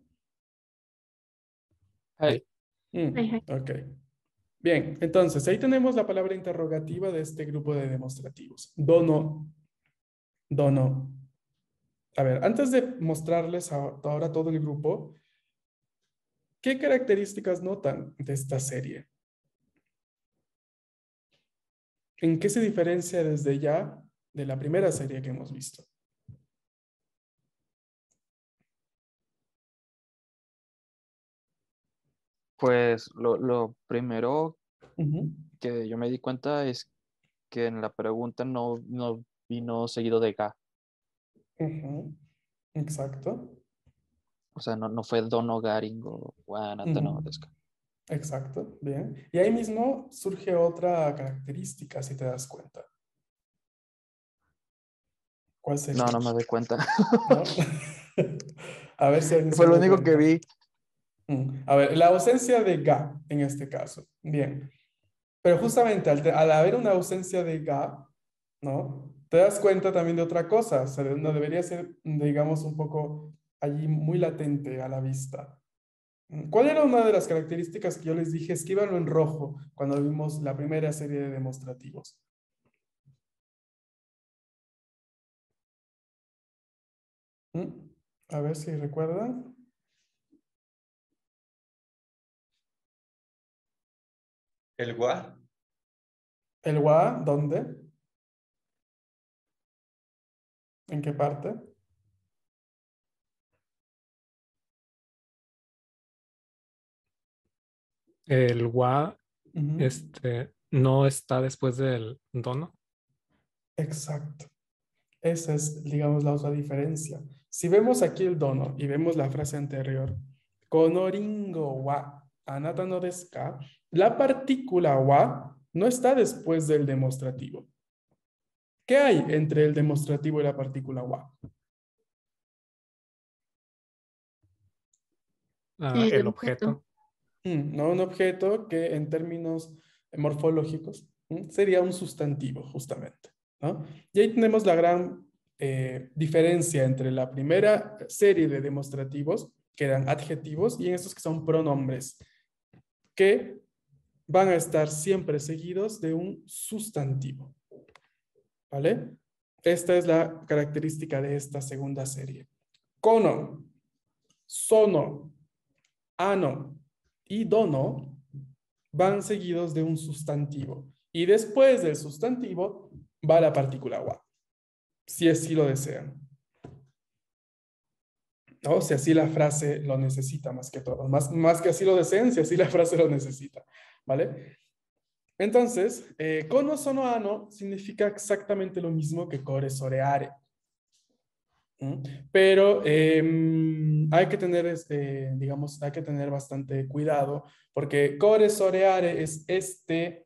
Ay, Mm, Ay, ay. ok. Bien, entonces ahí tenemos la palabra interrogativa de este grupo de demostrativos. Dono, dono. A ver, antes de mostrarles a- ahora todo el grupo, ¿qué características notan de esta serie? ¿En qué se diferencia desde ya de la primera serie que hemos visto? pues lo, lo primero Ujú, que yo me di cuenta es que en la pregunta no, no vino seguido de ga. ujú, exacto. O sea, no, no fue dono garingo wa anata no Ujú, desu ka. exacto, bien. Y ahí mismo surge otra característica, si te das cuenta. ¿Cuál sería? No, no me doy cuenta. ¿No? A ver si alguien se Fue lo dio único que cuenta. vi. Mm, A ver, la ausencia de ga en este caso. Bien. Pero justamente al, te- al haber una ausencia de ga, ¿no? Te das cuenta también de otra cosa. Se de- no debería ser, digamos, un poco allí muy latente a la vista. Mm, ¿Cuál era una de las características que yo les dije? Escríbanlo en rojo cuando vimos la primera serie de demostrativos. Mm, A ver si recuerdan. El wa, ¿El wa dónde? ¿En qué parte? El wa Ujú. este, no está después del dono. Exacto. Esa es, digamos, la otra diferencia. Si vemos aquí el dono y vemos la frase anterior, konoringo wa anata no desu ka, la partícula wa no está después del demostrativo. ¿Qué hay entre el demostrativo y la partícula wa? Ah, El el objeto. objeto. Mm, no un objeto que en términos morfológicos mm, sería un sustantivo, justamente, ¿no? Y ahí tenemos la gran eh, diferencia entre la primera serie de demostrativos, que eran adjetivos, y en estos que son pronombres, que van a estar siempre seguidos de un sustantivo, ¿vale? Esta es la característica de esta segunda serie. Kono, sono, ano y dono van seguidos de un sustantivo. Y después del sustantivo va la partícula wa, si así lo desean. O si así la frase lo necesita más que todo. Más, más que así lo deseen, si así la frase lo necesita. ¿Vale? Entonces, eh, kono sono ano significa exactamente lo mismo que kore soreare. ¿Mm? Pero eh, hay que tener, este, digamos, hay que tener bastante cuidado porque kore soreare es este,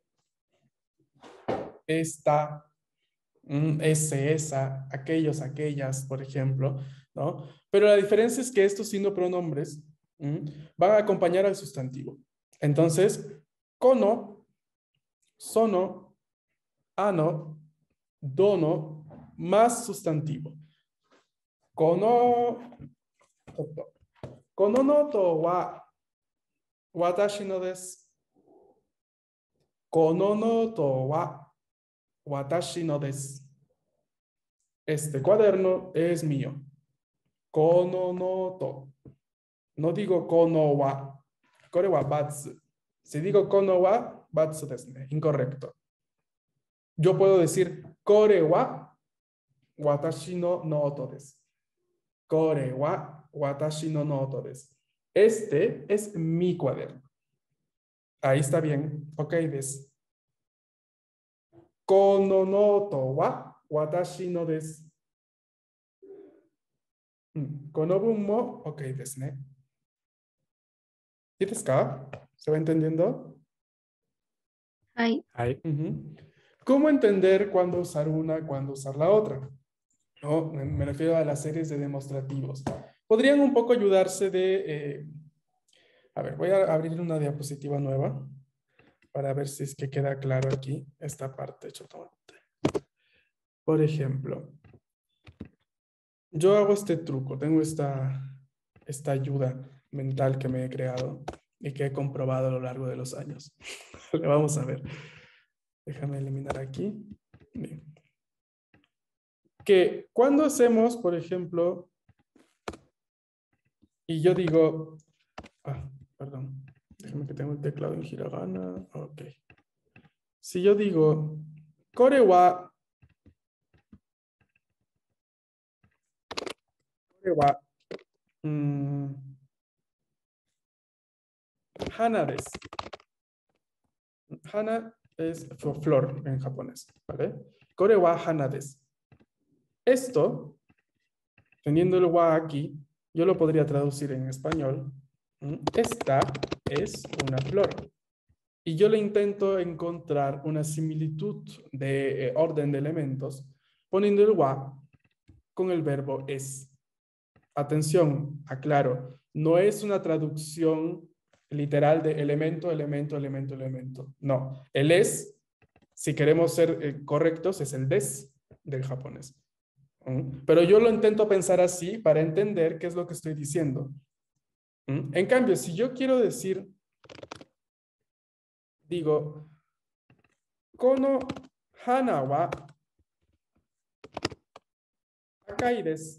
esta, mm, ese, esa, aquellos, aquellas, por ejemplo, ¿no? Pero la diferencia es que estos sinopronombres ¿m? van a acompañar al sustantivo. Entonces, kono, sono, ano, dono, más sustantivo. Kono, kono no to wa watashi no desu. Kono no to wa watashi no desu. Este cuaderno es mío. Kono no to. No digo kono wa. Kore wa batsu. Si digo kono wa, batsu desu ne. Incorrecto. Yo puedo decir kore wa watashi no noto desu. Kore wa watashi no noto desu. Este es mi cuaderno. Ahí está bien. Ok, desu. Kono noto wa watashi no desu. Kono bun mo ok desu ne. ¿Sí desu ka? ¿Se va entendiendo? Ay. Ay. Uh-huh. ¿Cómo entender cuándo usar una, cuándo usar la otra? No, me, me refiero a las series de demostrativos. Podrían un poco ayudarse de... Eh, a ver, voy a abrir una diapositiva nueva para ver si es que queda claro aquí esta parte. Por ejemplo, yo hago este truco, tengo esta, esta ayuda mental que me he creado y que he comprobado a lo largo de los años. Le vamos a ver. Déjame eliminar aquí. Bien. Que cuando hacemos, por ejemplo, y yo digo, ah, perdón, déjame que tengo el teclado en hiragana. Ok. Si yo digo, kore wa, kore wa, mmm, hana desu. Hana es flor en japonés, ¿vale? Kore wa hana desu. Esto, teniendo el wa aquí, yo lo podría traducir en español. Esta es una flor. Y yo le intento encontrar una similitud de eh, orden de elementos poniendo el wa con el verbo es. Atención, aclaro, no es una traducción literal de elemento, elemento, elemento, elemento. No, el es, si queremos ser eh, correctos, es el des del japonés. ¿Mm? Pero yo lo intento pensar así para entender qué es lo que estoy diciendo. ¿Mm? En cambio, si yo quiero decir, digo, kono hana wa akai desu.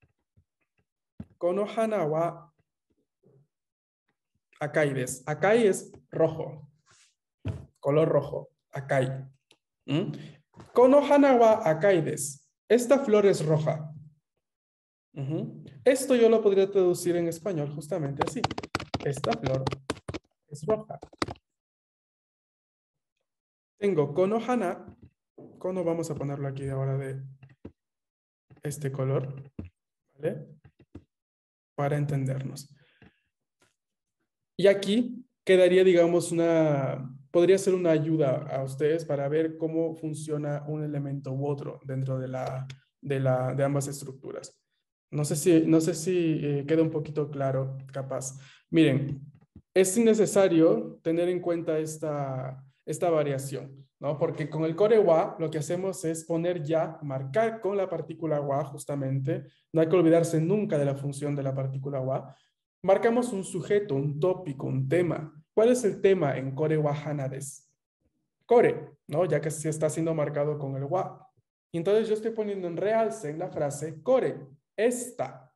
Kono hana wa akai desu. Akai es rojo, color rojo, akai. ¿Mm? Kono hana wa akai desu. Esta flor es roja. Uh-huh. Esto yo lo podría traducir en español justamente así. Esta flor es roja. Tengo kono hana. Kono vamos a ponerlo aquí ahora de este color. ¿Vale? Para entendernos. Y aquí quedaría, digamos, una... Podría ser una ayuda a ustedes para ver cómo funciona un elemento u otro dentro de, la, de, la, de ambas estructuras. No sé si, no sé si eh, queda un poquito claro, capaz. Miren, es innecesario tener en cuenta esta, esta variación, ¿no? Porque con el kore wa lo que hacemos es poner ya, marcar con la partícula wa justamente. No hay que olvidarse nunca de la función de la partícula wa. Marcamos un sujeto, un tópico, un tema. ¿Cuál es el tema en kore wa hana desu? Kore, ¿no? Ya que se está siendo marcado con el wa. Y entonces yo estoy poniendo en realce en la frase kore. Esta.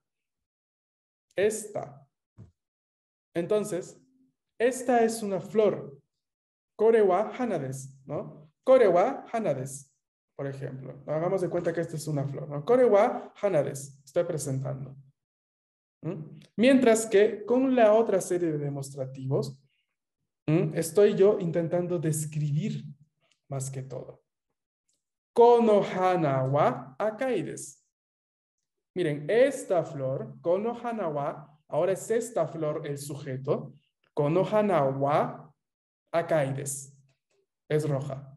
Esta. Entonces, esta es una flor. Kore wa hana desu, ¿no? Kore wa hana desu, por ejemplo. Hagamos de cuenta que esta es una flor, ¿no? Kore wa hana desu. Estoy presentando. ¿Mm? Mientras que con la otra serie de demostrativos, ¿Mm? estoy yo intentando describir más que todo. Kono hana wa akai desu. Miren, esta flor, kono hana wa, ahora es esta flor el sujeto. Kono hana wa akai desu. Es roja.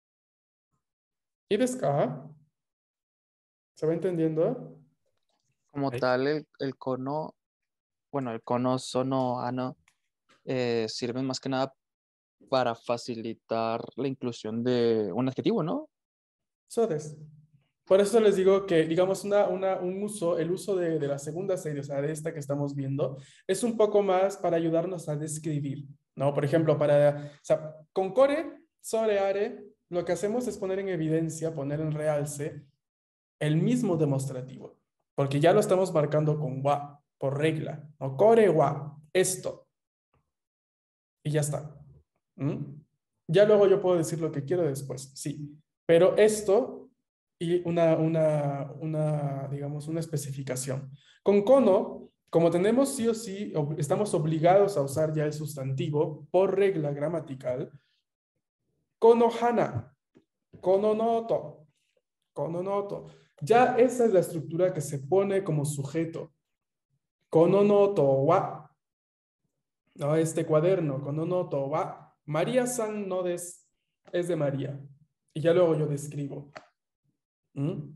¿Y desu ka? ¿Se va entendiendo? Como Ahí. tal, el, el cono, bueno, el cono, sono, ano, eh, sirven más que nada para facilitar la inclusión de un adjetivo, ¿no? So des. Por eso les digo que, digamos, una, una, un uso, el uso de, de la segunda serie, o sea, de esta que estamos viendo, es un poco más para ayudarnos a describir, ¿no? Por ejemplo, para, o sea, con core, sobre are, lo que hacemos es poner en evidencia, poner en realce el mismo demostrativo, porque ya lo estamos marcando con wa, por regla, ¿no? Core wa, esto, y ya está. ¿Mm? Ya luego yo puedo decir lo que quiero después, sí, pero esto y una, una, una, digamos, una especificación. Con cono, como tenemos sí o sí, ob- estamos obligados a usar ya el sustantivo por regla gramatical, kono hana, kono noto, kono noto. Ya esa es la estructura que se pone como sujeto. Kono noto wa, no, este cuaderno, kono noto wa, María San no des, es de María. Y ya luego yo describo. ¿Mm?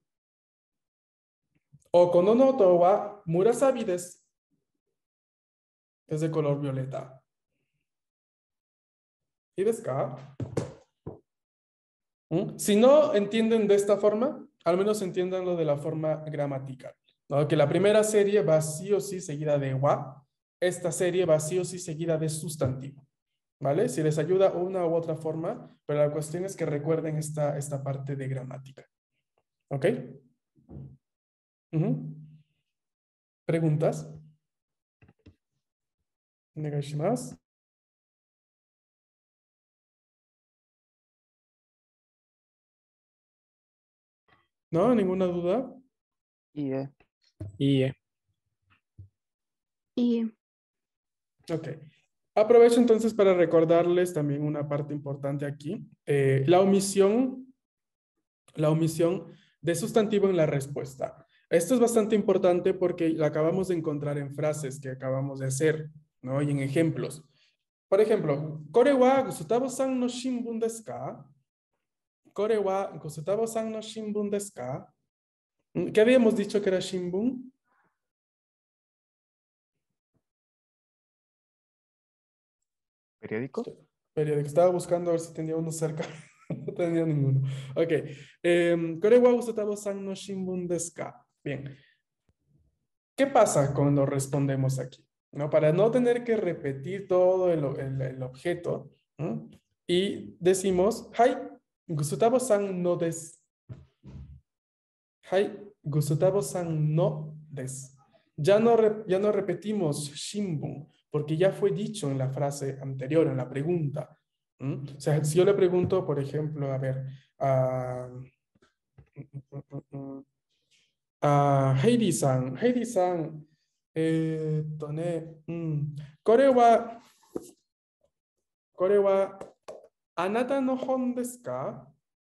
O kono noto wa murasabi desu, es de color violeta. ¿Y desu ka? ¿Mm? Si no entienden de esta forma, al menos entiendanlo de la forma gramatical, ¿no? Que la primera serie va sí o sí seguida de wa, esta serie va sí o sí seguida de sustantivo, ¿vale? Si les ayuda una u otra forma, pero la cuestión es que recuerden esta, esta parte de gramática. ¿Ok? Ujú. ¿Preguntas? Onegaishimasu. ¿No? ¿Ninguna duda? Y eh, Y eh, Y Ok. Aprovecho entonces para recordarles también una parte importante aquí. Eh, la omisión, la omisión de sustantivo en la respuesta. Esto es bastante importante porque la acabamos de encontrar en frases que acabamos de hacer, ¿no? Y en ejemplos. Por ejemplo, Kore wa Gusutabo-san no shinbun desu ka? Kore wa Gusutabo-san no shinbun desu ka? ¿Qué habíamos dicho que era shinbun? periódico. Periódico. Estaba buscando a ver si tenía uno cerca. No tenía ninguno. Ok. Eh, Kore wa Gusutabo-san no shinbun desu ka? Bien. ¿Qué pasa cuando respondemos aquí? ¿No? Para no tener que repetir todo el, el- el objeto, ¿no? Y decimos, Hai, Gusutabo-san no desu. Hai, Gusutabo-san no desu. Ya no, re- ya no repetimos shimbun, porque ya fue dicho en la frase anterior, en la pregunta. ¿Mm? O sea, si yo le pregunto, por ejemplo, a ver, a a Heidi-san, Heidi-san, えーっとね、うん、これは、これは、あなたの本ですか?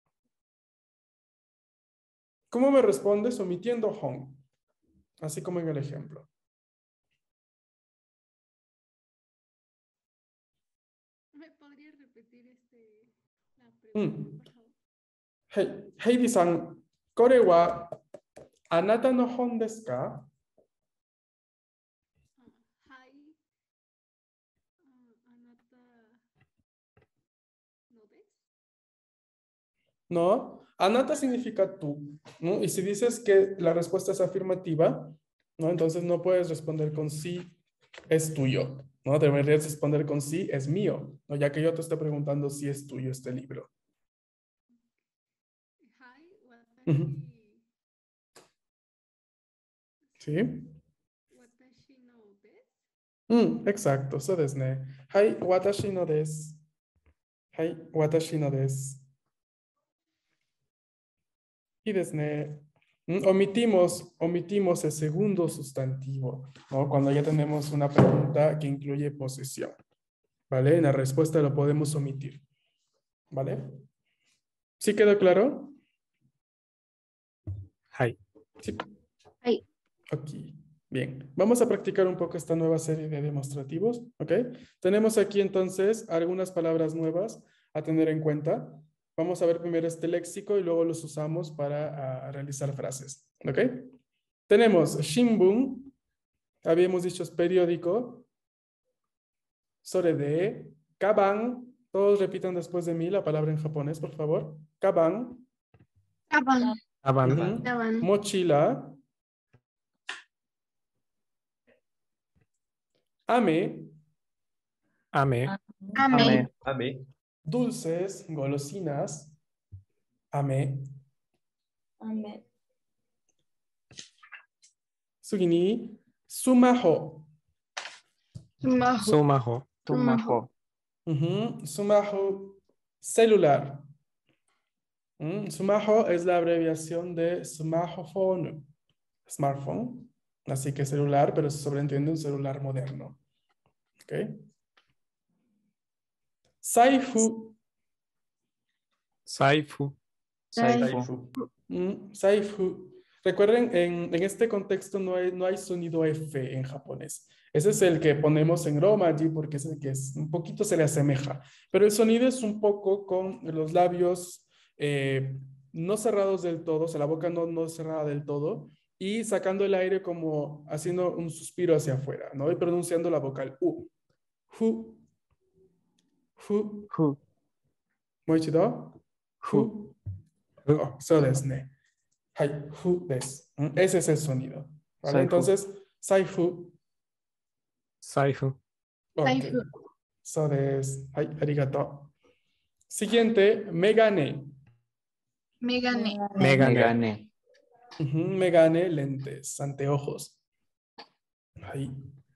¿Cómo me respondes omitiendo hon? Así como en el ejemplo. ¿Me podría repetir este, la Mm. pregunta, por favor? Hei- Heidi-san, これはあなたの本ですか? Ah, Hai, ah, anata, ¿no ves? No, anata significa tú, ¿no? Y si dices que la respuesta es afirmativa, ¿no? Entonces no puedes responder con sí, es tuyo, ¿no? Deberías responder con sí, es mío, ¿no? Ya que yo te estoy preguntando si es tuyo este libro. Hai, Ujú. watashi, ¿Sí? watashi no ves. Mm, exacto, so desu ne. Hai, watashi no desu. Hai, watashi no desu. Y desu ne. Mm, Omitimos, omitimos el segundo sustantivo, ¿no? Cuando ya tenemos una pregunta que incluye posesión, ¿vale? En la respuesta lo podemos omitir, ¿vale? ¿Sí quedó claro? Hi. Sí. Hi. Ok, bien. Vamos a practicar un poco esta nueva serie de demostrativos, ¿ok? Tenemos aquí entonces algunas palabras nuevas a tener en cuenta. Vamos a ver primero este léxico y luego los usamos para ah, realizar frases, ¿ok? Tenemos Shimbun, habíamos dicho es periódico. Sore de Kaban. Todos repitan después de mí la palabra en japonés, por favor. Kaban. Kaban. Kaban. Ujú. Kaban. Mochila. Ame. Ame. Ame. Ame. Dulces, golosinas. Ame. Ame. Sugini. Sumaho. Sumaho. Sumaho. Sumaho. Ujú. Sumaho. Celular. Mm, Sumaho es la abreviación de smartphone. Smartphone. Así que celular, pero se sobreentiende un celular moderno. ¿Ok? Saifu. Saifu. Saifu. Mm, Saifu. Recuerden, en, en este contexto no hay, no hay sonido F en japonés. Ese es el que ponemos en romaji porque es el que es, un poquito se le asemeja. Pero el sonido es un poco con los labios eh, no cerrados del todo, o sea, la boca no, no cerrada del todo, y sacando el aire como haciendo un suspiro hacia afuera, ¿no? Y pronunciando la vocal U. Hu. Hu. Hu. Moichido. Hu. Oh, so desu ne. Hai, fu des. Mm, Ese es el sonido. ¿Vale? Saifu. Entonces, saifu. Saifu. Ok. Saifu. So des. Hai, arigato. Siguiente, megane. Megane. Megane. Megane. Ujú, megane, lentes, anteojos. Ahí.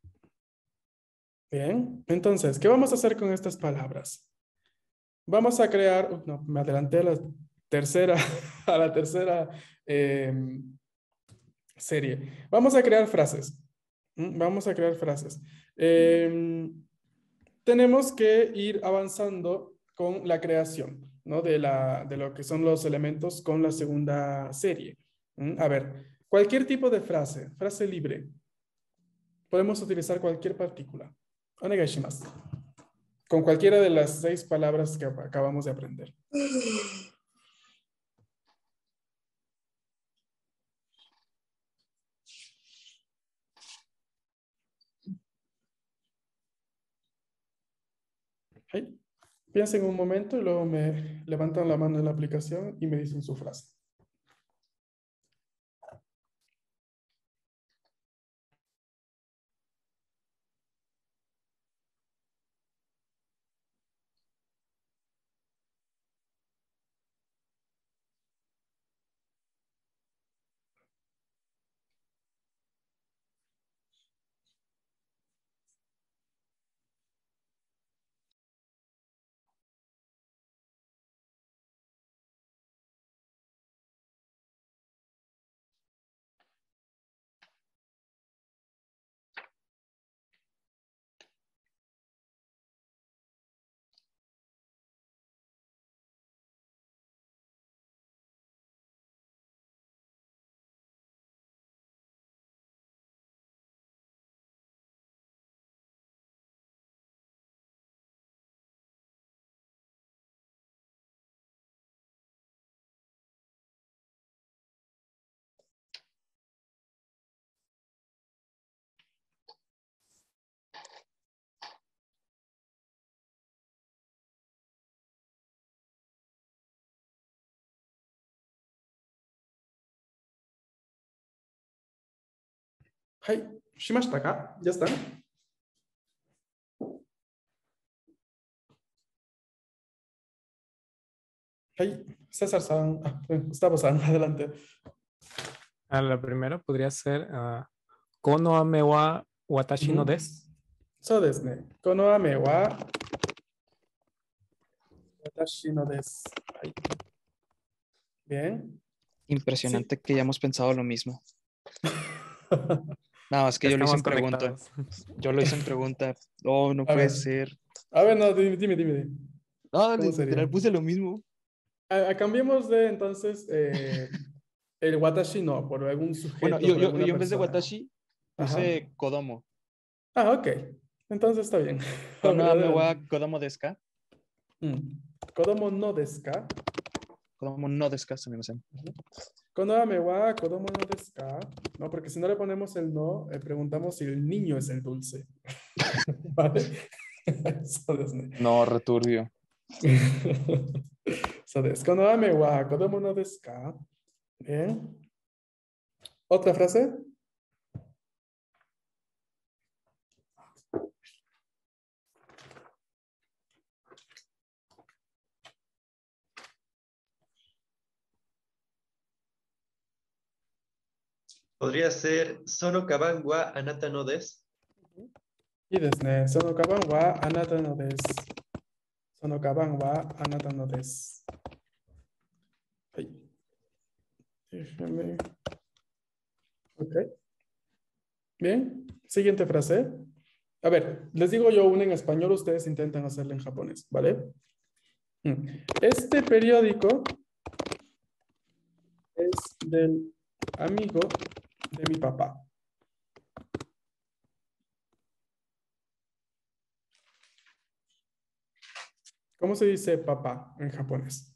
Bien. Entonces, ¿qué vamos a hacer con estas palabras? Vamos a crear, uh, no, me adelanté a la tercera, a la tercera eh, serie. Vamos a crear frases. ¿Mm? Vamos a crear frases. Eh, tenemos que ir avanzando con la creación, ¿no? De, la, de lo que son los elementos con la segunda serie. ¿Mm? A ver, cualquier tipo de frase, frase libre. Podemos utilizar cualquier partícula. Onegai shimasu. Con cualquiera de las seis palabras que acabamos de aprender. Hey. Piensen un momento y luego me levantan la mano en la aplicación y me dicen su frase. Hey, shimashita ka? ¿Ya están? Hey, César-san. Ah, Gustavo-san, adelante. Ah, la primera podría ser uh, Kono ame wa watashi no desu. So desu ne. Kono ame wa watashi no desu. Ay. Bien. Impresionante sí. Que ya hemos pensado lo mismo. Nada más que yo lo hice en pregunta. Yo lo hice en pregunta. Oh, no a puede ver. ser. A ver, no, dime, dime, dime. No, literal puse lo mismo. A, a cambiemos de entonces eh, el watashi no, por algún sujeto. Bueno, yo, yo, yo en vez de watashi puse Ajá. kodomo. Ah, ok. Entonces está bien. Kono ame wa kodomo desu ka? Mm. Kodomo no desu ka? kodomo no desu ka, sumimasen. Konoame wa kodomo no desu ka. No, porque si no le ponemos el no, eh, preguntamos si el niño es el dulce. ¿Vale? Eso es, ¿no? No, returbio. そうです。この雨は子供のですか? Bien. ¿Otra frase? Podría ser Sono kaban wa anata no desu. いいですね。そのカバンはあなたのです。そのカバンはあなたのです。はい。Déjame. Ok. Bien. Siguiente frase. A ver, les digo yo una en español, ustedes intentan hacerla en japonés, ¿vale? Este periódico es del amigo de mi papá. ¿Cómo se dice papá en japonés?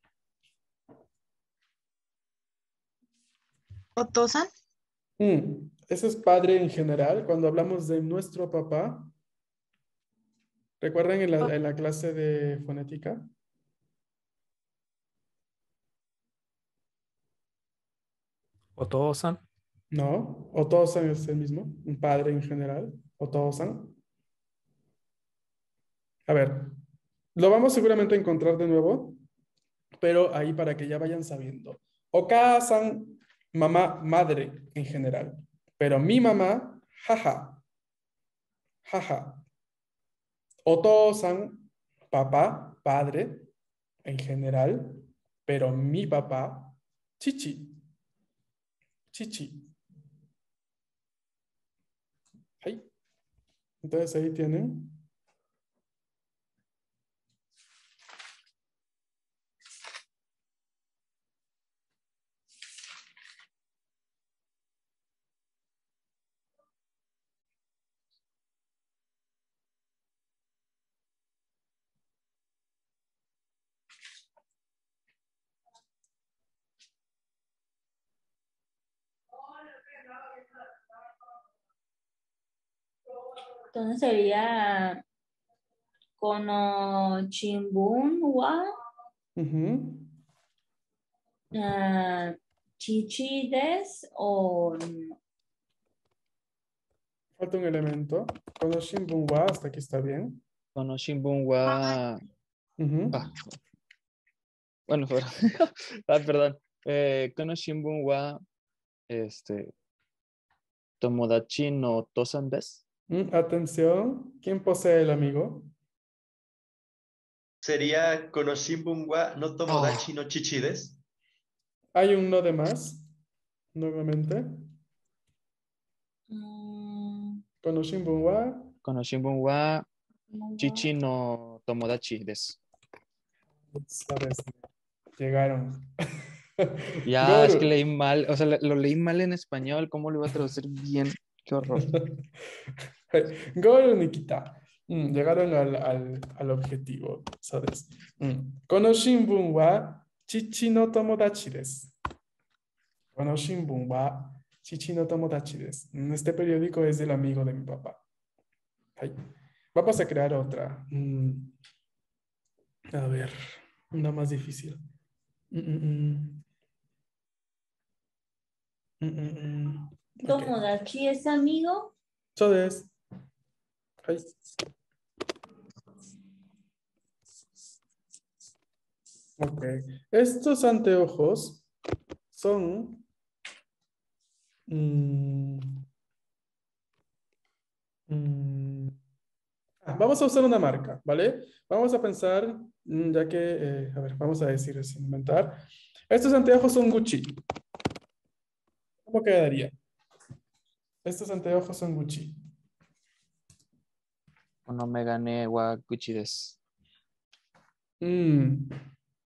¿Otosan? Mm, ese es padre en general. Cuando hablamos de nuestro papá, ¿recuerdan en la, en la clase de fonética? Otosan. No, Otosan es el mismo, un padre en general. Otosan. A ver, lo vamos seguramente a encontrar de nuevo, pero ahí para que ya vayan sabiendo. Oka-san, mamá, madre en general. Pero mi mamá, jaja. Jaja. Oto-san, papá, padre en general. Pero mi papá, chichi. Chichi. Ahí. Entonces ahí tienen. Entonces sería Kono Chimbun wa Uh-huh. uh, Chichi des o Falta un elemento. Kono shimbun wa, hasta aquí está bien. Kono shimbun wa. Uh-huh. Ah. Bueno, pero- ah, perdón. Eh, Kono shimbun wa, este, tomodachi no tosan desu. Mm, atención. ¿Quién posee el amigo? Sería Konoshinbun wa no tomodachi no chichi desu. Hay un no de más. Nuevamente. mm, Kono shimbun wa. Kono shimbun wa chichi no tomodachi desu. Sabes, llegaron. Ya, es que Goru. leí mal, o sea, le- lo leí mal en español, ¿cómo lo iba a traducir bien? Qué horror. Goru Nikita. Mm, llegaron al, al, al objetivo, ¿sabes? Mm. Kono shimbun wa chichi no tomodachi desu. Kono shimbun wa chichi no tomodachi desu. Mm, Este periódico es del amigo de mi papá. Ay. Vamos a crear otra. Mm. A ver, una más difícil. Mm, mm, mm. Mm, mm, mm. Ok. Tomodachi es amigo. So des. Ay. Ok. Estos anteojos son. mm, mm, ah, vamos a usar una marca, ¿vale? Vamos a pensar, mm, ya que, eh, a ver, vamos a decir, sin inventar. Estos anteojos son Gucci. ¿Cómo quedaría? Estos anteojos son Gucci. Kono megane wa Gucci desu. Mm,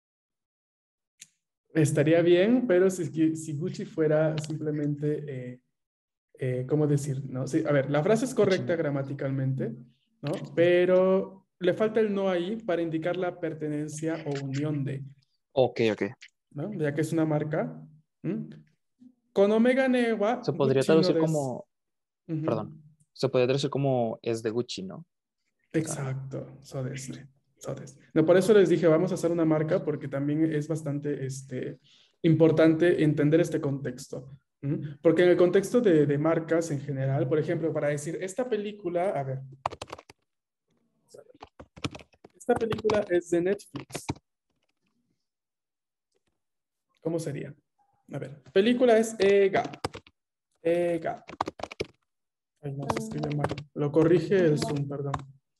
estaría bien, pero si, si Gucci fuera simplemente, eh, eh, ¿cómo decir? ¿No? Sí, a ver, la frase es correcta gramaticalmente, ¿no? Pero le falta el no ahí para indicar la pertenencia o unión de. Ok, ok. ¿no? Ya que es una marca. ¿Mm? Kono megane wa Se podría Gucci no traducir desu. como, Ujú. perdón, se podría traducir como es de Gucci, ¿no? Exacto, so desu ne, so desu. No, por eso les dije, vamos a hacer una marca porque también es bastante este, importante entender este contexto. ¿Mm? Porque en el contexto de, de marcas en general, por ejemplo, para decir, esta película, a ver, esta película es de Netflix. ¿Cómo sería? A ver, película es Ega. Ega. Ay, no, se escribe mal. Lo corrige el Zoom, perdón.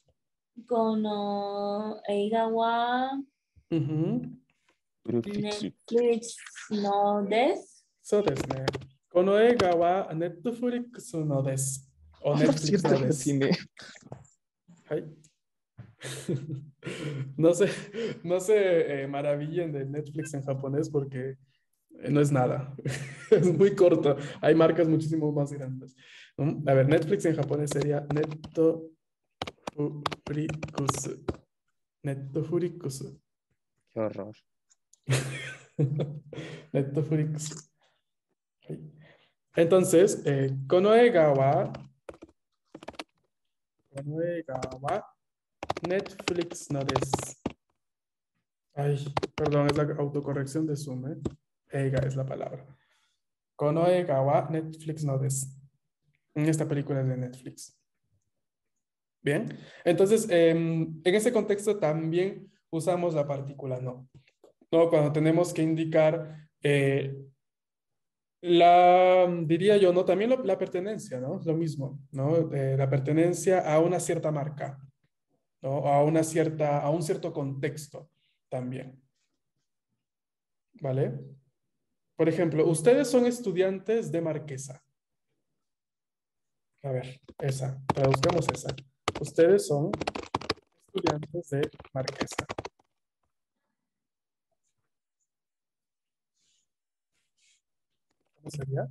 Kono eiga wa Ujú. Netflix no desu. そうですね。この映画は Netflix のです。お Oh, no es Netflix cierto, の le です。 atiné. はい。No se, no se eh, maravillen de Netflix en japonés porque eh, no es nada. Es muy corto. Hay marcas muchísimo más grandes. ¿No? A ver, Netflix en japonés sería Netflix. Netflix. Qué horror. Netflix. Entonces, eh, この映画は、この映画は Netflix のです。Ay, perdón, es la autocorrección de Zoom, ¿eh? Eiga es la palabra. この映画は Netflix のです。Esta película es de Netflix. Bien, entonces em, en ese contexto también usamos la partícula no. ¿No? Cuando tenemos que indicar eh, la, diría yo, ¿no? También lo- la pertenencia, ¿no? Lo mismo, ¿no? Eh, la pertenencia a una cierta marca, ¿no? A una cierta, a un cierto contexto también. ¿Vale? Por ejemplo, ustedes son estudiantes de Marquesa. A ver, esa, traduzcamos esa. Ustedes son estudiantes de Marquesa. ¿Cómo sería?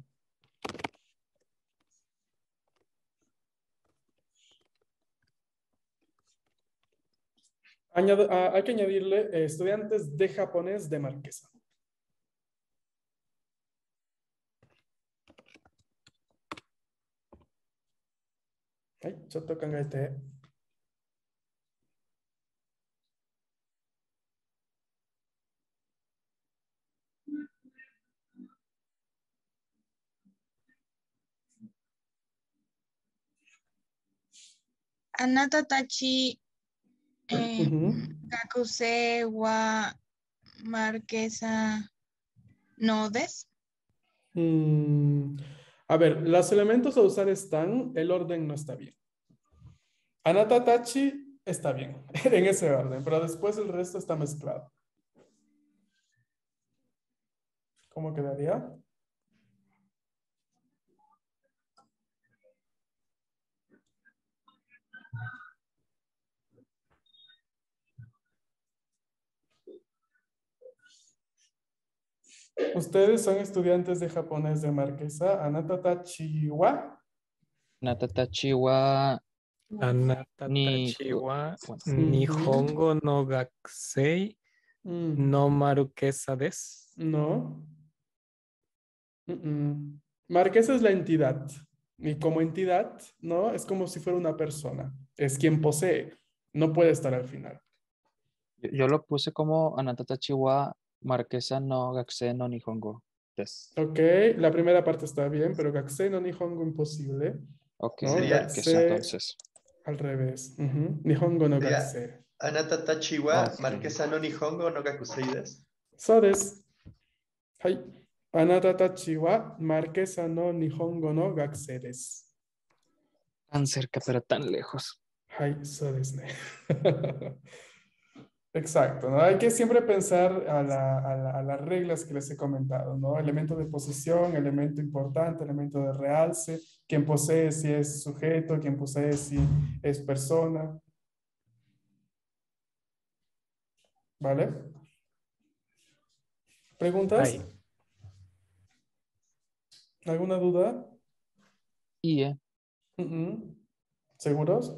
Añade- ah, hay que añadirle eh, estudiantes de japonés de Marquesa. Ay, choto kangaete. Anata tachi eh, Ujú. Kakuse wa Marquesa no desu. Mm, a ver, los elementos a usar están, el orden no está bien. Anata tachi está bien, en ese orden, pero después el resto está mezclado. ¿Cómo quedaría? Ustedes son estudiantes de japonés de Marquesa. Anata tachi wa. Natatachi wa ni Anatatachi wa Ujú. Nihongo no Gakusei Mm, no Marukesa desu. no. Mm-mm. Marquesa es la entidad. Y como entidad, ¿no? Es como si fuera una persona. Es quien posee. No puede estar al final. yo, yo lo puse como Anatatachi wa Marquesa no Gakusei no Nihongo desu. Ok, la primera parte está bien, pero Gakusei no Nihongo imposible. Ok, ¿No? Sería- Marquesa Gakusei entonces. al revés. Ujú. Nihongo no Sería Gakusei. Anata tachi wa Ok. Marquesa no Nihongo no Gakusei desu. So desu. Hai. Anata tachi wa Marquesa no Nihongo no Gakusei desu. Tan cerca, pero tan lejos. Hai, so desu ne. Exacto, ¿no? Hay que siempre pensar a, la- a la- a las reglas que les he comentado, ¿no? Elemento de posición, elemento importante, elemento de realce, quien posee si es sujeto, quien posee si es persona, ¿vale? ¿Preguntas? Ahí. ¿Alguna duda? Y eh, Mm-mm. ¿Seguros?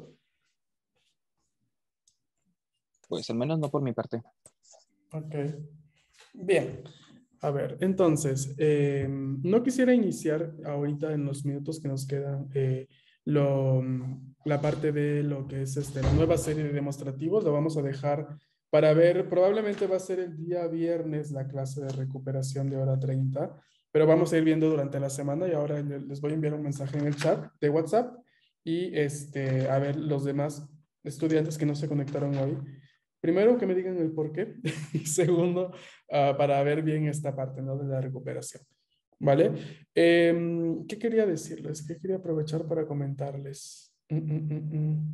pues al menos no por mi parte. Ok. Bien, a ver, entonces, eh, no quisiera iniciar ahorita en los minutos que nos quedan eh, lo, la parte de lo que es este, la nueva serie de demostrativos. Lo vamos a dejar para ver, probablemente va a ser el día viernes la clase de recuperación de hora treinta, pero vamos a ir viendo durante la semana y ahora les voy a enviar un mensaje en el chat de WhatsApp y este, a ver los demás estudiantes que no se conectaron hoy. Primero, que me digan el por qué. Y segundo, uh, para ver bien esta parte, ¿no? De la recuperación. ¿Vale? Eh, ¿Qué quería decirles? ¿Qué quería aprovechar para comentarles? Mm, mm, mm, mm.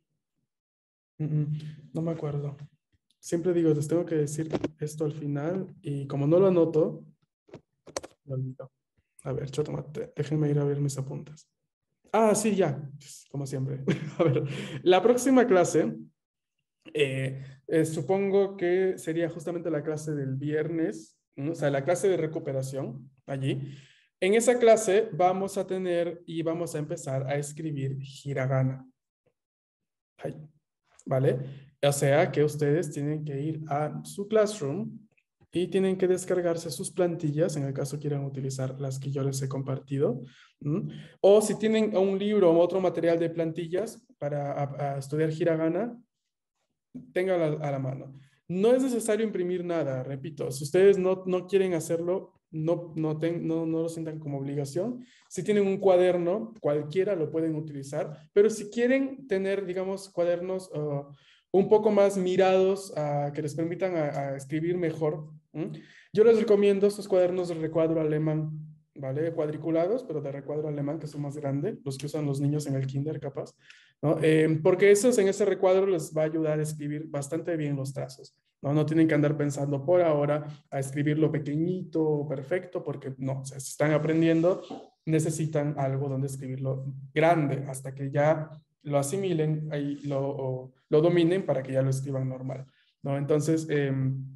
Mm, mm. No me acuerdo. Siempre digo, les tengo que decir esto al final y como no lo anoto, lo olvido. A ver, chotomate, déjenme ir a ver mis apuntes. Ah, sí, ya, como siempre. A ver, la próxima clase... Eh, eh, supongo que sería justamente la clase del viernes, ¿no? O sea, la clase de recuperación allí. En esa clase vamos a tener y vamos a empezar a escribir hiragana. Ahí. ¿Vale? O sea que ustedes tienen que ir a su classroom y tienen que descargarse sus plantillas, en el caso quieran utilizar las que yo les he compartido. ¿Mm? O si tienen un libro o otro material de plantillas para a, a estudiar hiragana, ténganla a la mano. No es necesario imprimir nada, repito. Si ustedes no, no quieren hacerlo, no, no, ten, no, no lo sientan como obligación. Si tienen un cuaderno, cualquiera lo pueden utilizar, pero si quieren tener, digamos, cuadernos uh, un poco más mirados, uh, que les permitan a, a escribir mejor, ¿m? Yo les recomiendo estos cuadernos de recuadro alemán, ¿vale? Cuadriculados, pero de recuadro alemán, que son más grandes, los que usan los niños en el kinder, capaz, ¿no? Eh, porque esos, en ese recuadro les va a ayudar a escribir bastante bien los trazos, ¿no? No tienen que andar pensando por ahora a escribirlo pequeñito, perfecto, porque no, o sea, si están aprendiendo, necesitan algo donde escribirlo grande, hasta que ya lo asimilen y lo, o, lo dominen para que ya lo escriban normal, ¿no? Entonces, eh,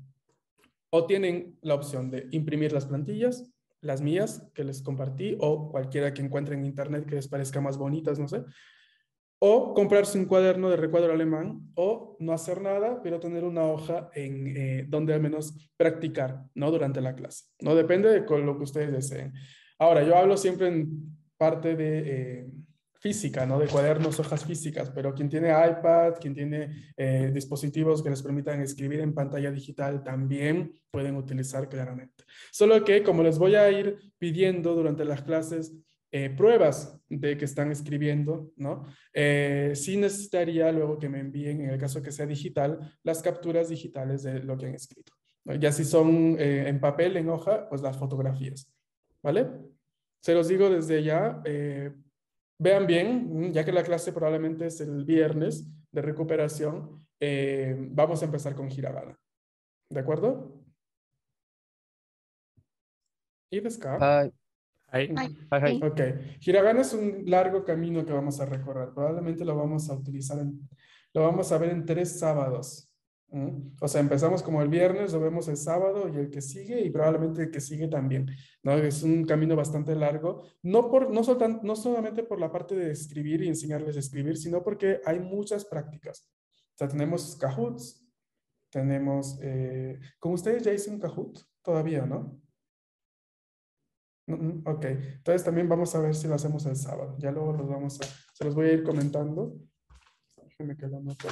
o tienen la opción de imprimir las plantillas, las mías que les compartí, o cualquiera que encuentren en internet que les parezca más bonitas, no sé. O comprarse un cuaderno de recuadro alemán, o no hacer nada, pero tener una hoja en eh, donde al menos practicar, ¿no? Durante la clase, ¿no? Depende de con lo que ustedes deseen. Ahora, yo hablo siempre en parte de eh, física, ¿no? De cuadernos, hojas físicas, pero quien tiene iPad, quien tiene eh, dispositivos que les permitan escribir en pantalla digital, también pueden utilizar claramente. Solo que, como les voy a ir pidiendo durante las clases, Eh, pruebas de que están escribiendo, ¿no? Eh, sí necesitaría luego que me envíen, en el caso que sea digital, las capturas digitales de lo que han escrito, ¿no? Ya si son eh, en papel, en hoja, pues las fotografías, ¿vale? Se los digo desde ya, eh, vean bien, ya que la clase probablemente es el viernes de recuperación, eh, vamos a empezar con hiragana, ¿de acuerdo? ¿Y desca? Hi. Hi. Hi, hi. Ok, hiragana es un largo camino que vamos a recorrer. Probablemente lo vamos a utilizar, en, lo vamos a ver en tres sábados. ¿Mm? O sea, empezamos como el viernes, lo vemos el sábado y el que sigue y probablemente el que sigue también, ¿no? Es un camino bastante largo, no, por, no, soltan, no solamente por la parte de escribir y enseñarles a escribir, sino porque hay muchas prácticas. O sea, tenemos Kahoots, tenemos, eh, ¿con ustedes ya hice un Kahoot? Todavía, ¿no? Ok, entonces también vamos a ver si lo hacemos el sábado. Ya luego los vamos a, se los voy a ir comentando. Déjenme que lo anote.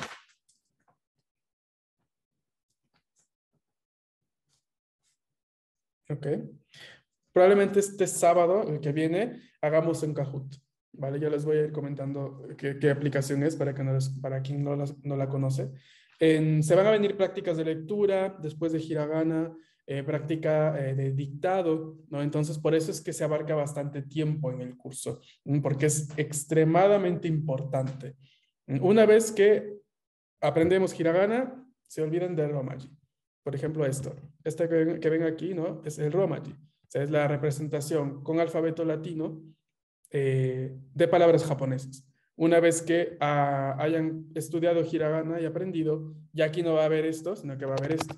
Ok. Probablemente este sábado, el que viene, hagamos un Kahoot. Vale, yo les voy a ir comentando qué, qué aplicación es para, que no les, para quien no, las, no la conoce. En, se van a venir prácticas de lectura, después de hiragana, Eh, práctica eh, de dictado, ¿no? Entonces, por eso es que se abarca bastante tiempo en el curso, porque es extremadamente importante. Una vez que aprendemos hiragana, se olvidan del romaji. Por ejemplo, esto, este que ven, que ven aquí, ¿no? Es el romaji, o sea, es la representación con alfabeto latino eh, de palabras japonesas. Una vez que ah, hayan estudiado hiragana y aprendido, ya aquí no va a haber esto, sino que va a haber esto.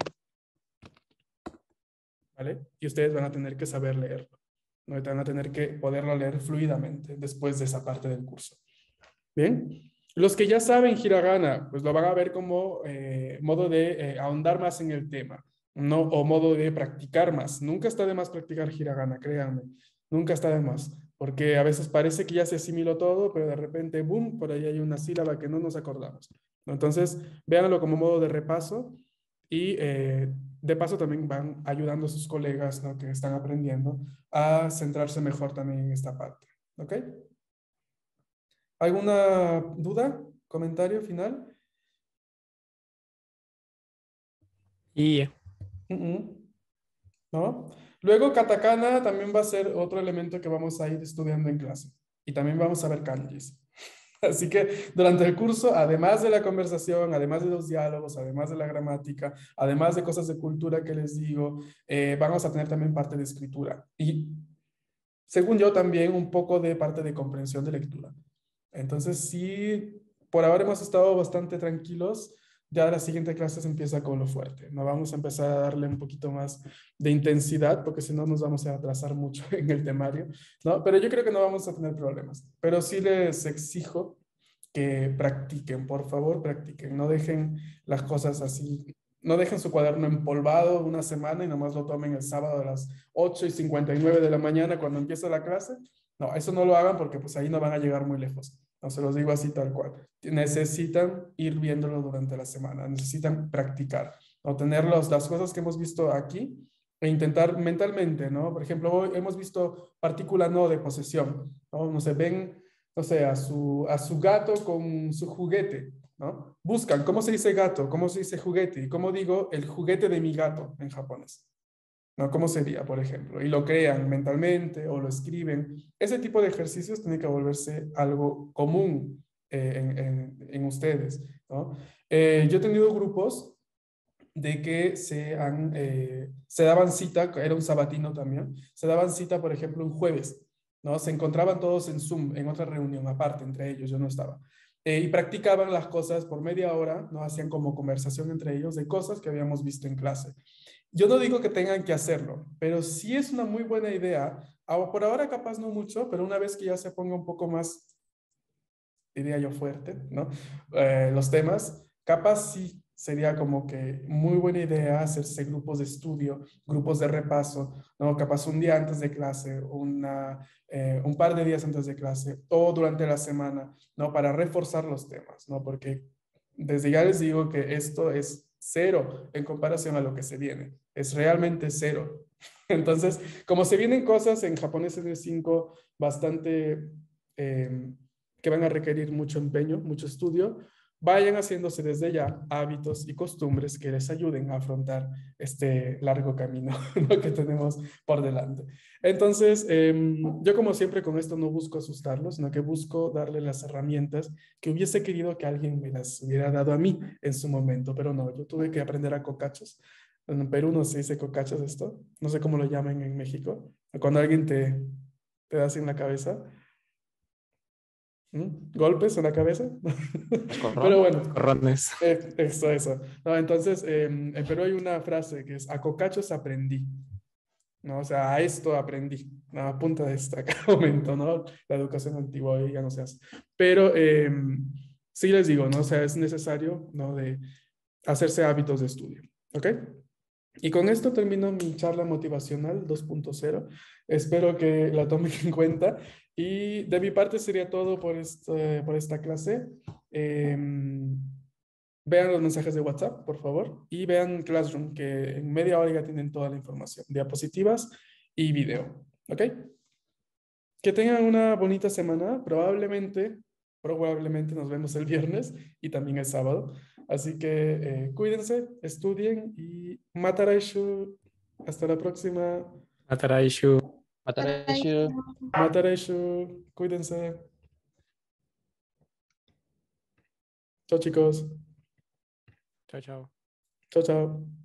¿Vale? Y ustedes van a tener que saber leerlo, ¿no? Van a tener que poderlo leer fluidamente después de esa parte del curso. Bien, los que ya saben hiragana, pues lo van a ver como eh, modo de eh, ahondar más en el tema, ¿no? O modo de practicar más. Nunca está de más practicar hiragana, créanme. Nunca está de más. Porque a veces parece que ya se asimiló todo, pero de repente, boom, por ahí hay una sílaba que no nos acordamos. Entonces, véanlo como modo de repaso y eh, de paso también van ayudando a sus colegas, ¿no? Que están aprendiendo a centrarse mejor también en esta parte. ¿Ok? ¿Alguna duda? ¿Comentario final? Y Uh -uh. ¿No? Luego, katakana también va a ser otro elemento que vamos a ir estudiando en clase. Y también vamos a ver kanjis. Así que durante el curso, además de la conversación, además de los diálogos, además de la gramática, además de cosas de cultura que les digo, eh, vamos a tener también parte de escritura. Y según yo también un poco de parte de comprensión de lectura. Entonces sí, por ahora hemos estado bastante tranquilos. Ya la siguiente clase se empieza con lo fuerte. No vamos a empezar a darle un poquito más de intensidad porque si no nos vamos a atrasar mucho en el temario, ¿no? Pero yo creo que no vamos a tener problemas. Pero sí les exijo que practiquen, por favor, practiquen. No dejen las cosas así. No dejen su cuaderno empolvado una semana y nomás lo tomen el sábado a las ocho y cincuenta y nueve de la mañana cuando empieza la clase. No, eso no lo hagan porque pues ahí no van a llegar muy lejos. No se los digo así tal cual. Necesitan ir viéndolo durante la semana, necesitan practicar, ¿no? Tener los, las cosas que hemos visto aquí e intentar mentalmente, ¿no? Por ejemplo, hoy hemos visto partícula no de posesión, ¿no? No se ven, no sé, a su, a su gato con su juguete, ¿no? Buscan, ¿cómo se dice gato? ¿Cómo se dice juguete? ¿Y cómo digo el juguete de mi gato en japonés? ¿No? ¿Cómo sería, por ejemplo? Y lo crean mentalmente o lo escriben. Ese tipo de ejercicios tiene que volverse algo común eh, en, en, en, ustedes, ¿no? Eh, yo he tenido grupos de que se, han, eh, se daban cita, era un sabatino también, se daban cita, por ejemplo, un jueves, ¿no? Se encontraban todos en Zoom, en otra reunión aparte, entre ellos, yo no estaba. Eh, y practicaban las cosas por media hora, ¿no? Hacían como conversación entre ellos de cosas que habíamos visto en clase. Yo no digo que tengan que hacerlo, pero sí es una muy buena idea. Por ahora capaz no mucho, pero una vez que ya se ponga un poco más, diría yo, fuerte, ¿no? Eh, los temas, capaz sí sería como que muy buena idea hacerse grupos de estudio, grupos de repaso, ¿no? Capaz un día antes de clase, una, eh, un par de días antes de clase o durante la semana, ¿no? Para reforzar los temas, ¿no? Porque desde ya les digo que esto es cero en comparación a lo que se viene. Es realmente cero. Entonces, como se vienen cosas en japonés N cinco bastante eh, que van a requerir mucho empeño, mucho estudio, vayan haciéndose desde ya hábitos y costumbres que les ayuden a afrontar este largo camino, ¿no? que tenemos por delante. Entonces, eh, yo como siempre con esto no busco asustarlos, sino que busco darle las herramientas que hubiese querido que alguien me las hubiera dado a mí en su momento, pero no, yo tuve que aprender a cocachos. En Perú no se dice cocachos esto, no sé cómo lo llaman en México, cuando alguien te, te da así en la cabeza. ¿Mm? ¿Golpes en la cabeza? Pero bueno, corrones. Eh, eso, eso. No, entonces, eh, en Perú hay una frase que es, a cocachos aprendí. ¿No? O sea, a esto aprendí, a punta de esta cada momento, ¿no? La educación antigua hoy ya no se hace. Pero eh, sí les digo, ¿no? O sea, es necesario, ¿no? De hacerse hábitos de estudio, ¿ok? Y con esto termino mi charla motivacional dos punto cero. Espero que la tomen en cuenta. Y de mi parte sería todo por, este, por esta clase. Eh, vean los mensajes de WhatsApp, por favor. Y vean Classroom, que en media hora ya tienen toda la información. Diapositivas y video. ¿Ok? Que tengan una bonita semana. Probablemente, probablemente nos vemos el viernes y también el sábado. Así que eh, cuídense, estudien y Mataraishu. Hasta la próxima. Mataraishu. Mataraishu. Mataraishu. Cuídense. Chao, chicos. Chao, chao. Chao, chao.